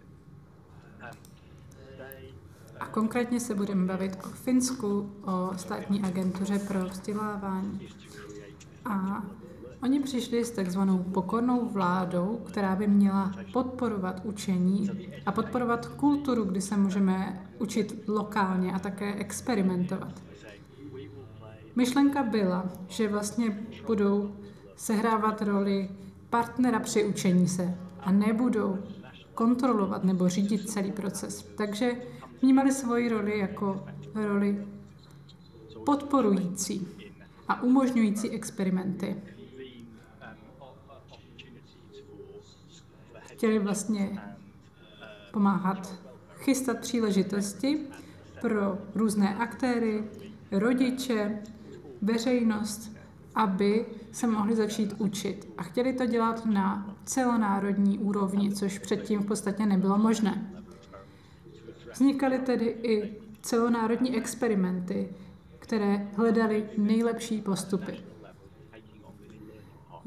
Speaker 1: A konkrétně se budeme bavit o Finsku, o státní agentuře pro vzdělávání. A oni přišli s takzvanou pokornou vládou, která by měla podporovat učení a podporovat kulturu, kdy se můžeme učit lokálně a také experimentovat. Myšlenka byla, že vlastně budou sehrávat roli partnera při učení se a nebudou kontrolovat nebo řídit celý proces. Takže vnímali svoji roli jako roli podporující a umožňující experimenty. Chtěli vlastně pomáhat chystat příležitosti pro různé aktéry, rodiče, veřejnost, aby se mohli začít učit. A chtěli to dělat na celonárodní úrovni, což předtím v podstatě nebylo možné. Vznikaly tedy i celonárodní experimenty, které hledaly nejlepší postupy.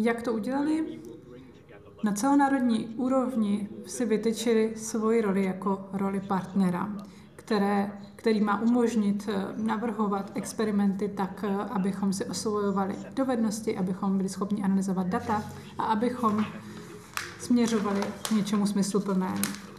Speaker 1: Jak to udělali? Na celonárodní úrovni si vytyčili svoji roli jako roli partnera, které, který má umožnit navrhovat experimenty tak, abychom si osvojovali dovednosti, abychom byli schopni analyzovat data a abychom směřovali k něčemu smysluplnému.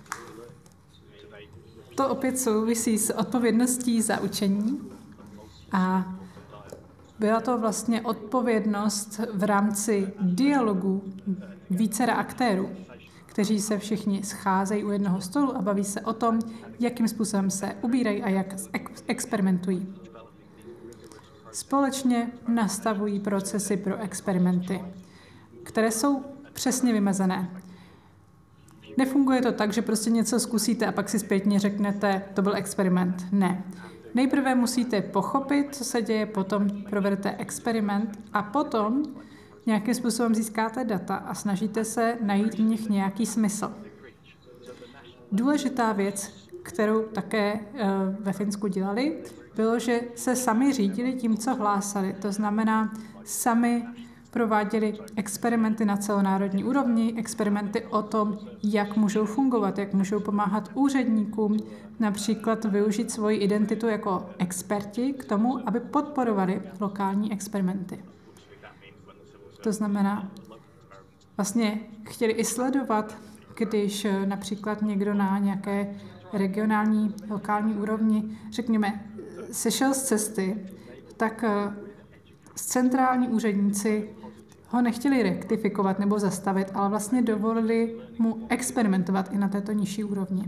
Speaker 1: To opět souvisí s odpovědností za učení a byla to vlastně odpovědnost v rámci dialogu vícera aktérů, kteří se všichni scházejí u jednoho stolu a baví se o tom, jakým způsobem se ubírají a jak experimentují. Společně nastavují procesy pro experimenty, které jsou přesně vymezené. Nefunguje to tak, že prostě něco zkusíte a pak si zpětně řeknete, to byl experiment. Ne. Nejprve musíte pochopit, co se děje, potom provedete experiment a potom nějakým způsobem získáte data a snažíte se najít v nich nějaký smysl. Důležitá věc, kterou také ve Finsku dělali, bylo, že se sami řídili tím, co hlásali. To znamená, sami prováděli experimenty na celonárodní úrovni, experimenty o tom, jak můžou fungovat, jak můžou pomáhat úředníkům, například využít svoji identitu jako experti k tomu, aby podporovali lokální experimenty. To znamená, vlastně chtěli i sledovat, když například někdo na nějaké regionální, lokální úrovni, řekněme, sešel z cesty, tak centrální úředníci ho nechtěli rektifikovat nebo zastavit, ale vlastně dovolili mu experimentovat i na této nižší úrovni.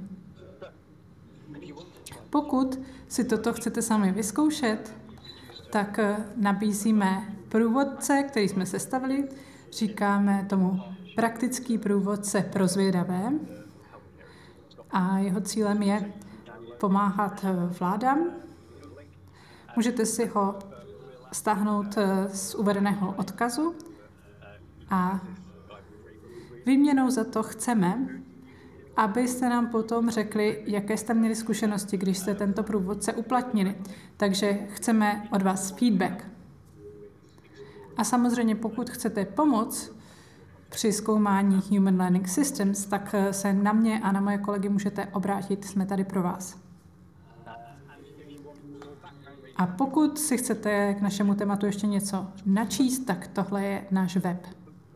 Speaker 1: Pokud si toto chcete sami vyzkoušet, tak nabízíme průvodce, který jsme sestavili. Říkáme tomu praktický průvodce pro zvědavé. A jeho cílem je pomáhat vládám. Můžete si ho stáhnout z uvedeného odkazu a výměnou za to chceme, abyste nám potom řekli, jaké jste měli zkušenosti, když jste tento průvodce uplatnili. Takže chceme od vás feedback. A samozřejmě, pokud chcete pomoc při zkoumání Human Learning Systems, tak se na mě a na moje kolegy můžete obrátit, jsme tady pro vás. A pokud si chcete k našemu tématu ještě něco načíst, tak tohle je náš web.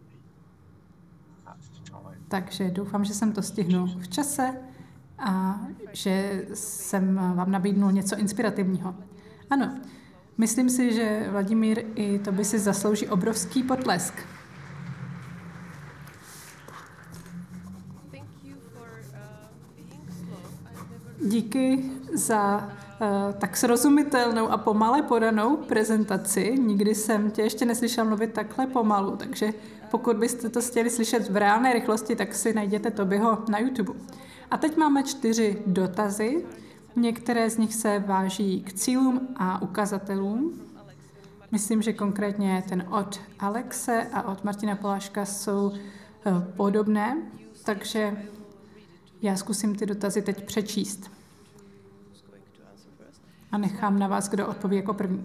Speaker 1: Takže doufám, že jsem to stihnul v čase a že jsem vám nabídnul něco inspirativního. Ano, myslím si, že Vladimír i to by si zaslouží obrovský potlesk. Díky za uh, tak srozumitelnou a pomale podanou prezentaci. Nikdy jsem tě ještě neslyšela mluvit takhle pomalu, takže pokud byste to chtěli slyšet v reálné rychlosti, tak si najděte Tobyho na YouTube. A teď máme čtyři dotazy. Některé z nich se váží k cílům a ukazatelům. Myslím, že konkrétně ten od Alexe a od Martina Poláška jsou uh, podobné, takže já zkusím ty dotazy teď přečíst. A nechám na vás, kdo odpoví jako první.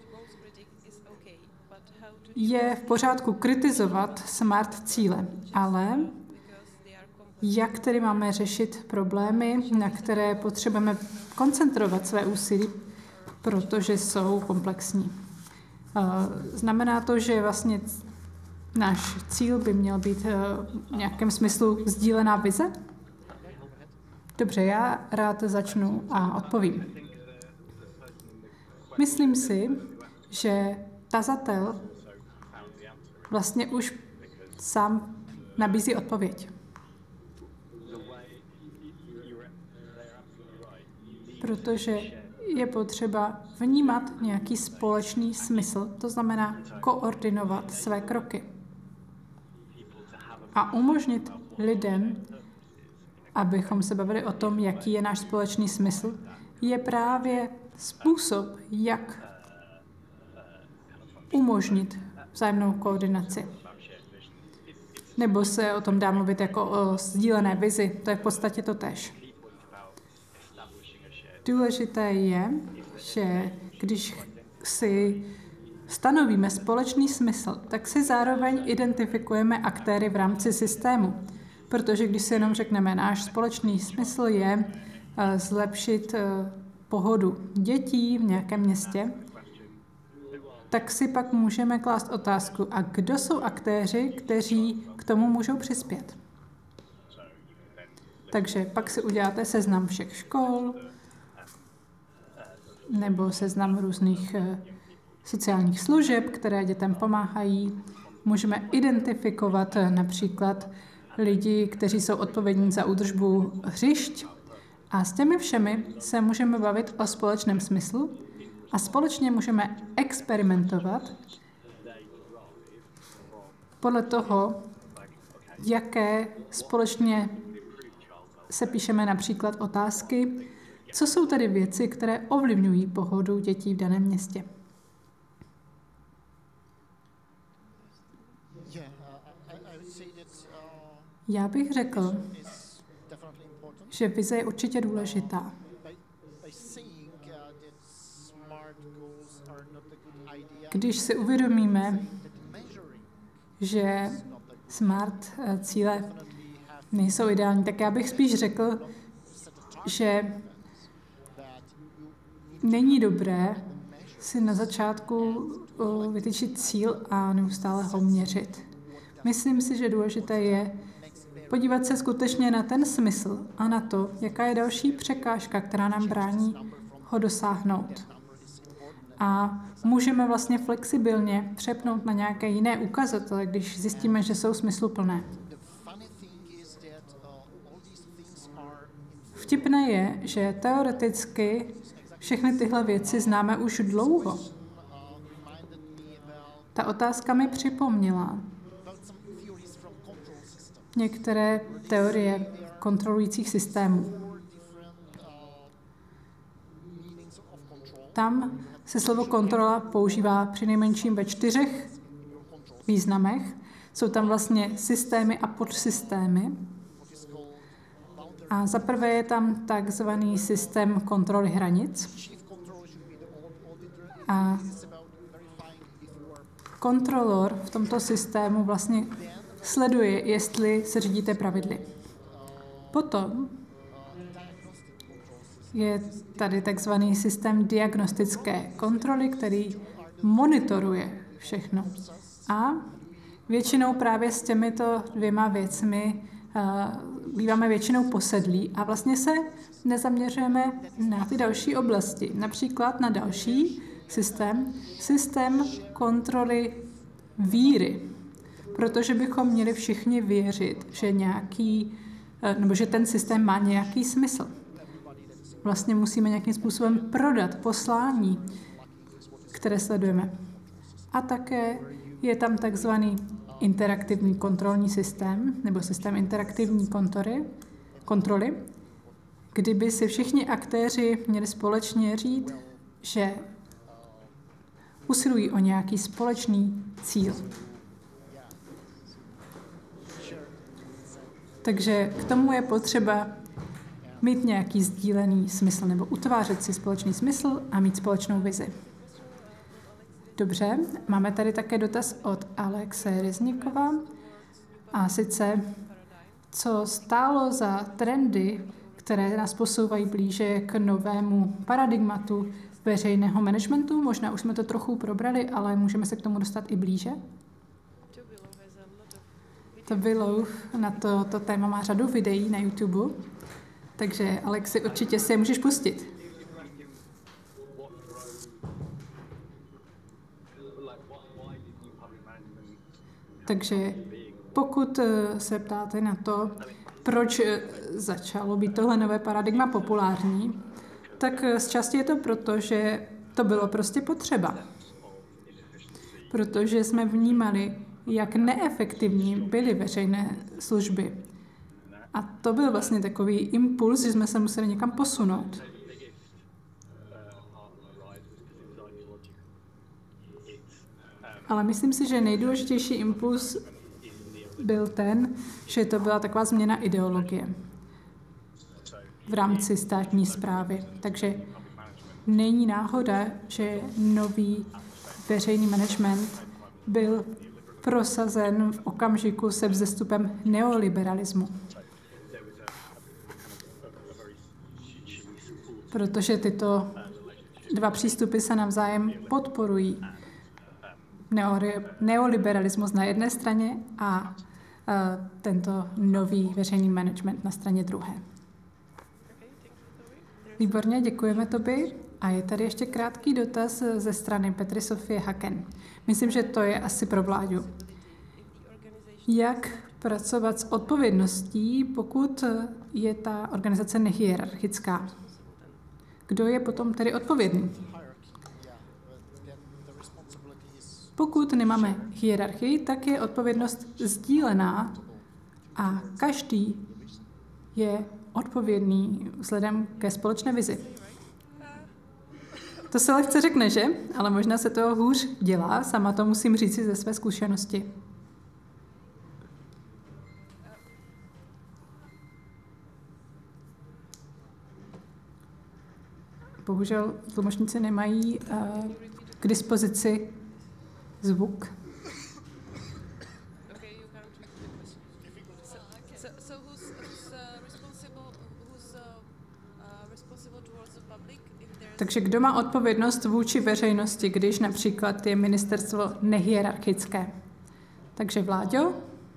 Speaker 1: Je v pořádku kritizovat smart cíle, ale jak tedy máme řešit problémy, na které potřebujeme koncentrovat své úsilí, protože jsou komplexní. Znamená to, že vlastně náš cíl by měl být v nějakém smyslu sdílená vize? Dobře, já rád začnu a odpovím. Myslím si, že tazatel vlastně už sám nabízí odpověď. Protože je potřeba vnímat nějaký společný smysl, to znamená koordinovat své kroky. A umožnit lidem, abychom se bavili o tom, jaký je náš společný smysl, je právě způsob, jak umožnit vzájemnou koordinaci. Nebo se o tom dá mluvit jako o sdílené vizi, to je v podstatě to též. Důležité je, že když si stanovíme společný smysl, tak si zároveň identifikujeme aktéry v rámci systému. Protože když si jenom řekneme, náš společný smysl je zlepšit pohodu dětí v nějakém městě, tak si pak můžeme klást otázku, a kdo jsou aktéři, kteří k tomu můžou přispět. Takže pak si uděláte seznam všech škol, nebo seznam různých sociálních služeb, které dětem pomáhají. Můžeme identifikovat například lidi, kteří jsou odpovědní za údržbu hřišť. A s těmi všemi se můžeme bavit o společném smyslu a společně můžeme experimentovat podle toho, jaké společně se píšeme například otázky, co jsou tedy věci, které ovlivňují pohodu dětí v daném městě. Já bych řekl, že vize je určitě důležitá. Když si uvědomíme, že smart cíle nejsou ideální, tak já bych spíš řekl, že není dobré si na začátku vytyčit cíl a neustále ho měřit. Myslím si, že důležité je podívat se skutečně na ten smysl a na to, jaká je další překážka, která nám brání ho dosáhnout. A můžeme vlastně flexibilně přepnout na nějaké jiné ukazatele, když zjistíme, že jsou smysluplné. Vtipné je, že teoreticky všechny tyhle věci známe už dlouho. Ta otázka mi připomněla některé teorie kontrolujících systémů. Tam se slovo kontrola používá přinejmenším ve čtyřech významech. Jsou tam vlastně systémy a podsystémy. A za prvé je tam takzvaný systém kontroly hranic. A kontrolor v tomto systému vlastně sleduje, jestli se řídíte pravidly. Potom je tady takzvaný systém diagnostické kontroly, který monitoruje všechno. A většinou právě s těmito dvěma věcmi uh, býváme většinou posedlí a vlastně se nezaměřujeme na ty další oblasti. Například na další systém, systém kontroly víry. Protože bychom měli všichni věřit, že nějaký, nebo že ten systém má nějaký smysl. Vlastně musíme nějakým způsobem prodat poslání, které sledujeme. A také je tam takzvaný interaktivní kontrolní systém, nebo systém interaktivní kontroly, kontroly, kdyby si všichni aktéři měli společně říct, že usilují o nějaký společný cíl. Takže k tomu je potřeba mít nějaký sdílený smysl nebo utvářet si společný smysl a mít společnou vizi. Dobře, máme tady také dotaz od Alexe Reznikova. A sice, co stálo za trendy, které nás posouvají blíže k novému paradigmatu veřejného managementu? Možná už jsme to trochu probrali, ale můžeme se k tomu dostat i blíže. To Willow na to, to téma má řadu videí na YouTube, takže Alexi, určitě si je můžeš pustit. Takže pokud se ptáte na to, proč začalo být tohle nové paradigma populární, tak z části je to proto, že to bylo prostě potřeba. Protože jsme vnímali, jak neefektivní byly veřejné služby. A to byl vlastně takový impuls, že jsme se museli někam posunout. Ale myslím si, že nejdůležitější impuls byl ten, že to byla taková změna ideologie v rámci státní správy. Takže není náhoda, že nový veřejný management byl prosazen v okamžiku se vzestupem neoliberalismu. Protože tyto dva přístupy se navzájem podporují. Neoliberalismus na jedné straně a uh, tento nový veřejný management na straně druhé. Výborně, děkujeme Toby. A je tady ještě krátký dotaz ze strany Petry Sofie Haken. Myslím, že to je asi pro Vláďu. Jak pracovat s odpovědností, pokud je ta organizace nehierarchická? Kdo je potom tedy odpovědný? Pokud nemáme hierarchii, tak je odpovědnost sdílená a každý je odpovědný vzhledem ke společné vizi. To se lehce řekne, že? Ale možná se to hůř dělá, sama to musím říct si ze své zkušenosti. Bohužel tlumočníci nemají uh, k dispozici zvuk. Takže kdo má odpovědnost vůči veřejnosti, když například je ministerstvo nehierarchické? Takže Vláďo?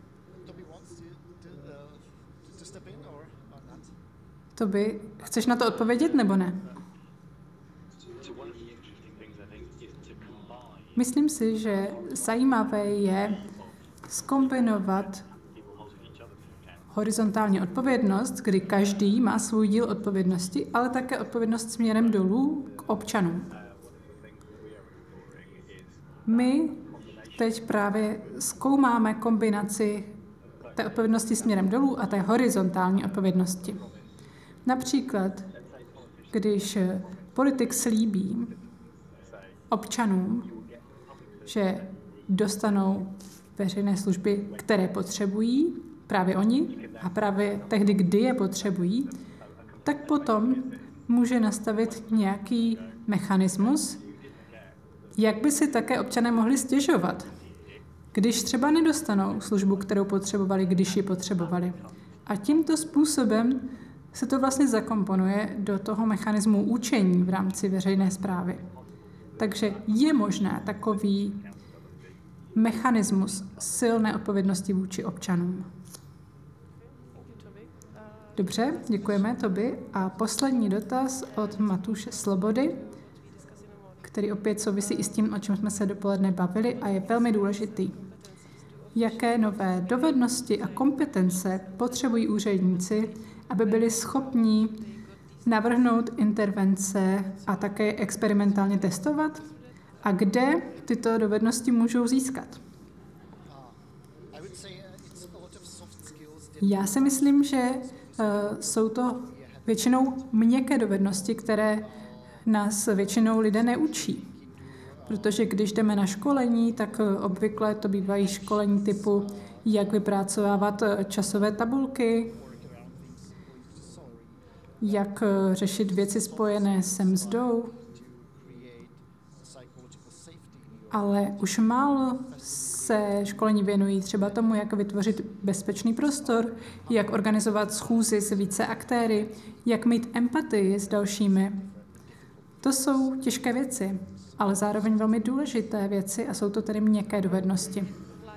Speaker 1: Toby, chceš na to odpovědět nebo ne? Myslím si, že zajímavé je zkombinovat horizontální odpovědnost, kdy každý má svůj díl odpovědnosti, ale také odpovědnost směrem dolů k občanům. My teď právě zkoumáme kombinaci té odpovědnosti směrem dolů a té horizontální odpovědnosti. Například, když politik slíbí občanům, že dostanou veřejné služby, které potřebují, právě oni, a právě tehdy, kdy je potřebují, tak potom může nastavit nějaký mechanismus, jak by si také občané mohli stěžovat, když třeba nedostanou službu, kterou potřebovali, když ji potřebovali. A tímto způsobem se to vlastně zakomponuje do toho mechanismu učení v rámci veřejné správy. Takže je možné takový mechanismus silné odpovědnosti vůči občanům. Dobře, děkujeme Toby. A poslední dotaz od Matuše Slobody, který opět souvisí i s tím, o čem jsme se dopoledne bavili a je velmi důležitý. Jaké nové dovednosti a kompetence potřebují úředníci, aby byli schopni navrhnout intervence a také experimentálně testovat? A kde tyto dovednosti můžou získat? Já si myslím, že uh, jsou to většinou měkké dovednosti, které nás většinou lidé neučí. Protože když jdeme na školení, tak obvykle to bývají školení typu, jak vypracovávat časové tabulky, jak řešit věci spojené se mzdou. Ale už málo se školení věnují třeba tomu, jak vytvořit bezpečný prostor, jak organizovat schůzy s více aktéry, jak mít empatii s dalšími. To jsou těžké věci, ale zároveň velmi důležité věci a jsou to tedy měkké dovednosti.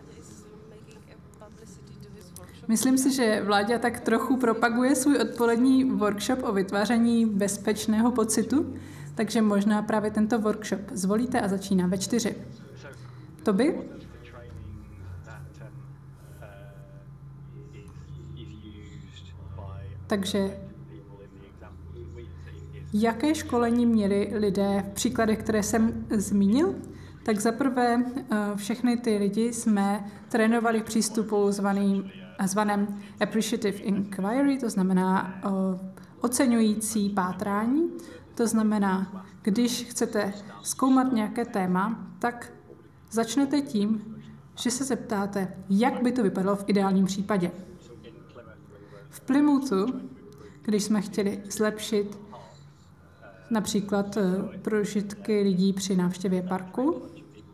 Speaker 1: Myslím si, že Vláďa tak trochu propaguje svůj odpolední workshop o vytváření bezpečného pocitu, takže možná právě tento workshop zvolíte a začíná ve čtyři. Toby? Takže jaké školení měli lidé v příkladech, které jsem zmínil? Tak zaprvé všechny ty lidi jsme trénovali v přístupu zvaným, zvaném appreciative inquiry, to znamená oceňující pátrání. To znamená, když chcete zkoumat nějaké téma, tak začnete tím, že se zeptáte, jak by to vypadalo v ideálním případě. V Plymouthu, když jsme chtěli zlepšit například prožitky lidí při návštěvě parku,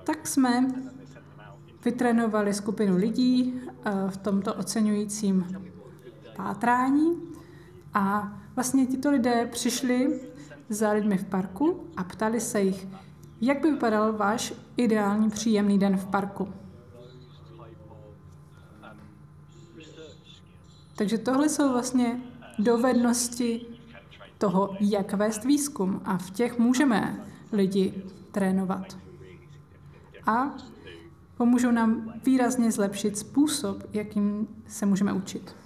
Speaker 1: tak jsme vytrénovali skupinu lidí v tomto oceňujícím pátrání a vlastně tito lidé přišli za lidmi v parku a ptali se jich, jak by vypadal váš ideální příjemný den v parku. Takže tohle jsou vlastně dovednosti toho, jak vést výzkum a v těch můžeme lidi trénovat. A pomůžou nám výrazně zlepšit způsob, jakým se můžeme učit.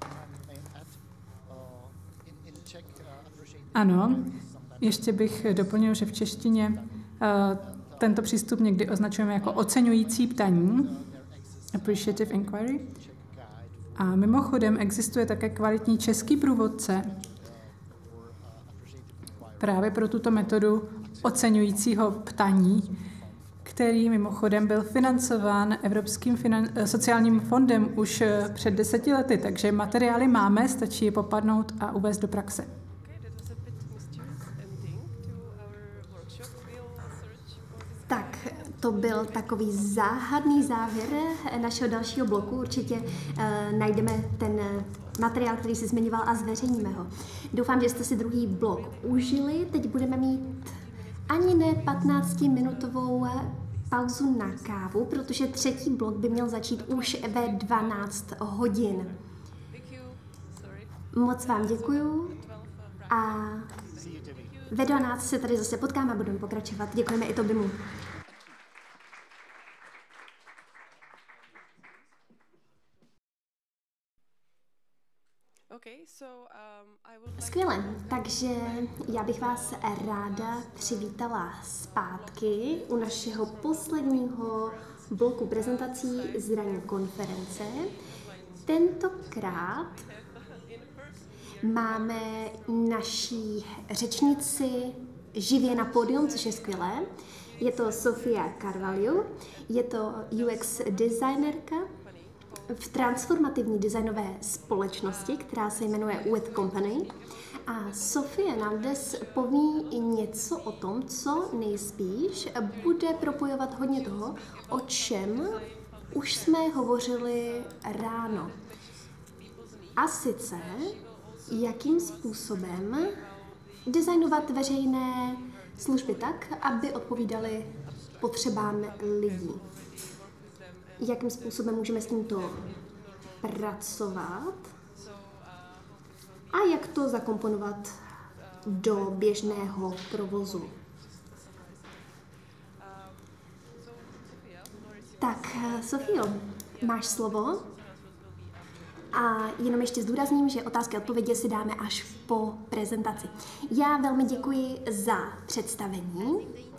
Speaker 1: Ano, ještě bych doplnil, že v češtině uh, tento přístup někdy označujeme jako oceňující ptaní, appreciative inquiry. A mimochodem existuje také kvalitní český průvodce právě pro tuto metodu oceňujícího ptaní, který mimochodem byl financován Evropským finan- sociálním fondem už před deseti lety, takže materiály máme, stačí je popadnout a uvést do praxe.
Speaker 2: Tak, to byl takový záhadný závěr našeho dalšího bloku. Určitě uh, najdeme ten materiál, který jsi zmiňoval a zveřejníme ho. Doufám, že jste si druhý blok užili. Teď budeme mít ani ne patnáctiminutovou pauzu na kávu, protože třetí blok by měl začít už ve dvanáct hodin. Moc vám děkuju a ve dvanáct se tady zase potkáme a budeme pokračovat. Děkujeme i Tobimu. Skvěle, takže já bych vás ráda přivítala zpátky u našeho posledního bloku prezentací z ranní konference. Tentokrát máme naší řečnici živě na pódium, což je skvělé. Je to Sofia Carvalho, je to U X designerka v transformativní designové společnosti, která se jmenuje With Company. A Sofie nám dnes poví něco o tom, co nejspíš bude propojovat hodně toho, o čem už jsme hovořili ráno. A sice, jakým způsobem designovat veřejné služby tak, aby odpovídaly potřebám lidí. Jakým způsobem můžeme s tímto pracovat a jak to zakomponovat do běžného provozu. Tak, Sofio, máš slovo. A jenom ještě zdůrazním, že otázky a odpovědi si dáme až po prezentaci. Já velmi děkuji za představení.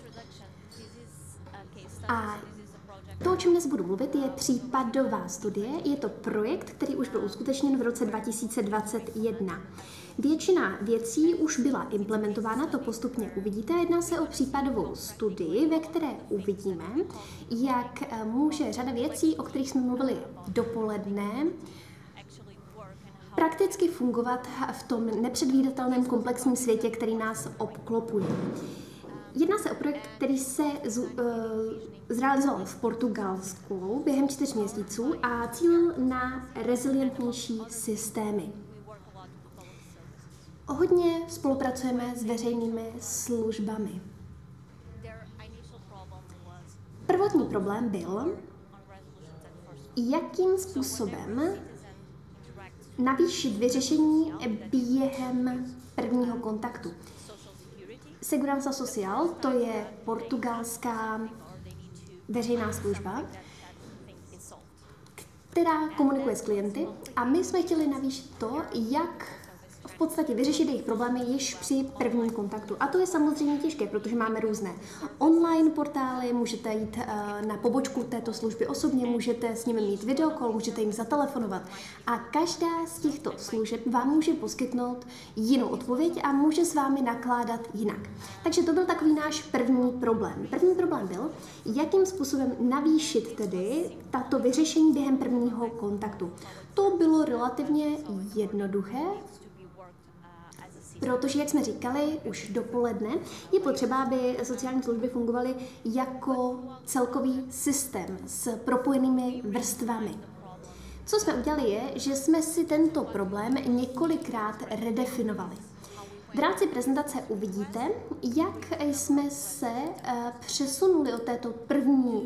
Speaker 2: A to, o čem dnes budu mluvit, je případová studie. Je to projekt, který už byl uskutečněn v roce dva tisíce dvacet jedna. Většina věcí už byla implementována, to postupně uvidíte. Jedná se o případovou studii, ve které uvidíme, jak může řada věcí, o kterých jsme mluvili dopoledne, prakticky fungovat v tom nepředvídatelném komplexním světě, který nás obklopuje. Jedná se o projekt, který se z, uh, zrealizoval v Portugalsku během čtyř měsíců a cílil na rezilientnější systémy. Hodně spolupracujeme s veřejnými službami. Prvotní problém byl, jakým způsobem navýšit vyřešení během prvního kontaktu. Segurança Social, to je portugalská veřejná služba, která komunikuje s klienty a my jsme chtěli navýšit to, jak v podstatě vyřešit jejich problémy již při prvním kontaktu. A to je samozřejmě těžké, protože máme různé online portály, můžete jít uh, na pobočku této služby osobně, můžete s nimi mít videokol, můžete jim zatelefonovat. A každá z těchto služeb vám může poskytnout jinou odpověď a může s vámi nakládat jinak. Takže to byl takový náš první problém. První problém byl, jakým způsobem navýšit tedy tato vyřešení během prvního kontaktu. To bylo relativně jednoduché, Protože, jak jsme říkali už dopoledne, je potřeba, aby sociální služby fungovaly jako celkový systém s propojenými vrstvami. Co jsme udělali je, že jsme si tento problém několikrát redefinovali. V rámci prezentace uvidíte, jak jsme se přesunuli od této první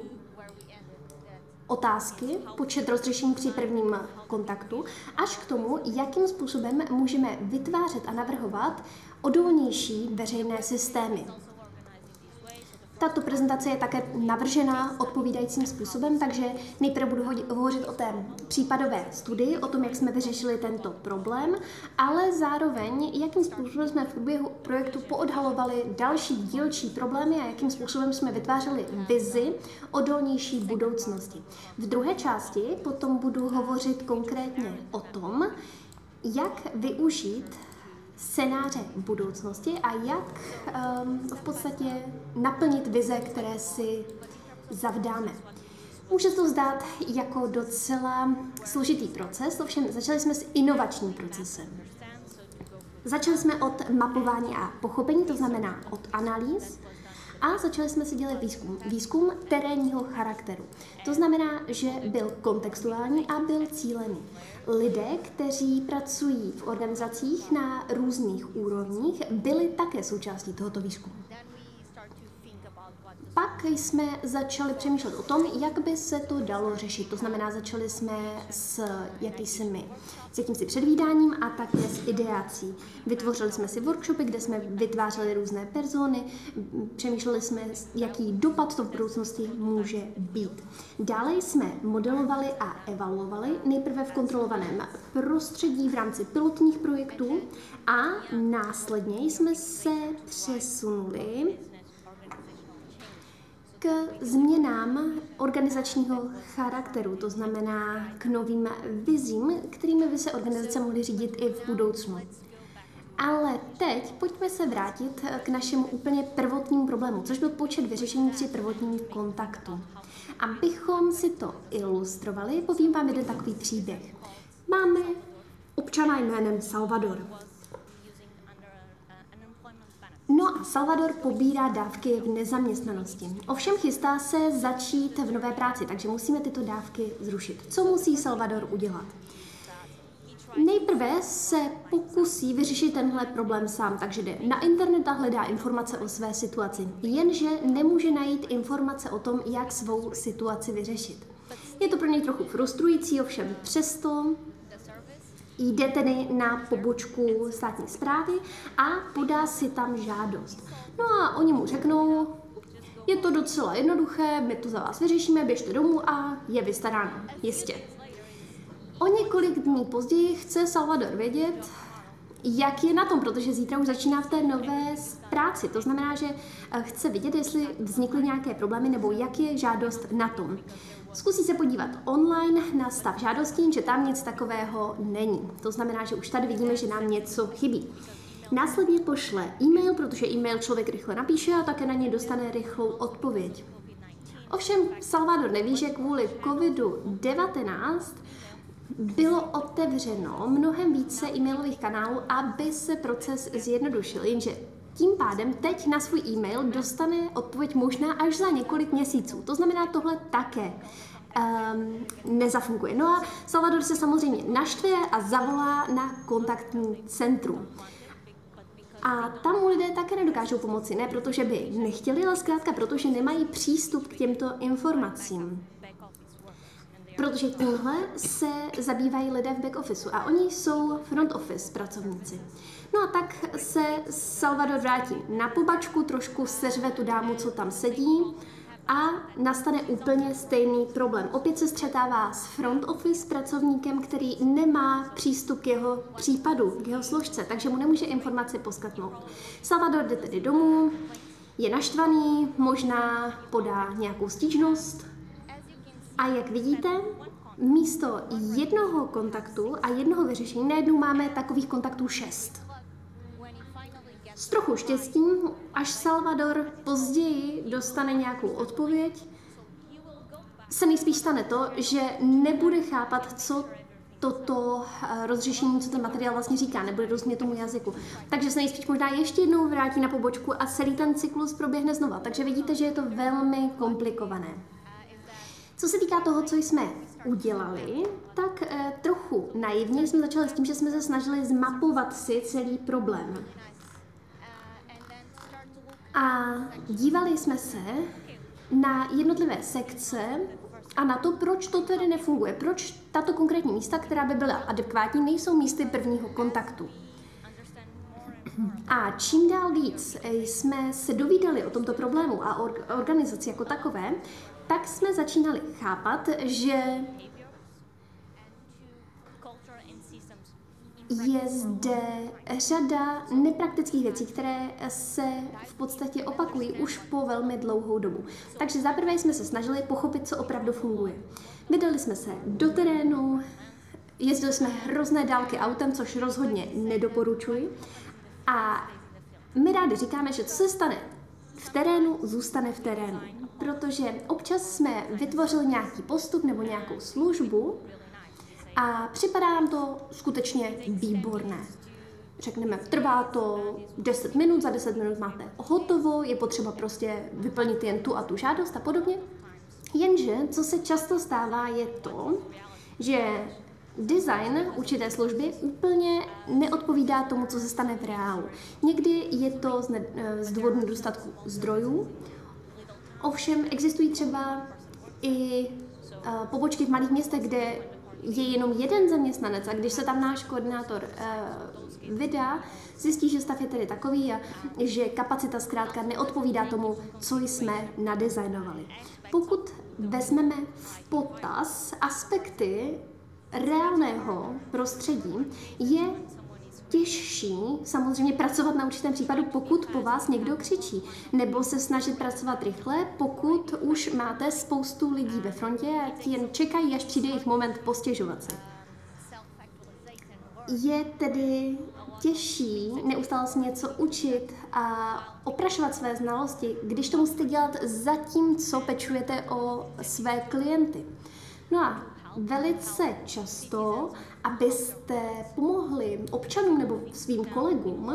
Speaker 2: otázky, počet rozřešení při prvním kontaktu, až k tomu, jakým způsobem můžeme vytvářet a navrhovat odolnější veřejné systémy. Tato prezentace je také navržena odpovídajícím způsobem, takže nejprve budu hovořit o té případové studii, o tom, jak jsme vyřešili tento problém, ale zároveň, jakým způsobem jsme v průběhu projektu poodhalovali další dílčí problémy a jakým způsobem jsme vytvářeli vizi odolnější budoucnosti. V druhé části potom budu hovořit konkrétně o tom, jak využít scénáře budoucnosti a jak um, v podstatě naplnit vize, které si zavdáme. Může to zdát jako docela složitý proces, ovšem začali jsme s inovačním procesem. Začali jsme od mapování a pochopení, to znamená od analýz, a začali jsme si dělat výzkum. Výzkum terénního charakteru. To znamená, že byl kontextuální a byl cílený. Lidé, kteří pracují v organizacích na různých úrovních, byli také součástí tohoto výzkumu. Pak jsme začali přemýšlet o tom, jak by se to dalo řešit. To znamená, začali jsme s jakýsi, s jakýmsi předvídáním a také s ideací. Vytvořili jsme si workshopy, kde jsme vytvářeli různé persony, přemýšleli jsme, jaký dopad to v budoucnosti může být. Dále jsme modelovali a evaluovali nejprve v kontrolovaném prostředí v rámci pilotních projektů a následně jsme se přesunuli k změnám organizačního charakteru, to znamená k novým vizím, kterými by se organizace mohly řídit i v budoucnu. Ale teď pojďme se vrátit k našemu úplně prvotnímu problému, což byl počet vyřešení při prvotním kontaktu. Abychom si to ilustrovali, povím vám jeden takový příběh. Máme občana jménem Salvador. No a Salvador pobírá dávky v nezaměstnanosti. Ovšem chystá se začít v nové práci, takže musíme tyto dávky zrušit. Co musí Salvador udělat? Nejprve se pokusí vyřešit tenhle problém sám, takže jde na internet a hledá informace o své situaci. Jenže nemůže najít informace o tom, jak svou situaci vyřešit. Je to pro něj trochu frustrující, ovšem přesto jde tedy na pobočku státní správy a podá si tam žádost. No a oni mu řeknou, je to docela jednoduché, my to za vás vyřešíme, běžte domů a je vystaráno. Jistě. O několik dní později chce Salvador vědět, jak je na tom, protože zítra už začíná v té nové práci. To znamená, že chce vidět, jestli vznikly nějaké problémy nebo jak je žádost na tom. Zkusí se podívat online na stav žádostí, že tam nic takového není. To znamená, že už tady vidíme, že nám něco chybí. Následně pošle e-mail, protože e-mail člověk rychle napíše a také na něj dostane rychlou odpověď. Ovšem Salvador neví, že kvůli kovidu devatenáct bylo otevřeno mnohem více e-mailových kanálů, aby se proces zjednodušil, jenže tím pádem teď na svůj e-mail dostane odpověď možná až za několik měsíců. To znamená, tohle také um, nezafunguje. No a Salvador se samozřejmě naštve a zavolá na kontaktní centrum. A tam mu lidé také nedokážou pomoci, ne protože by nechtěli, ale zkrátka protože nemají přístup k těmto informacím. Protože tímhle se zabývají lidé v back officeu a oni jsou front office pracovníci. No a tak se Salvador vrátí na pobačku, trošku seřve tu dámu, co tam sedí a nastane úplně stejný problém. Opět se střetává s front office pracovníkem, který nemá přístup k jeho případu, k jeho složce, takže mu nemůže informace poskytnout. Salvador jde tedy domů, je naštvaný, možná podá nějakou stížnost. A jak vidíte, místo jednoho kontaktu a jednoho vyřešení najednou máme takových kontaktů šest. S trochu štěstím, až Salvador později dostane nějakou odpověď, se nejspíš stane to, že nebude chápat, co toto rozřešení, co ten materiál vlastně říká, nebude rozumět tomu jazyku. Takže se nejspíš možná ještě jednou vrátí na pobočku a celý ten cyklus proběhne znova. Takže vidíte, že je to velmi komplikované. Co se týká toho, co jsme udělali, tak eh, trochu naivně jsme začali s tím, že jsme se snažili zmapovat si celý problém. A dívali jsme se na jednotlivé sekce a na to, proč to tedy nefunguje, proč tato konkrétní místa, která by byla adekvátní, nejsou místy prvního kontaktu. A čím dál víc jsme se dovídali o tomto problému a o organizaci jako takové, tak jsme začínali chápat, že je zde řada nepraktických věcí, které se v podstatě opakují už po velmi dlouhou dobu. Takže zaprvé jsme se snažili pochopit, co opravdu funguje. Vydali jsme se do terénu, jezdili jsme hrozné dálky autem, což rozhodně nedoporučuji. A my rádi říkáme, že co se stane v terénu, zůstane v terénu. Protože občas jsme vytvořili nějaký postup nebo nějakou službu a připadá nám to skutečně výborné. Řekneme, trvá to deset minut, za deset minut máte hotovo, je potřeba prostě vyplnit jen tu a tu žádost a podobně. Jenže, co se často stává, je to, že design určité služby úplně neodpovídá tomu, co se stane v reálu. Někdy je to z, ne- z důvodu nedostatku zdrojů, ovšem existují třeba i uh, pobočky v malých městech, kde je jenom jeden zaměstnanec a když se tam náš koordinátor uh, vydá, zjistí, že stav je tedy takový a že kapacita zkrátka neodpovídá tomu, co jsme nadizajnovali. Pokud vezmeme v potaz aspekty reálného prostředí, je těžší samozřejmě pracovat na určitém případu, pokud po vás někdo křičí, nebo se snažit pracovat rychle, pokud už máte spoustu lidí ve frontě a jen čekají, až přijde jejich moment postěžovat se. Je tedy těžší neustále se něco učit a oprašovat své znalosti, když to musíte dělat zatímco pečujete o své klienty. No a velice často, abyste pomohli občanům nebo svým kolegům,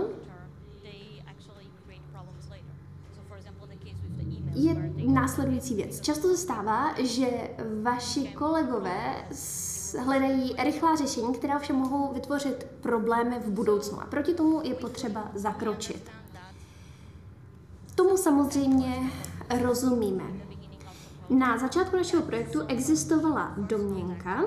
Speaker 2: je následující věc. Často se stává, že vaši kolegové hledají rychlá řešení, která ovšem mohou vytvořit problémy v budoucnu a proti tomu je potřeba zakročit. Tomu samozřejmě rozumíme. Na začátku našeho projektu existovala domněnka,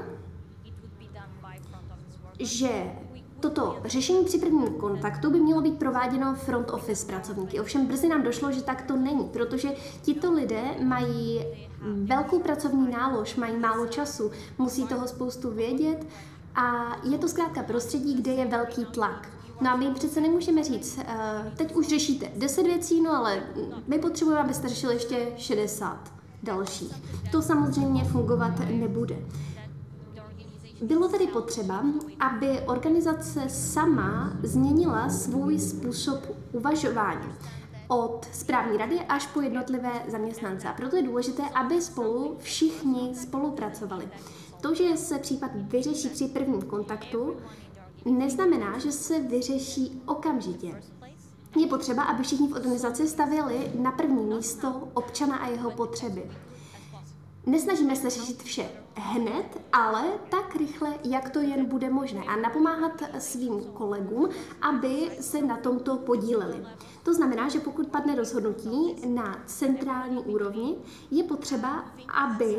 Speaker 2: že toto řešení při prvním kontaktu by mělo být prováděno front office pracovníky. Ovšem brzy nám došlo, že tak to není, protože tito lidé mají velkou pracovní nálož, mají málo času, musí toho spoustu vědět a je to zkrátka prostředí, kde je velký tlak. No a my přece nemůžeme říct, teď už řešíte deset věcí, no ale my potřebujeme, abyste řešili ještě šedesát dalších. To samozřejmě fungovat nebude. Bylo tedy potřeba, aby organizace sama změnila svůj způsob uvažování od správní rady až po jednotlivé zaměstnance. A proto je důležité, aby spolu všichni spolupracovali. To, že se případ vyřeší při prvním kontaktu, neznamená, že se vyřeší okamžitě. Je potřeba, aby všichni v organizaci stavěli na první místo občana a jeho potřeby. Nesnažíme se řešit vše hned, ale tak rychle, jak to jen bude možné a napomáhat svým kolegům, aby se na tomto podíleli. To znamená, že pokud padne rozhodnutí na centrální úrovni, je potřeba, aby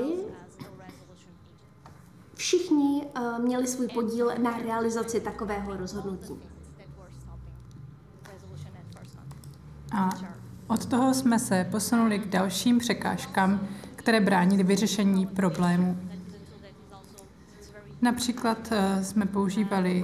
Speaker 2: všichni uh, měli svůj podíl na realizaci takového rozhodnutí.
Speaker 1: A od toho jsme se posunuli k dalším překážkám, které bránily vyřešení problémů. Například jsme používali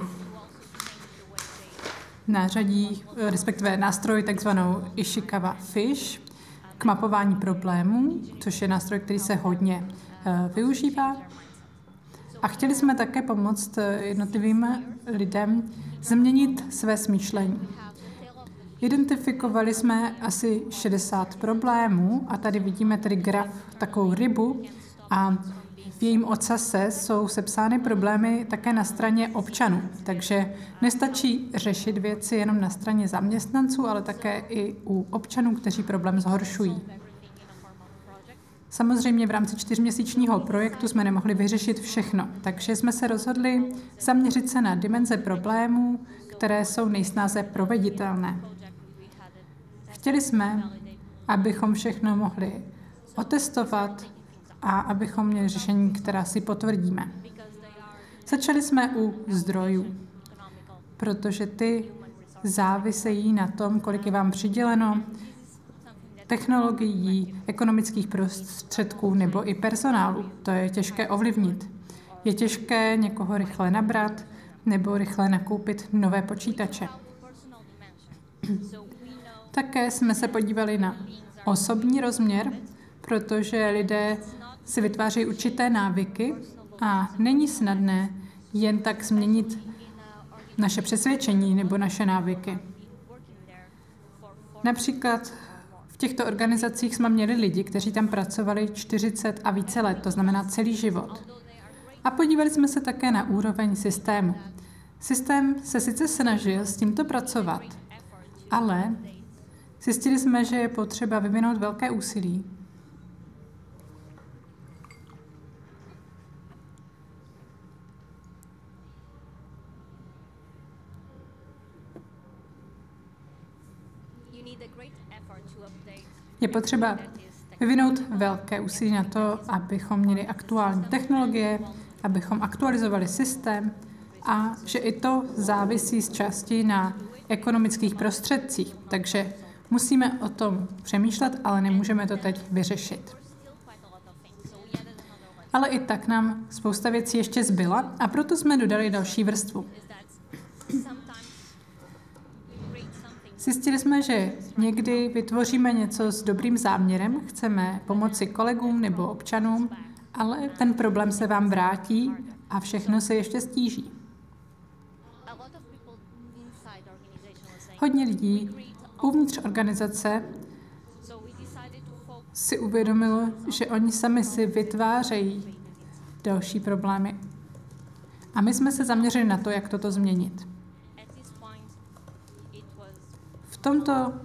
Speaker 1: nářadí, respektive nástroj takzvanou Ishikawa Fish k mapování problémů, což je nástroj, který se hodně využívá. A chtěli jsme také pomoct jednotlivým lidem změnit své smýšlení. Identifikovali jsme asi šedesát problémů a tady vidíme tedy graf, takovou rybu a v jejím ocase jsou sepsány problémy také na straně občanů, takže nestačí řešit věci jenom na straně zaměstnanců, ale také i u občanů, kteří problém zhoršují. Samozřejmě v rámci čtyřměsíčního projektu jsme nemohli vyřešit všechno, takže jsme se rozhodli zaměřit se na dimenze problémů, které jsou nejsnáze proveditelné. Chtěli jsme, abychom všechno mohli otestovat a abychom měli řešení, která si potvrdíme. Začali jsme u zdrojů, protože ty závisejí na tom, kolik je vám přiděleno technologií, ekonomických prostředků nebo i personálu. To je těžké ovlivnit. Je těžké někoho rychle nabrat nebo rychle nakoupit nové počítače. Také jsme se podívali na osobní rozměr, protože lidé si vytvářejí určité návyky a není snadné jen tak změnit naše přesvědčení nebo naše návyky. Například v těchto organizacích jsme měli lidi, kteří tam pracovali čtyřicet a více let, to znamená celý život. A podívali jsme se také na úroveň systému. Systém se sice snažil s tímto pracovat, ale zjistili jsme, že je potřeba vyvinout velké úsilí. Je potřeba vyvinout velké úsilí na to, abychom měli aktuální technologie, abychom aktualizovali systém a že i to závisí z části na ekonomických prostředcích. Takže musíme o tom přemýšlet, ale nemůžeme to teď vyřešit. Ale i tak nám spousta věcí ještě zbyla a proto jsme dodali další vrstvu. Zjistili jsme, že někdy vytvoříme něco s dobrým záměrem, chceme pomoci kolegům nebo občanům, ale ten problém se vám vrátí a všechno se ještě stíží. Hodně lidí uvnitř organizace si uvědomilo, že oni sami si vytvářejí další problémy. A my jsme se zaměřili na to, jak toto změnit. V tomto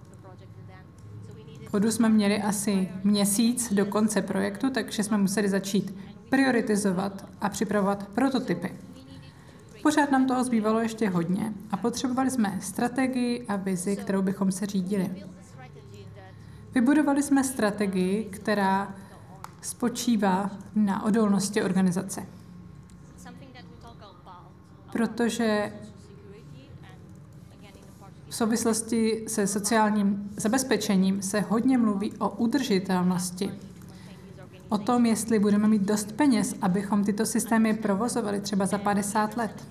Speaker 1: bodu jsme měli asi měsíc do konce projektu, takže jsme museli začít prioritizovat a připravovat prototypy. Pořád nám toho zbývalo ještě hodně a potřebovali jsme strategii a vizi, kterou bychom se řídili. Vybudovali jsme strategii, která spočívá na odolnosti organizace. Protože v souvislosti se sociálním zabezpečením se hodně mluví o udržitelnosti. O tom, jestli budeme mít dost peněz, abychom tyto systémy provozovali třeba za padesát let.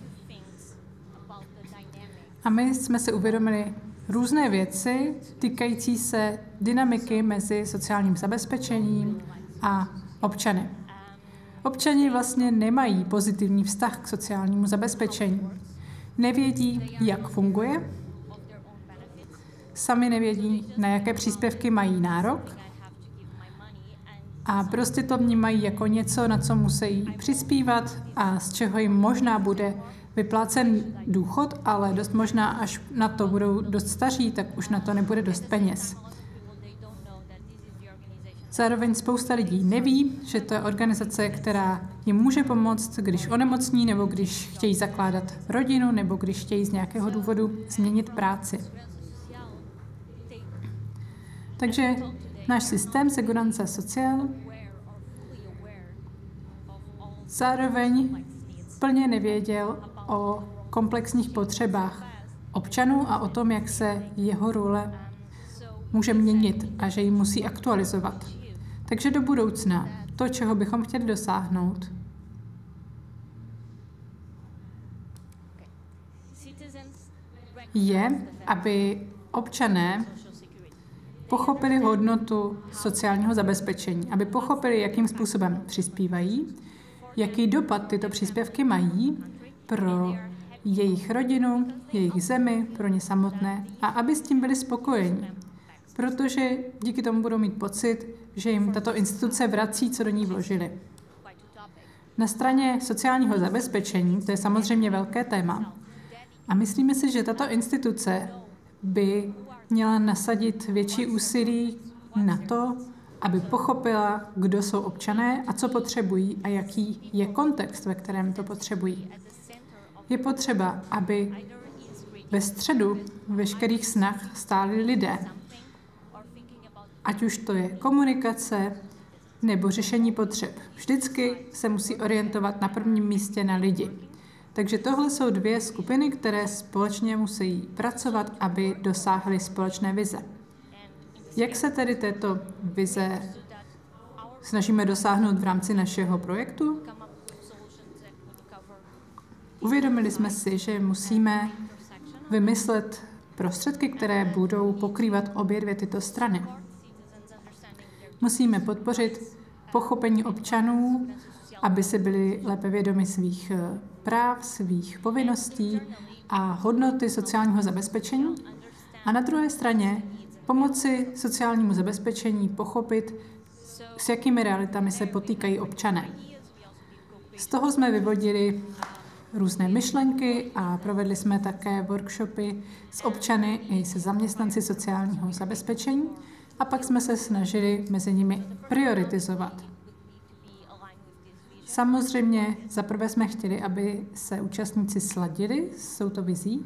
Speaker 1: A my jsme si uvědomili různé věci týkající se dynamiky mezi sociálním zabezpečením a občany. Občani vlastně nemají pozitivní vztah k sociálnímu zabezpečení. Nevědí, jak funguje, sami nevědí, na jaké příspěvky mají nárok a prostě to vnímají jako něco, na co musí přispívat a z čeho jim možná bude vyplácen důchod, ale dost možná, až na to budou dost staří, tak už na to nebude dost peněz. Zároveň spousta lidí neví, že to je organizace, která jim může pomoct, když onemocní, nebo když chtějí zakládat rodinu, nebo když chtějí z nějakého důvodu změnit práci. Takže náš systém Segurança Social zároveň plně nevěděl o komplexních potřebách občanů a o tom, jak se jeho role může měnit a že ji musí aktualizovat. Takže do budoucna to, čeho bychom chtěli dosáhnout, je, aby občané pochopili hodnotu sociálního zabezpečení, aby pochopili, jakým způsobem přispívají, jaký dopad tyto příspěvky mají pro jejich rodinu, jejich zemi, pro ně samotné a aby s tím byli spokojeni, protože díky tomu budou mít pocit, že jim tato instituce vrací, co do ní vložili. Na straně sociálního zabezpečení, to je samozřejmě velké téma, a myslíme si, že tato instituce by měla nasadit větší úsilí na to, aby pochopila, kdo jsou občané a co potřebují a jaký je kontext, ve kterém to potřebují. Je potřeba, aby ve středu veškerých snah stáli lidé. Ať už to je komunikace nebo řešení potřeb. Vždycky se musí orientovat na prvním místě na lidi. Takže tohle jsou dvě skupiny, které společně musí pracovat, aby dosáhly společné vize. Jak se tedy této vize snažíme dosáhnout v rámci našeho projektu? Uvědomili jsme si, že musíme vymyslet prostředky, které budou pokrývat obě dvě tyto strany. Musíme podpořit pochopení občanů, aby si byli lépe vědomi svých práv, svých povinností a hodnoty sociálního zabezpečení. A na druhé straně pomoci sociálnímu zabezpečení pochopit, s jakými realitami se potýkají občané. Z toho jsme vyvodili různé myšlenky a provedli jsme také workshopy s občany i se zaměstnanci sociálního zabezpečení a pak jsme se snažili mezi nimi prioritizovat. Samozřejmě zaprvé jsme chtěli, aby se účastníci sladili s touto vizí,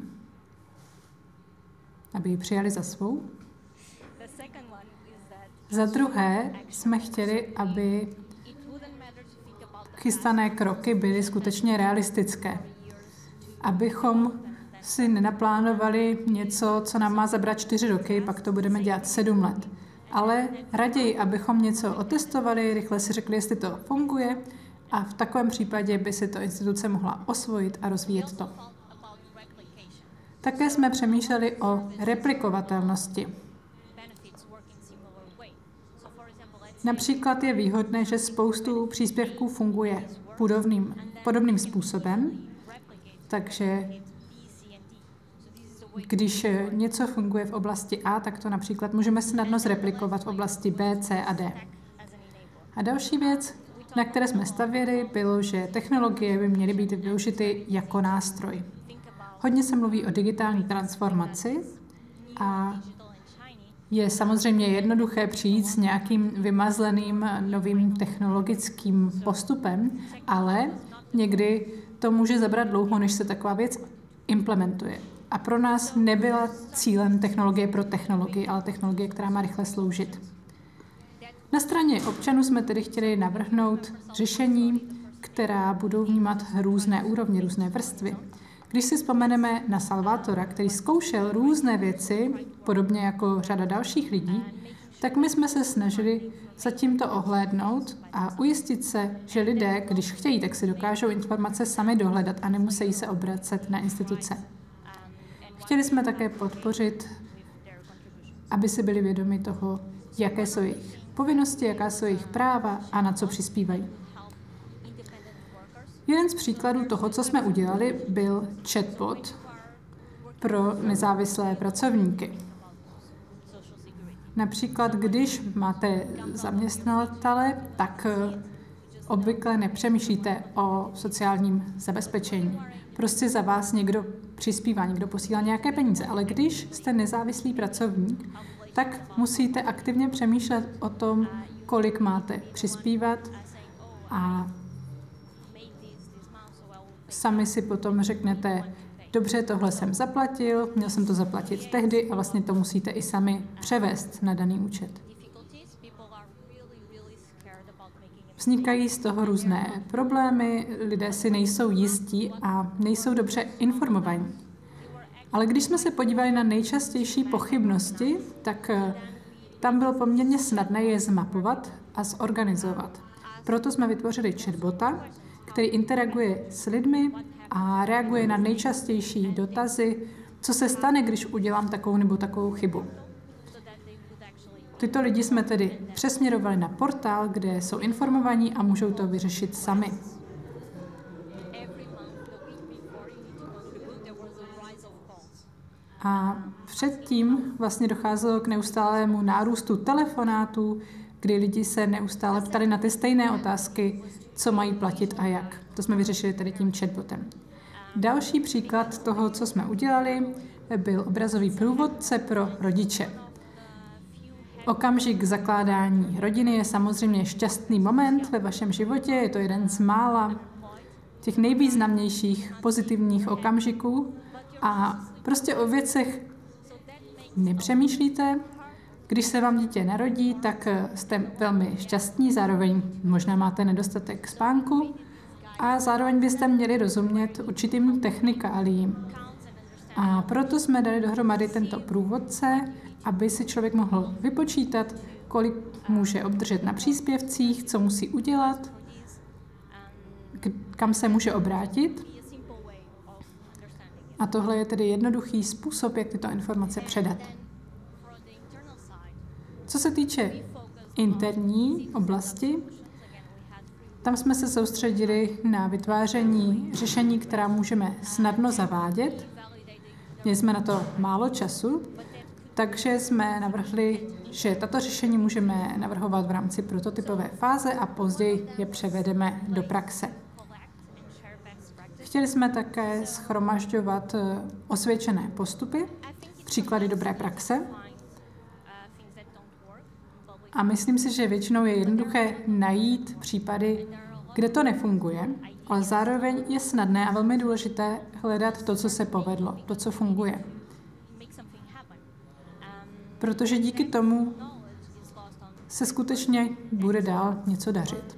Speaker 1: aby ji přijali za svou. Za druhé jsme chtěli, aby chystané kroky byly skutečně realistické. Abychom si nenaplánovali něco, co nám má zabrat čtyři roky, pak to budeme dělat sedm let. Ale raději, abychom něco otestovali, rychle si řekli, jestli to funguje a v takovém případě by si to instituce mohla osvojit a rozvíjet to. Také jsme přemýšleli o replikovatelnosti. Například je výhodné, že spoustu příspěvků funguje podobným, podobným způsobem, takže když něco funguje v oblasti A, tak to například můžeme snadno zreplikovat v oblasti B, C a D. A další věc, na které jsme stavěli, bylo, že technologie by měly být využity jako nástroj. Hodně se mluví o digitální transformaci a je samozřejmě jednoduché přijít s nějakým vymazleným novým technologickým postupem, ale někdy to může zabrat dlouho, než se taková věc implementuje. A pro nás nebyla cílem technologie pro technologii, ale technologie, která má rychle sloužit. Na straně občanů jsme tedy chtěli navrhnout řešení, která budou vnímat různé úrovně, různé vrstvy. Když si vzpomeneme na Salvatora, který zkoušel různé věci, podobně jako řada dalších lidí, tak my jsme se snažili za tímto ohlédnout a ujistit se, že lidé, když chtějí, tak si dokážou informace sami dohledat a nemusí se obracet na instituce. Chtěli jsme také podpořit, aby si byli vědomi toho, jaké jsou jejich povinnosti, jaká jsou jejich práva a na co přispívají. Jeden z příkladů toho, co jsme udělali, byl chatbot pro nezávislé pracovníky. Například, když máte zaměstnavatele, tak obvykle nepřemýšlíte o sociálním zabezpečení. Prostě za vás někdo přispívá, někdo posílá nějaké peníze. Ale když jste nezávislý pracovník, tak musíte aktivně přemýšlet o tom, kolik máte přispívat a sami si potom řeknete, dobře, tohle jsem zaplatil, měl jsem to zaplatit tehdy a vlastně to musíte i sami převést na daný účet. Vznikají z toho různé problémy, lidé si nejsou jistí a nejsou dobře informovaní. Ale když jsme se podívali na nejčastější pochybnosti, tak tam bylo poměrně snadné je zmapovat a zorganizovat. Proto jsme vytvořili chatbota, který interaguje s lidmi a reaguje na nejčastější dotazy, co se stane, když udělám takovou nebo takovou chybu. Tyto lidi jsme tedy přesměrovali na portál, kde jsou informovaní a můžou to vyřešit sami. A předtím vlastně docházelo k neustálému nárůstu telefonátů, kdy lidi se neustále ptali na ty stejné otázky, co mají platit a jak. To jsme vyřešili tady tím chatbotem. Další příklad toho, co jsme udělali, byl obrazový průvodce pro rodiče. Okamžik zakládání rodiny je samozřejmě šťastný moment ve vašem životě, je to jeden z mála těch nejvýznamnějších pozitivních okamžiků a prostě o věcech nepřemýšlíte. Když se vám dítě narodí, tak jste velmi šťastní, zároveň možná máte nedostatek spánku a zároveň byste měli rozumět určitým technikálím. A proto jsme dali dohromady tento průvodce, aby si člověk mohl vypočítat, kolik může obdržet na příspěvcích, co musí udělat, kam se může obrátit. A tohle je tedy jednoduchý způsob, jak tyto informace předat. Co se týče interní oblasti, tam jsme se soustředili na vytváření řešení, která můžeme snadno zavádět. Měli jsme na to málo času, takže jsme navrhli, že tato řešení můžeme navrhovat v rámci prototypové fáze a později je převedeme do praxe. Chtěli jsme také shromažďovat osvědčené postupy, příklady dobré praxe. A myslím si, že většinou je jednoduché najít případy, kde to nefunguje, ale zároveň je snadné a velmi důležité hledat to, co se povedlo, to, co funguje. Protože díky tomu se skutečně bude dál něco dařit.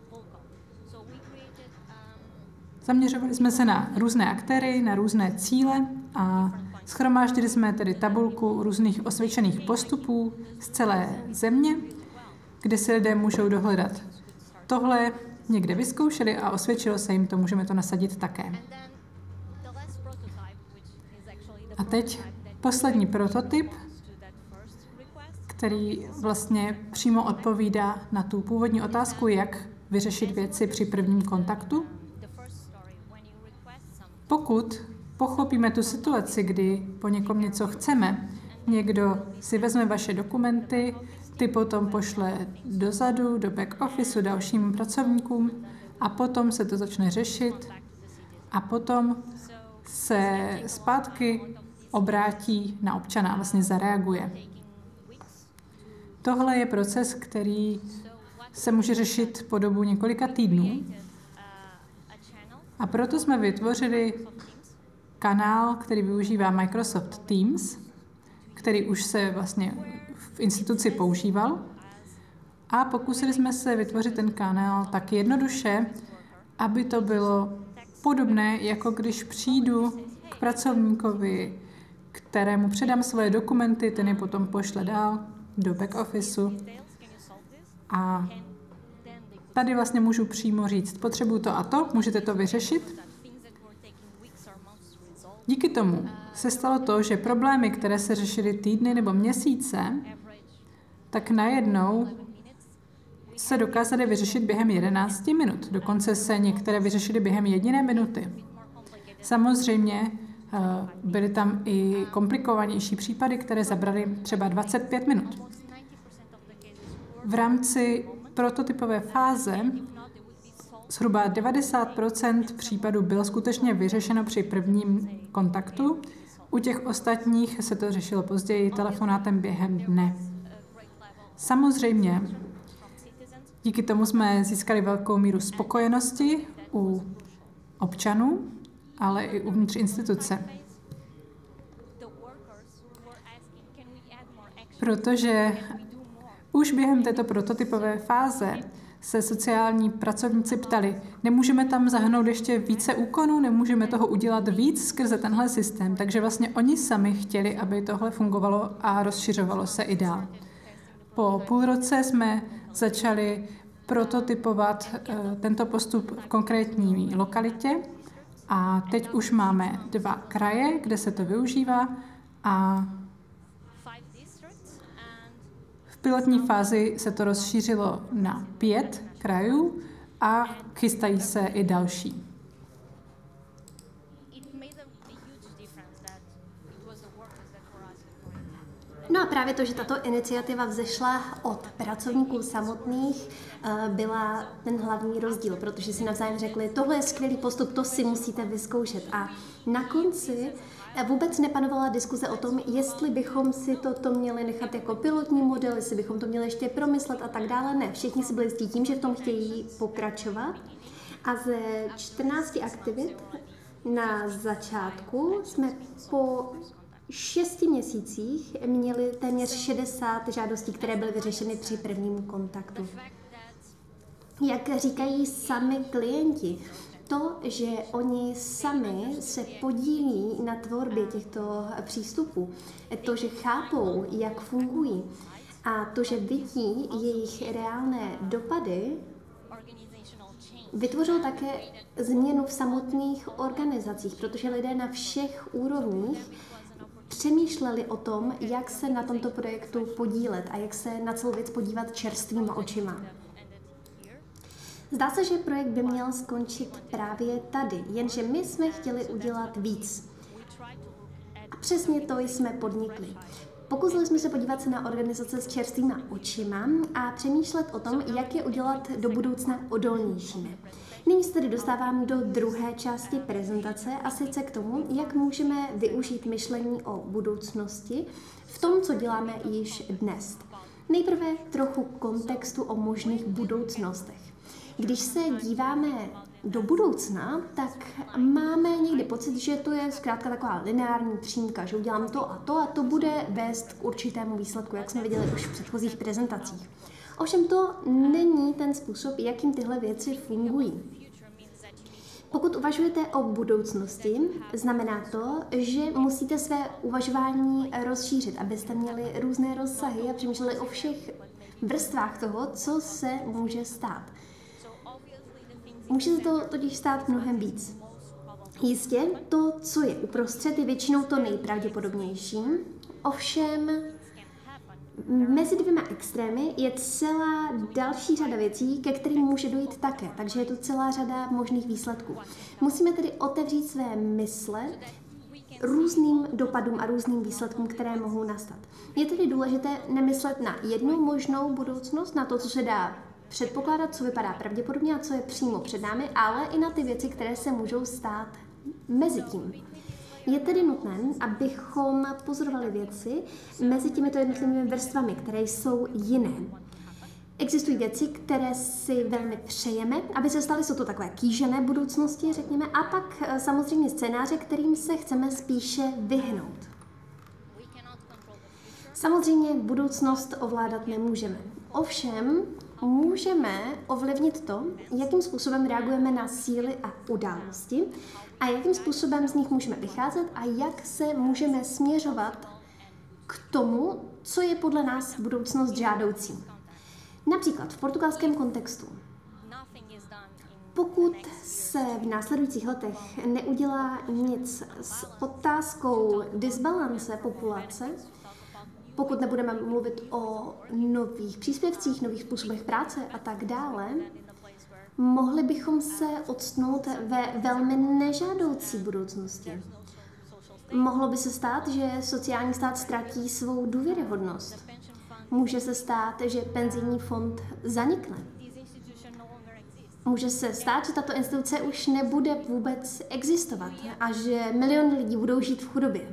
Speaker 1: Zaměřovali jsme se na různé aktéry, na různé cíle a shromáždili jsme tedy tabulku různých osvědčených postupů z celé země, kde si lidé můžou dohledat. Tohle někde vyzkoušeli a osvědčilo se jim to, můžeme to nasadit také. A teď poslední prototyp, který vlastně přímo odpovídá na tu původní otázku, jak vyřešit věci při prvním kontaktu. Pokud pochopíme tu situaci, kdy po někom něco chceme, někdo si vezme vaše dokumenty, ty potom pošle dozadu, do back officeu dalším pracovníkům a potom se to začne řešit a potom se zpátky obrátí na občana a vlastně zareaguje. Tohle je proces, který se může řešit po dobu několika týdnů. A proto jsme vytvořili kanál, který využívá Microsoft Teams, který už se vlastně v instituci používal. A pokusili jsme se vytvořit ten kanál tak jednoduše, aby to bylo podobné, jako když přijdu k pracovníkovi, kterému předám svoje dokumenty, ten je potom pošle dál do back officeu. A tady vlastně můžu přímo říct, potřebuju to a to, můžete to vyřešit. Díky tomu se stalo to, že problémy, které se řešily týdny nebo měsíce, tak najednou se dokázaly vyřešit během jedenácti minut. Dokonce se některé vyřešily během jediné minuty. Samozřejmě byly tam i komplikovanější případy, které zabraly třeba dvacet pět minut. V rámci prototypové fáze zhruba devadesát procent případů bylo skutečně vyřešeno při prvním kontaktu. U těch ostatních se to řešilo později telefonátem během dne. Samozřejmě, díky tomu jsme získali velkou míru spokojenosti u občanů, ale i uvnitř instituce. Protože už během této prototypové fáze se sociální pracovníci ptali, nemůžeme tam zahrnout ještě více úkonů, nemůžeme toho udělat víc skrze tenhle systém. Takže vlastně oni sami chtěli, aby tohle fungovalo a rozšiřovalo se i dál. Po půl roce jsme začali prototypovat uh, tento postup v konkrétní lokalitě a teď už máme dva kraje, kde se to využívá a v pilotní fázi se to rozšířilo na pět krajů a chystají se i další.
Speaker 2: No a právě to, že tato iniciativa vzešla od pracovníků samotných, byla ten hlavní rozdíl, protože si navzájem řekli, tohle je skvělý postup, to si musíte vyzkoušet. A na konci vůbec nepanovala diskuze o tom, jestli bychom si toto měli nechat jako pilotní model, jestli bychom to měli ještě promyslet a tak dále. Ne, všichni si byli jistí tím, že v tom chtějí pokračovat. A ze čtrnácti aktivit na začátku jsme po šesti měsících měli téměř šedesát žádostí, které byly vyřešeny při prvním kontaktu. Jak říkají sami klienti, to, že oni sami se podílí na tvorbě těchto přístupů, to, že chápou, jak fungují a to, že vidí jejich reálné dopady, vytvořilo také změnu v samotných organizacích, protože lidé na všech úrovních přemýšleli o tom, jak se na tomto projektu podílet a jak se na celou věc podívat čerstvýma očima. Zdá se, že projekt by měl skončit právě tady, jenže my jsme chtěli udělat víc. A přesně to jsme podnikli. Pokusili jsme se podívat se na organizace s čerstvýma očima a přemýšlet o tom, jak je udělat do budoucna odolnějšími. Nyní se tedy dostávám do druhé části prezentace a sice k tomu, jak můžeme využít myšlení o budoucnosti v tom, co děláme již dnes. Nejprve trochu kontextu o možných budoucnostech. Když se díváme do budoucna, tak máme někdy pocit, že to je zkrátka taková lineární přímka, že udělám to a to a to bude vést k určitému výsledku, jak jsme viděli už v předchozích prezentacích. Ovšem to není ten způsob, jakým tyhle věci fungují. Pokud uvažujete o budoucnosti, znamená to, že musíte své uvažování rozšířit, abyste měli různé rozsahy a přemýšleli o všech vrstvách toho, co se může stát. Může se to totiž stát mnohem víc. Jistě, to, co je uprostřed, je většinou to nejpravděpodobnější, ovšem mezi dvěma extrémy je celá další řada věcí, ke kterým může dojít také, takže je tu celá řada možných výsledků. Musíme tedy otevřít své mysle různým dopadům a různým výsledkům, které mohou nastat. Je tedy důležité nemyslet na jednu možnou budoucnost, na to, co se dá předpokládat, co vypadá pravděpodobně a co je přímo před námi, ale i na ty věci, které se můžou stát mezi tím. Je tedy nutné, abychom pozorovali věci mezi těmito jednotlivými vrstvami, které jsou jiné. Existují věci, které si velmi přejeme, aby se staly, jsou to takové kýžené budoucnosti, řekněme, a pak samozřejmě scénáře, kterým se chceme spíše vyhnout. Samozřejmě budoucnost ovládat nemůžeme. Ovšem, můžeme ovlivnit to, jakým způsobem reagujeme na síly a události a jakým způsobem z nich můžeme vycházet a jak se můžeme směřovat k tomu, co je podle nás budoucnost žádoucí. Například v portugalském kontextu. Pokud se v následujících letech neudělá nic s otázkou disbalance populace, pokud nebudeme mluvit o nových příspěvcích, nových způsobech práce a tak dále, mohli bychom se odstnout ve velmi nežádoucí budoucnosti. Mohlo by se stát, že sociální stát ztratí svou důvěryhodnost. Může se stát, že penzijní fond zanikne. Může se stát, že tato instituce už nebude vůbec existovat a že miliony lidí budou žít v chudobě.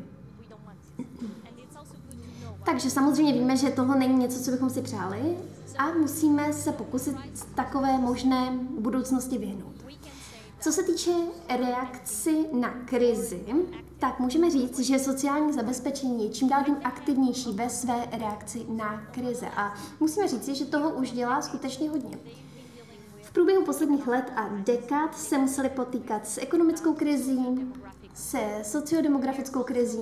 Speaker 2: Takže samozřejmě víme, že tohle není něco, co bychom si přáli a musíme se pokusit takové možné budoucnosti vyhnout. Co se týče reakci na krizi, tak můžeme říct, že sociální zabezpečení je čím dál tím aktivnější ve své reakci na krize a musíme říct, že toho už dělá skutečně hodně. V průběhu posledních let a dekád se museli potýkat s ekonomickou krizí, se sociodemografickou krizí.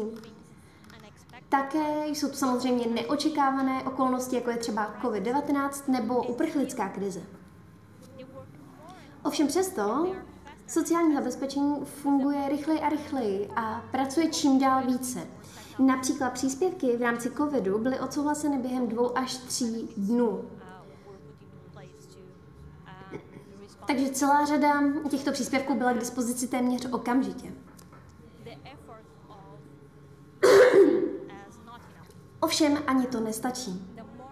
Speaker 2: Také jsou tu samozřejmě neočekávané okolnosti, jako je třeba covid devatenáct nebo uprchlická krize. Ovšem přesto sociální zabezpečení funguje rychleji a rychleji a pracuje čím dál více. Například příspěvky v rámci covidu byly odsouhlaseny během dvou až tří dnů. Takže celá řada těchto příspěvků byla k dispozici téměř okamžitě. Ovšem ani to nestačí.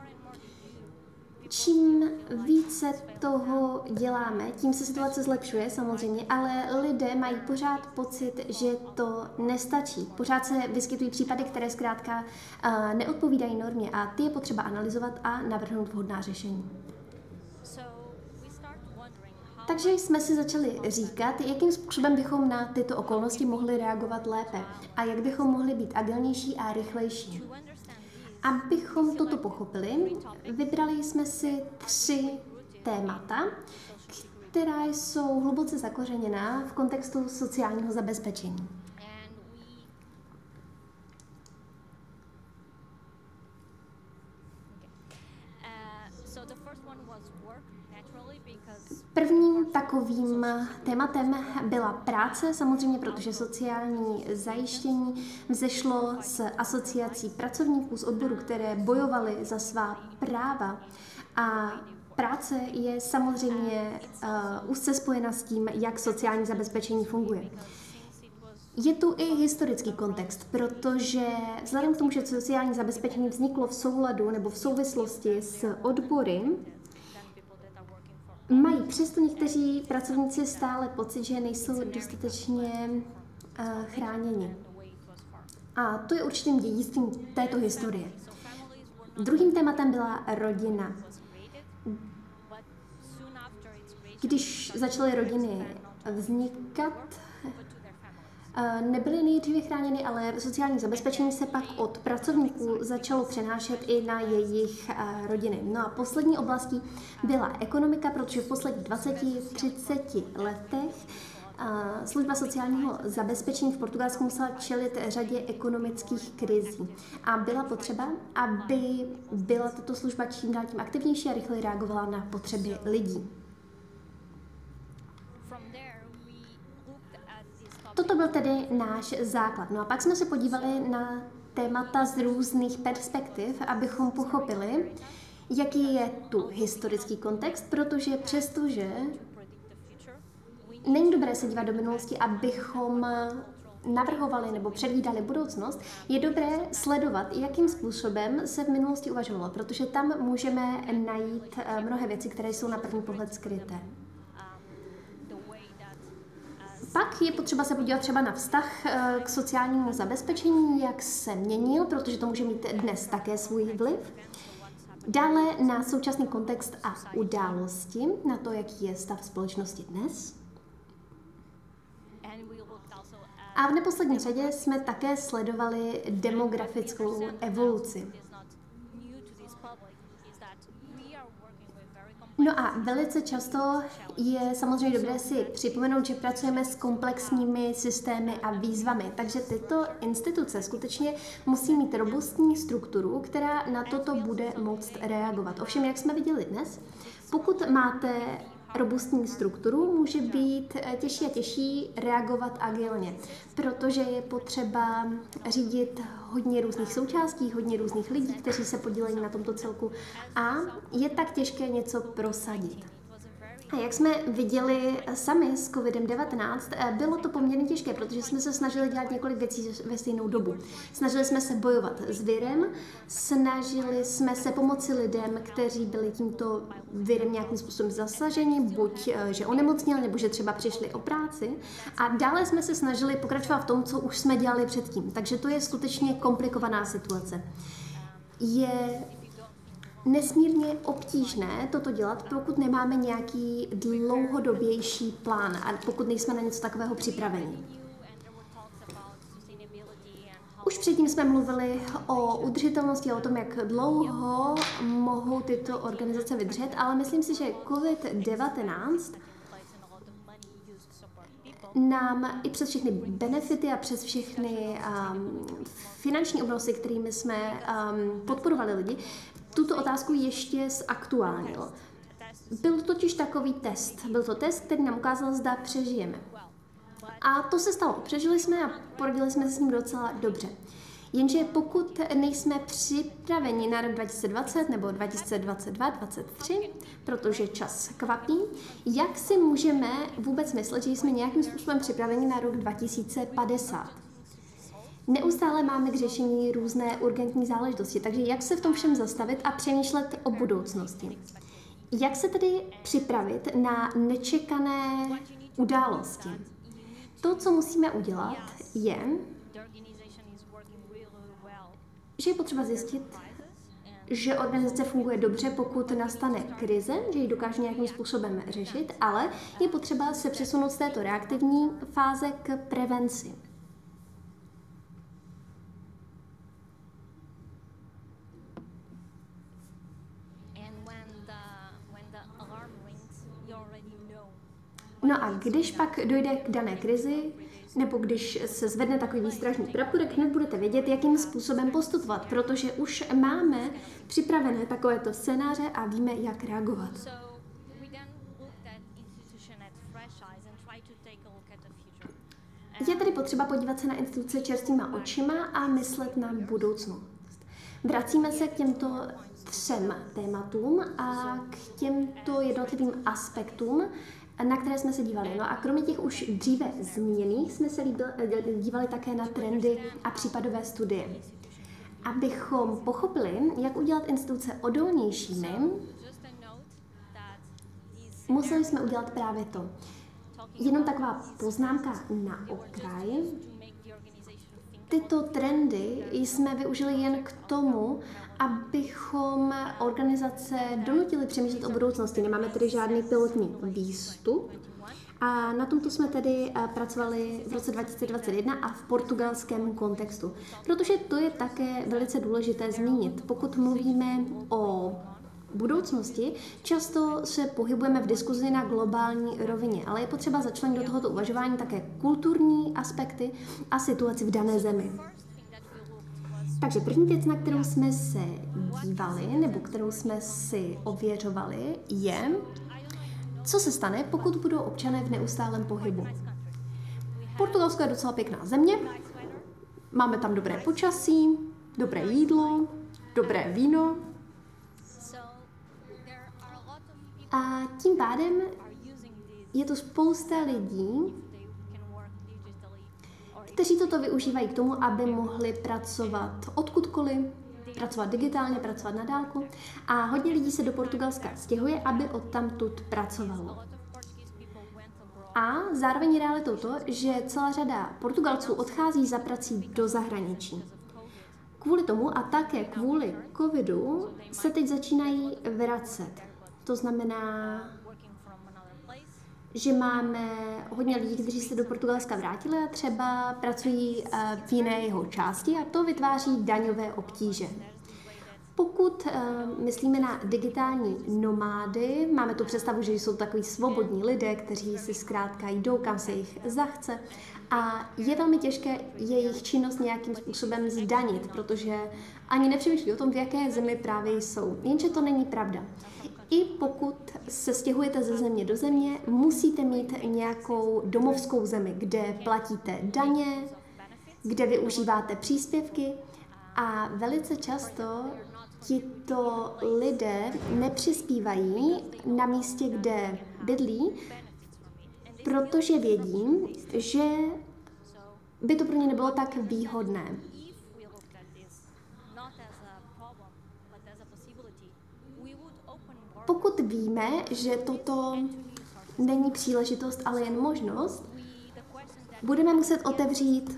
Speaker 2: Čím více toho děláme, tím se situace zlepšuje samozřejmě, ale lidé mají pořád pocit, že to nestačí. Pořád se vyskytují případy, které zkrátka uh, neodpovídají normě a ty je potřeba analyzovat a navrhnout vhodná řešení. Takže jsme si začali říkat, jakým způsobem bychom na tyto okolnosti mohli reagovat lépe a jak bychom mohli být agilnější a rychlejší. Abychom toto pochopili, vybrali jsme si tři témata, která jsou hluboce zakořeněná v kontextu sociálního zabezpečení. Prvním takovým tématem byla práce, samozřejmě, protože sociální zajištění vzešlo z asociací pracovníků z odboru, které bojovali za svá práva. A práce je samozřejmě uh, úzce spojena s tím, jak sociální zabezpečení funguje. Je tu i historický kontext, protože vzhledem k tomu, že sociální zabezpečení vzniklo v souladu nebo v souvislosti s odbory, mají přesto někteří pracovníci stále pocit, že nejsou dostatečně uh, chráněni. A to je určitým dědictvím této historie. Druhým tématem byla rodina. Když začaly rodiny vznikat, nebyly nejdříve chráněny, ale sociální zabezpečení se pak od pracovníků začalo přenášet i na jejich rodiny. No a poslední oblastí byla ekonomika, protože v posledních dvaceti třiceti letech služba sociálního zabezpečení v Portugalsku musela čelit řadě ekonomických krizí. A byla potřeba, aby byla tato služba čím dál tím aktivnější a rychleji reagovala na potřeby lidí. Toto byl tedy náš základ. No a pak jsme se podívali na témata z různých perspektiv, abychom pochopili, jaký je tu historický kontext, protože přestože není dobré se dívat do minulosti, abychom navrhovali nebo předvídali budoucnost, je dobré sledovat, jakým způsobem se v minulosti uvažovalo, protože tam můžeme najít mnohé věci, které jsou na první pohled skryté. Pak je potřeba se podívat třeba na vztah k sociálnímu zabezpečení, jak se měnil, protože to může mít dnes také svůj vliv. Dále na současný kontext a události, na to, jaký je stav společnosti dnes. A v neposlední řadě jsme také sledovali demografickou evoluci. No a velice často je samozřejmě dobré si připomenout, že pracujeme s komplexními systémy a výzvami, takže tyto instituce skutečně musí mít robustní strukturu, která na toto bude moct reagovat. Ovšem, jak jsme viděli dnes, pokud máte robustní strukturu, může být těžší a těžší reagovat agilně, protože je potřeba řídit hodně různých součástí, hodně různých lidí, kteří se podílejí na tomto celku a je tak těžké něco prosadit. A jak jsme viděli sami s kovidem devatenáct, bylo to poměrně těžké, protože jsme se snažili dělat několik věcí ve stejnou dobu. Snažili jsme se bojovat s virem, snažili jsme se pomoci lidem, kteří byli tímto virem nějakým způsobem zasaženi, buď že onemocněli, nebo že třeba přišli o práci. A dále jsme se snažili pokračovat v tom, co už jsme dělali předtím. Takže to je skutečně komplikovaná situace. Je nesmírně obtížné toto dělat, pokud nemáme nějaký dlouhodobější plán a pokud nejsme na něco takového připraveni. Už předtím jsme mluvili o udržitelnosti a o tom, jak dlouho mohou tyto organizace vydržet, ale myslím si, že covid devatenáct nám i přes všechny benefity a přes všechny um, finanční obnosy, kterými jsme um, podporovali lidi, tuto otázku ještě zaktuálnil. Byl totiž takový test. Byl to test, který nám ukázal, zda přežijeme. A to se stalo. Přežili jsme a poradili jsme se s ním docela dobře. Jenže pokud nejsme připraveni na rok dva tisíce dvacet nebo dva tisíce dvacet dva dvacet tři, protože čas kvapí, jak si můžeme vůbec myslet, že jsme nějakým způsobem připraveni na rok dva tisíce padesát? Neustále máme k řešení různé urgentní záležitosti, takže jak se v tom všem zastavit a přemýšlet o budoucnosti. Jak se tedy připravit na nečekané události? To, co musíme udělat, je, že je potřeba zjistit, že organizace funguje dobře, pokud nastane krize, že ji dokáže nějakým způsobem řešit, ale je potřeba se přesunout z této reaktivní fáze k prevenci. No a když pak dojde k dané krizi, nebo když se zvedne takový výstražný prapůrek, hned budete vědět, jakým způsobem postupovat, protože už máme připravené takovéto scénáře a víme, jak reagovat. Je tedy potřeba podívat se na instituce čerstvýma očima a myslet na budoucnost. Vracíme se k těmto třem tématům a k těmto jednotlivým aspektům, na které jsme se dívali. No a kromě těch už dříve zmíněných jsme se dívali také na trendy a případové studie. Abychom pochopili, jak udělat instituce odolnějšími, museli jsme udělat právě to. Jenom taková poznámka na okraj. Tyto trendy jsme využili jen k tomu, abychom organizace donutili přemýšlet o budoucnosti. Nemáme tedy žádný pilotní výstup. A na tomto jsme tedy pracovali v roce dva tisíce dvacet jedna a v portugalském kontextu. Protože to je také velice důležité zmínit. Pokud mluvíme o budoucnosti, často se pohybujeme v diskuzi na globální rovině, ale je potřeba začlenit do tohoto uvažování také kulturní aspekty a situaci v dané zemi. Takže první věc, na kterou jsme se dívali, nebo kterou jsme si ověřovali, je, co se stane, pokud budou občané v neustálém pohybu. Portugalsko je docela pěkná země, máme tam dobré počasí, dobré jídlo, dobré víno a tím pádem je to spousta lidí, kteří toto využívají k tomu, aby mohli pracovat odkudkoliv, pracovat digitálně, pracovat na dálku. A hodně lidí se do Portugalska stěhuje, aby odtamtud pracovalo. A zároveň je realitou to, že celá řada Portugalců odchází za prací do zahraničí. Kvůli tomu a také kvůli covidu se teď začínají vracet. To znamená, že máme hodně lidí, kteří se do Portugalska vrátili a třeba pracují v jiné jeho části a to vytváří daňové obtíže. Pokud uh, myslíme na digitální nomády, máme tu představu, že jsou takový svobodní lidé, kteří si zkrátka jdou, kam se jich zachce a je velmi těžké jejich činnost nějakým způsobem zdanit, protože ani nepřemýšlí o tom, v jaké zemi právě jsou. Jenže to není pravda. I pokud se stěhujete ze země do země, musíte mít nějakou domovskou zemi, kde platíte daně, kde využíváte příspěvky a velice často tito lidé nepřispívají na místě, kde bydlí, protože vědí, že by to pro ně nebylo tak výhodné. Pokud víme, že toto není příležitost, ale jen možnost, budeme muset otevřít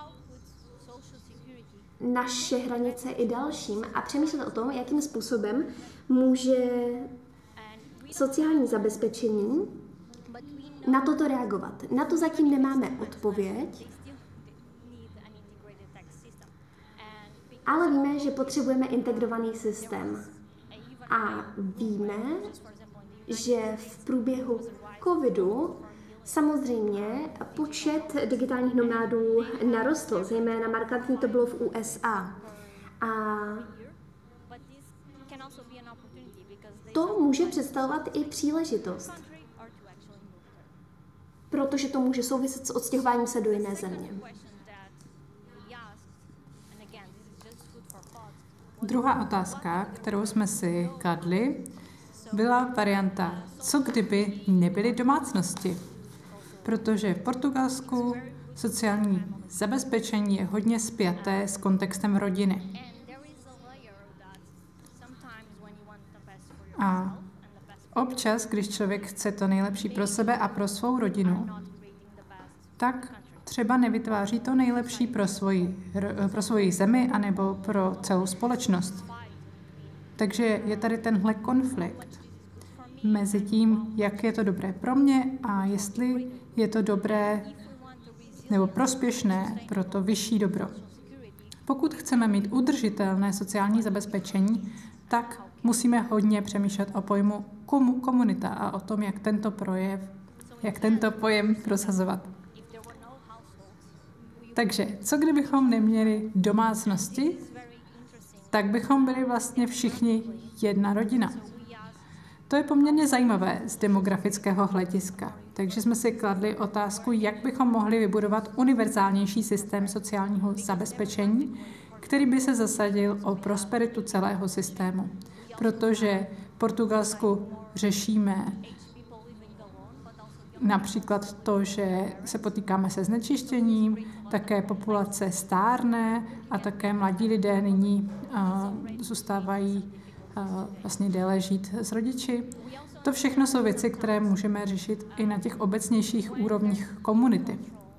Speaker 2: naše hranice i dalším a přemýšlet o tom, jakým způsobem může sociální zabezpečení na toto reagovat. Na to zatím nemáme odpověď, ale víme, že potřebujeme integrovaný systém. A víme, že v průběhu covidu samozřejmě počet digitálních nomádů narostl, zejména markantní to bylo v U S A. A to může představovat i příležitost, protože to může souviset s odstěhováním se do jiné země.
Speaker 1: Druhá otázka, kterou jsme si kladli, byla varianta, co kdyby nebyly domácnosti. Protože v Portugalsku Sociální zabezpečení je hodně spjaté s kontextem rodiny. A občas, když člověk chce to nejlepší pro sebe a pro svou rodinu, tak třeba nevytváří to nejlepší pro svoji, pro svoji zemi anebo pro celou společnost. Takže je tady tenhle konflikt mezi tím, jak je to dobré pro mě a jestli je to dobré nebo prospěšné pro to vyšší dobro. Pokud chceme mít udržitelné sociální zabezpečení, tak musíme hodně přemýšlet o pojmu komu, komunita a o tom, jak tento projev, jak tento pojem prosazovat. Takže, co kdybychom neměli domácnosti, tak bychom byli vlastně všichni jedna rodina. To je poměrně zajímavé z demografického hlediska. Takže jsme si kladli otázku, jak bychom mohli vybudovat univerzálnější systém sociálního zabezpečení, který by se zasadil o prosperitu celého systému. Protože v Portugalsku řešíme například to, že se potýkáme se znečištěním, také populace stárne a také mladí lidé nyní uh, zůstávají uh, vlastně déle žít s rodiči. To všechno jsou věci, které můžeme řešit i na těch obecnějších úrovních komunity.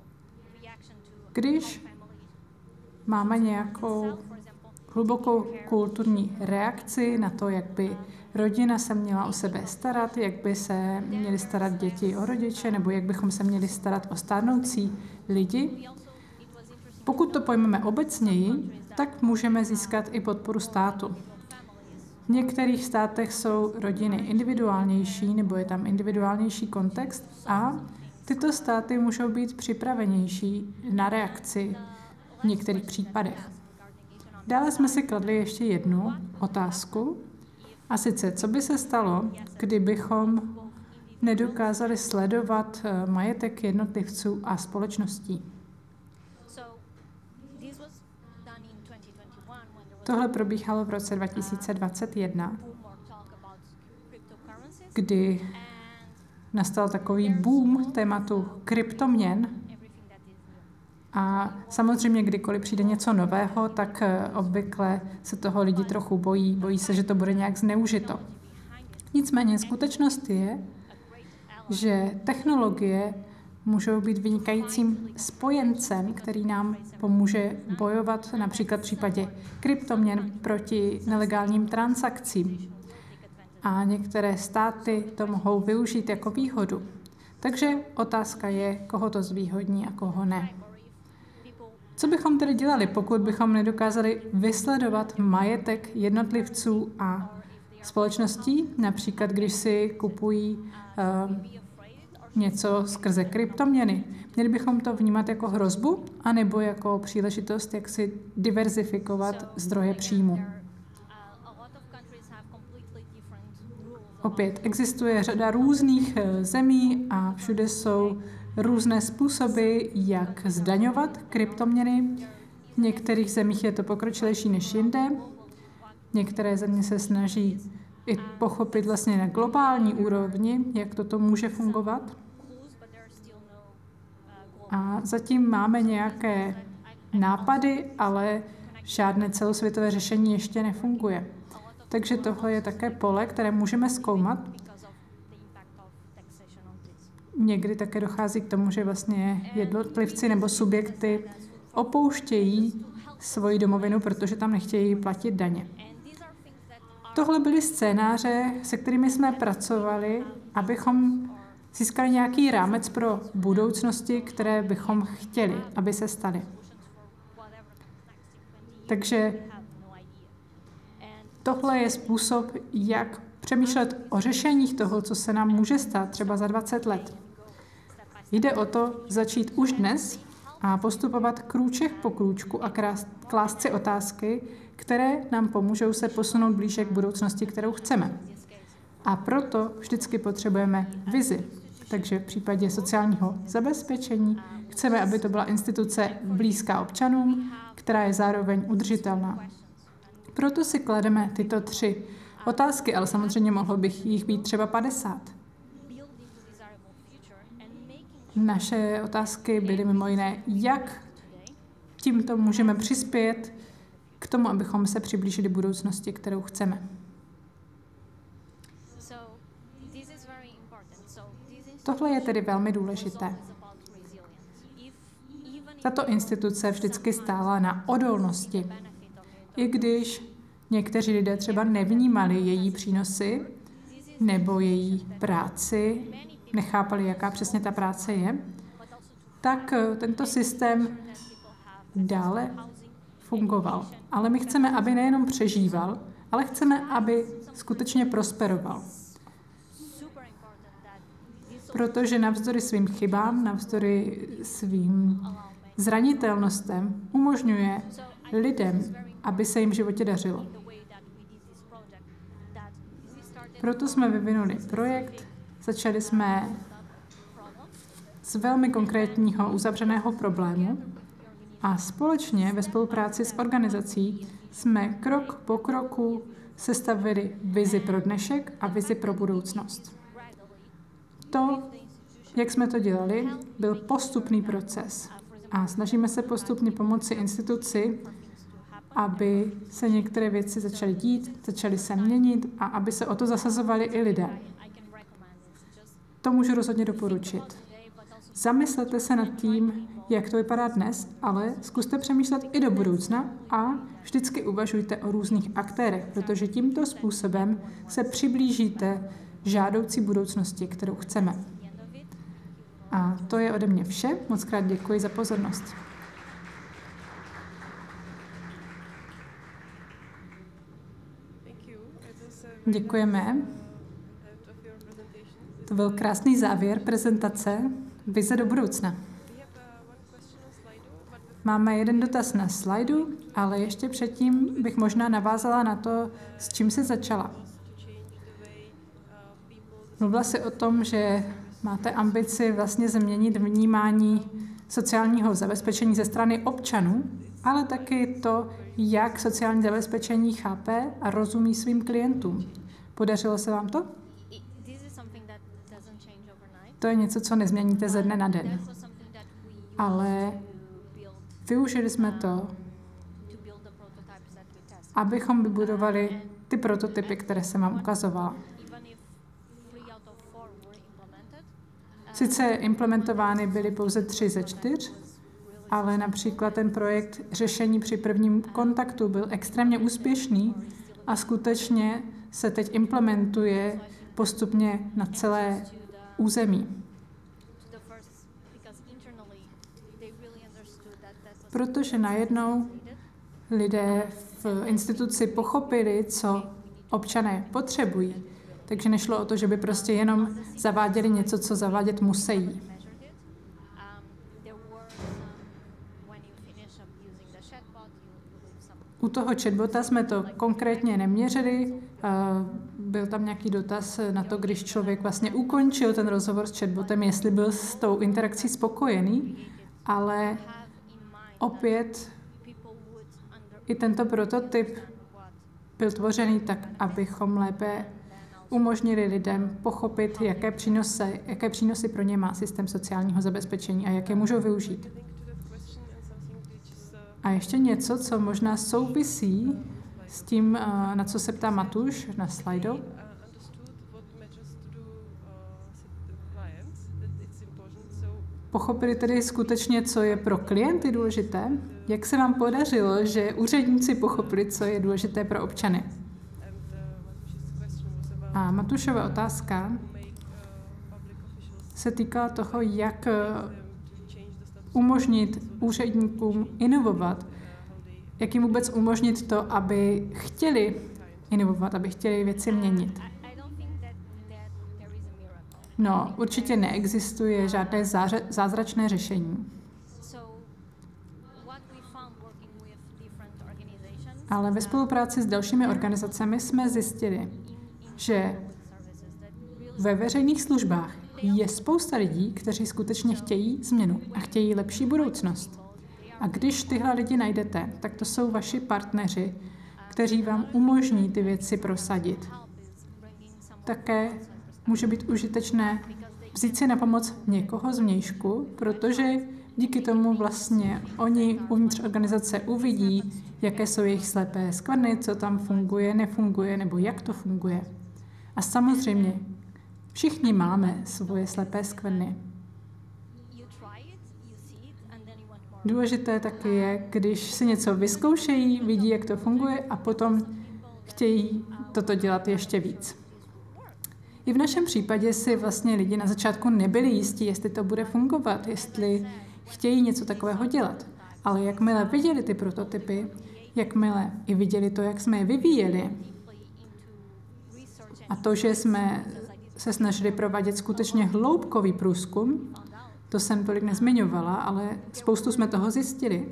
Speaker 1: Když máme nějakou hlubokou kulturní reakci na to, jak by rodina se měla o sebe starat, jak by se měly starat děti o rodiče, nebo jak bychom se měli starat o stárnoucí lidi. Pokud to pojmeme obecněji, tak můžeme získat i podporu státu. V některých státech jsou rodiny individuálnější, nebo je tam individuálnější kontext a tyto státy můžou být připravenější na reakci v některých případech. Dále jsme si kladli ještě jednu otázku, a sice, co by se stalo, kdybychom nedokázali sledovat majetek jednotlivců a společností. Tohle probíhalo v roce dva tisíce dvacet jedna, kdy nastal takový boom tématu kryptoměn. A samozřejmě, kdykoliv přijde něco nového, tak obvykle se toho lidi trochu bojí. Bojí se, že to bude nějak zneužito. Nicméně skutečnost je, že technologie můžou být vynikajícím spojencem, který nám pomůže bojovat například v případě kryptoměn proti nelegálním transakcím. A některé státy to mohou využít jako výhodu. Takže otázka je, koho to zvýhodní a koho ne. Co bychom tedy dělali, pokud bychom nedokázali vysledovat majetek jednotlivců a společností, například když si kupují uh, něco skrze kryptoměny? Měli bychom to vnímat jako hrozbu, anebo jako příležitost, jak si diverzifikovat zdroje příjmu? Opět existuje řada různých zemí a všude jsou různé způsoby, jak zdaňovat kryptoměny. V některých zemích je to pokročilejší než jinde. Některé země se snaží i pochopit vlastně na globální úrovni, jak toto může fungovat. A zatím máme nějaké nápady, ale žádné celosvětové řešení ještě nefunguje. Takže tohle je také pole, které můžeme zkoumat. Někdy také dochází k tomu, že vlastně jednotlivci nebo subjekty opouštějí svoji domovinu, protože tam nechtějí platit daně. Tohle byly scénáře, se kterými jsme pracovali, abychom získali nějaký rámec pro budoucnosti, které bychom chtěli, aby se staly. Takže tohle je způsob, jak přemýšlet o řešeních toho, co se nám může stát třeba za dvacet let. Jde o to začít už dnes a postupovat krůček po krůčku a klást si otázky, které nám pomůžou se posunout blíže k budoucnosti, kterou chceme. A proto vždycky potřebujeme vizi. Takže v případě sociálního zabezpečení chceme, aby to byla instituce blízká občanům, která je zároveň udržitelná. Proto si klademe tyto tři otázky, ale samozřejmě mohlo bych jich být třeba padesát. Naše otázky byly mimo jiné, jak tímto můžeme přispět k tomu, abychom se přiblížili budoucnosti, kterou chceme. Tohle je tedy velmi důležité. Tato instituce vždycky stála na odolnosti. I když někteří lidé třeba nevnímali její přínosy nebo její práci, nechápali, jaká přesně ta práce je, tak tento systém dále fungoval. Ale my chceme, aby nejenom přežíval, ale chceme, aby skutečně prosperoval. Protože navzdory svým chybám, navzdory svým zranitelnostem umožňuje lidem, aby se jim v životě dařilo. Proto jsme vyvinuli projekt, začali jsme z velmi konkrétního uzavřeného problému a společně ve spolupráci s organizací jsme krok po kroku sestavili vizi pro dnešek a vizi pro budoucnost. To, jak jsme to dělali, byl postupný proces a snažíme se postupně pomoci instituci, aby se některé věci začaly dít, začaly se měnit a aby se o to zasazovali i lidé. To můžu rozhodně doporučit. Zamyslete se nad tím, jak to vypadá dnes, ale zkuste přemýšlet i do budoucna a vždycky uvažujte o různých aktérech, protože tímto způsobem se přiblížíte žádoucí budoucnosti, kterou chceme. A to je ode mě vše. Moc krát děkuji za pozornost. Děkujeme. To byl krásný závěr prezentace Vize do budoucna. Máme jeden dotaz na slajdu, ale ještě předtím bych možná navázala na to, s čím se začala. Mluvila si o tom, že máte ambici vlastně změnit vnímání sociálního zabezpečení ze strany občanů, ale taky to, jak sociální zabezpečení chápe a rozumí svým klientům. Podařilo se vám to? To je něco, co nezměníte ze dne na den. Ale využili jsme to, abychom vybudovali ty prototypy, které jsem vám ukazovala. Sice implementovány byly pouze tři ze čtyř, ale například ten projekt řešení při prvním kontaktu byl extrémně úspěšný a skutečně se teď implementuje postupně na celé území. Protože najednou lidé v instituci pochopili, co občané potřebují. Takže nešlo o to, že by prostě jenom zaváděli něco, co zavádět musí. U toho chatbota jsme to konkrétně neměřili. Byl tam nějaký dotaz na to, když člověk vlastně ukončil ten rozhovor s chatbotem, jestli byl s tou interakcí spokojený, ale opět i tento prototyp byl tvořený tak, abychom lépe umožnili lidem pochopit, jaké přínosy, jaké přínosy pro ně má systém sociálního zabezpečení a jaké můžou využít. A ještě něco, co možná souvisí s tím, na co se ptá Matuš na slajdu. Pochopili tedy skutečně, co je pro klienty důležité? Jak se vám podařilo, že úředníci pochopili, co je důležité pro občany? A Matušova otázka se týká toho, jak umožnit úředníkům inovovat, jak jim vůbec umožnit to, aby chtěli inovovat, aby chtěli věci měnit. No, určitě neexistuje žádné zázračné řešení. Ale ve spolupráci s dalšími organizacemi jsme zjistili, že ve veřejných službách je spousta lidí, kteří skutečně chtějí změnu a chtějí lepší budoucnost. A když tyhle lidi najdete, tak to jsou vaši partneři, kteří vám umožní ty věci prosadit. Také může být užitečné vzít si na pomoc někoho zvnějšku, protože díky tomu vlastně oni uvnitř organizace uvidí, jaké jsou jejich slepé skvrny, co tam funguje, nefunguje, nebo jak to funguje. A samozřejmě všichni máme svoje slepé skvrny. Důležité taky je, když si něco vyzkoušejí, vidí, jak to funguje a potom chtějí toto dělat ještě víc. I v našem případě si vlastně lidi na začátku nebyli jistí, jestli to bude fungovat, jestli chtějí něco takového dělat. Ale jakmile viděli ty prototypy, jakmile i viděli to, jak jsme je vyvíjeli, a to, že jsme se snažili provádět skutečně hloubkový průzkum, to jsem tolik nezmiňovala, ale spoustu jsme toho zjistili.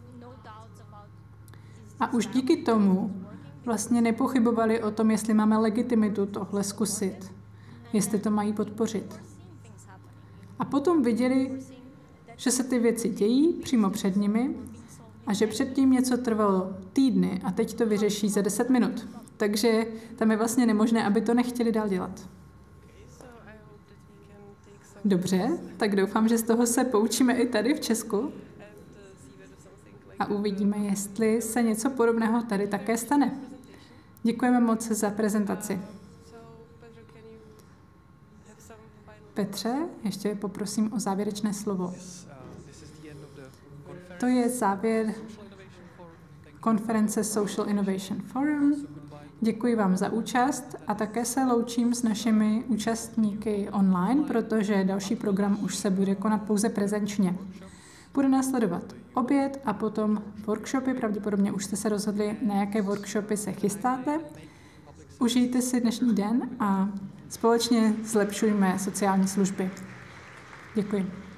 Speaker 1: A už díky tomu vlastně nepochybovali o tom, jestli máme legitimitu tohle zkusit, jestli to mají podpořit. A potom viděli, že se ty věci dějí přímo před nimi a že předtím něco trvalo týdny a teď to vyřeší za deset minut. Takže tam je vlastně nemožné, aby to nechtěli dál dělat. Dobře, tak doufám, že z toho se poučíme i tady v Česku a uvidíme, jestli se něco podobného tady také stane. Děkujeme moc za prezentaci. Petře, ještě poprosím o závěrečné slovo. To je závěr konference Social Innovation Forum. Děkuji vám za účast a také se loučím s našimi účastníky online, protože další program už se bude konat pouze prezenčně. Bude následovat oběd a potom workshopy. Pravděpodobně už jste se rozhodli, na jaké workshopy se chystáte. Užijte si dnešní den a společně zlepšujme sociální služby. Děkuji.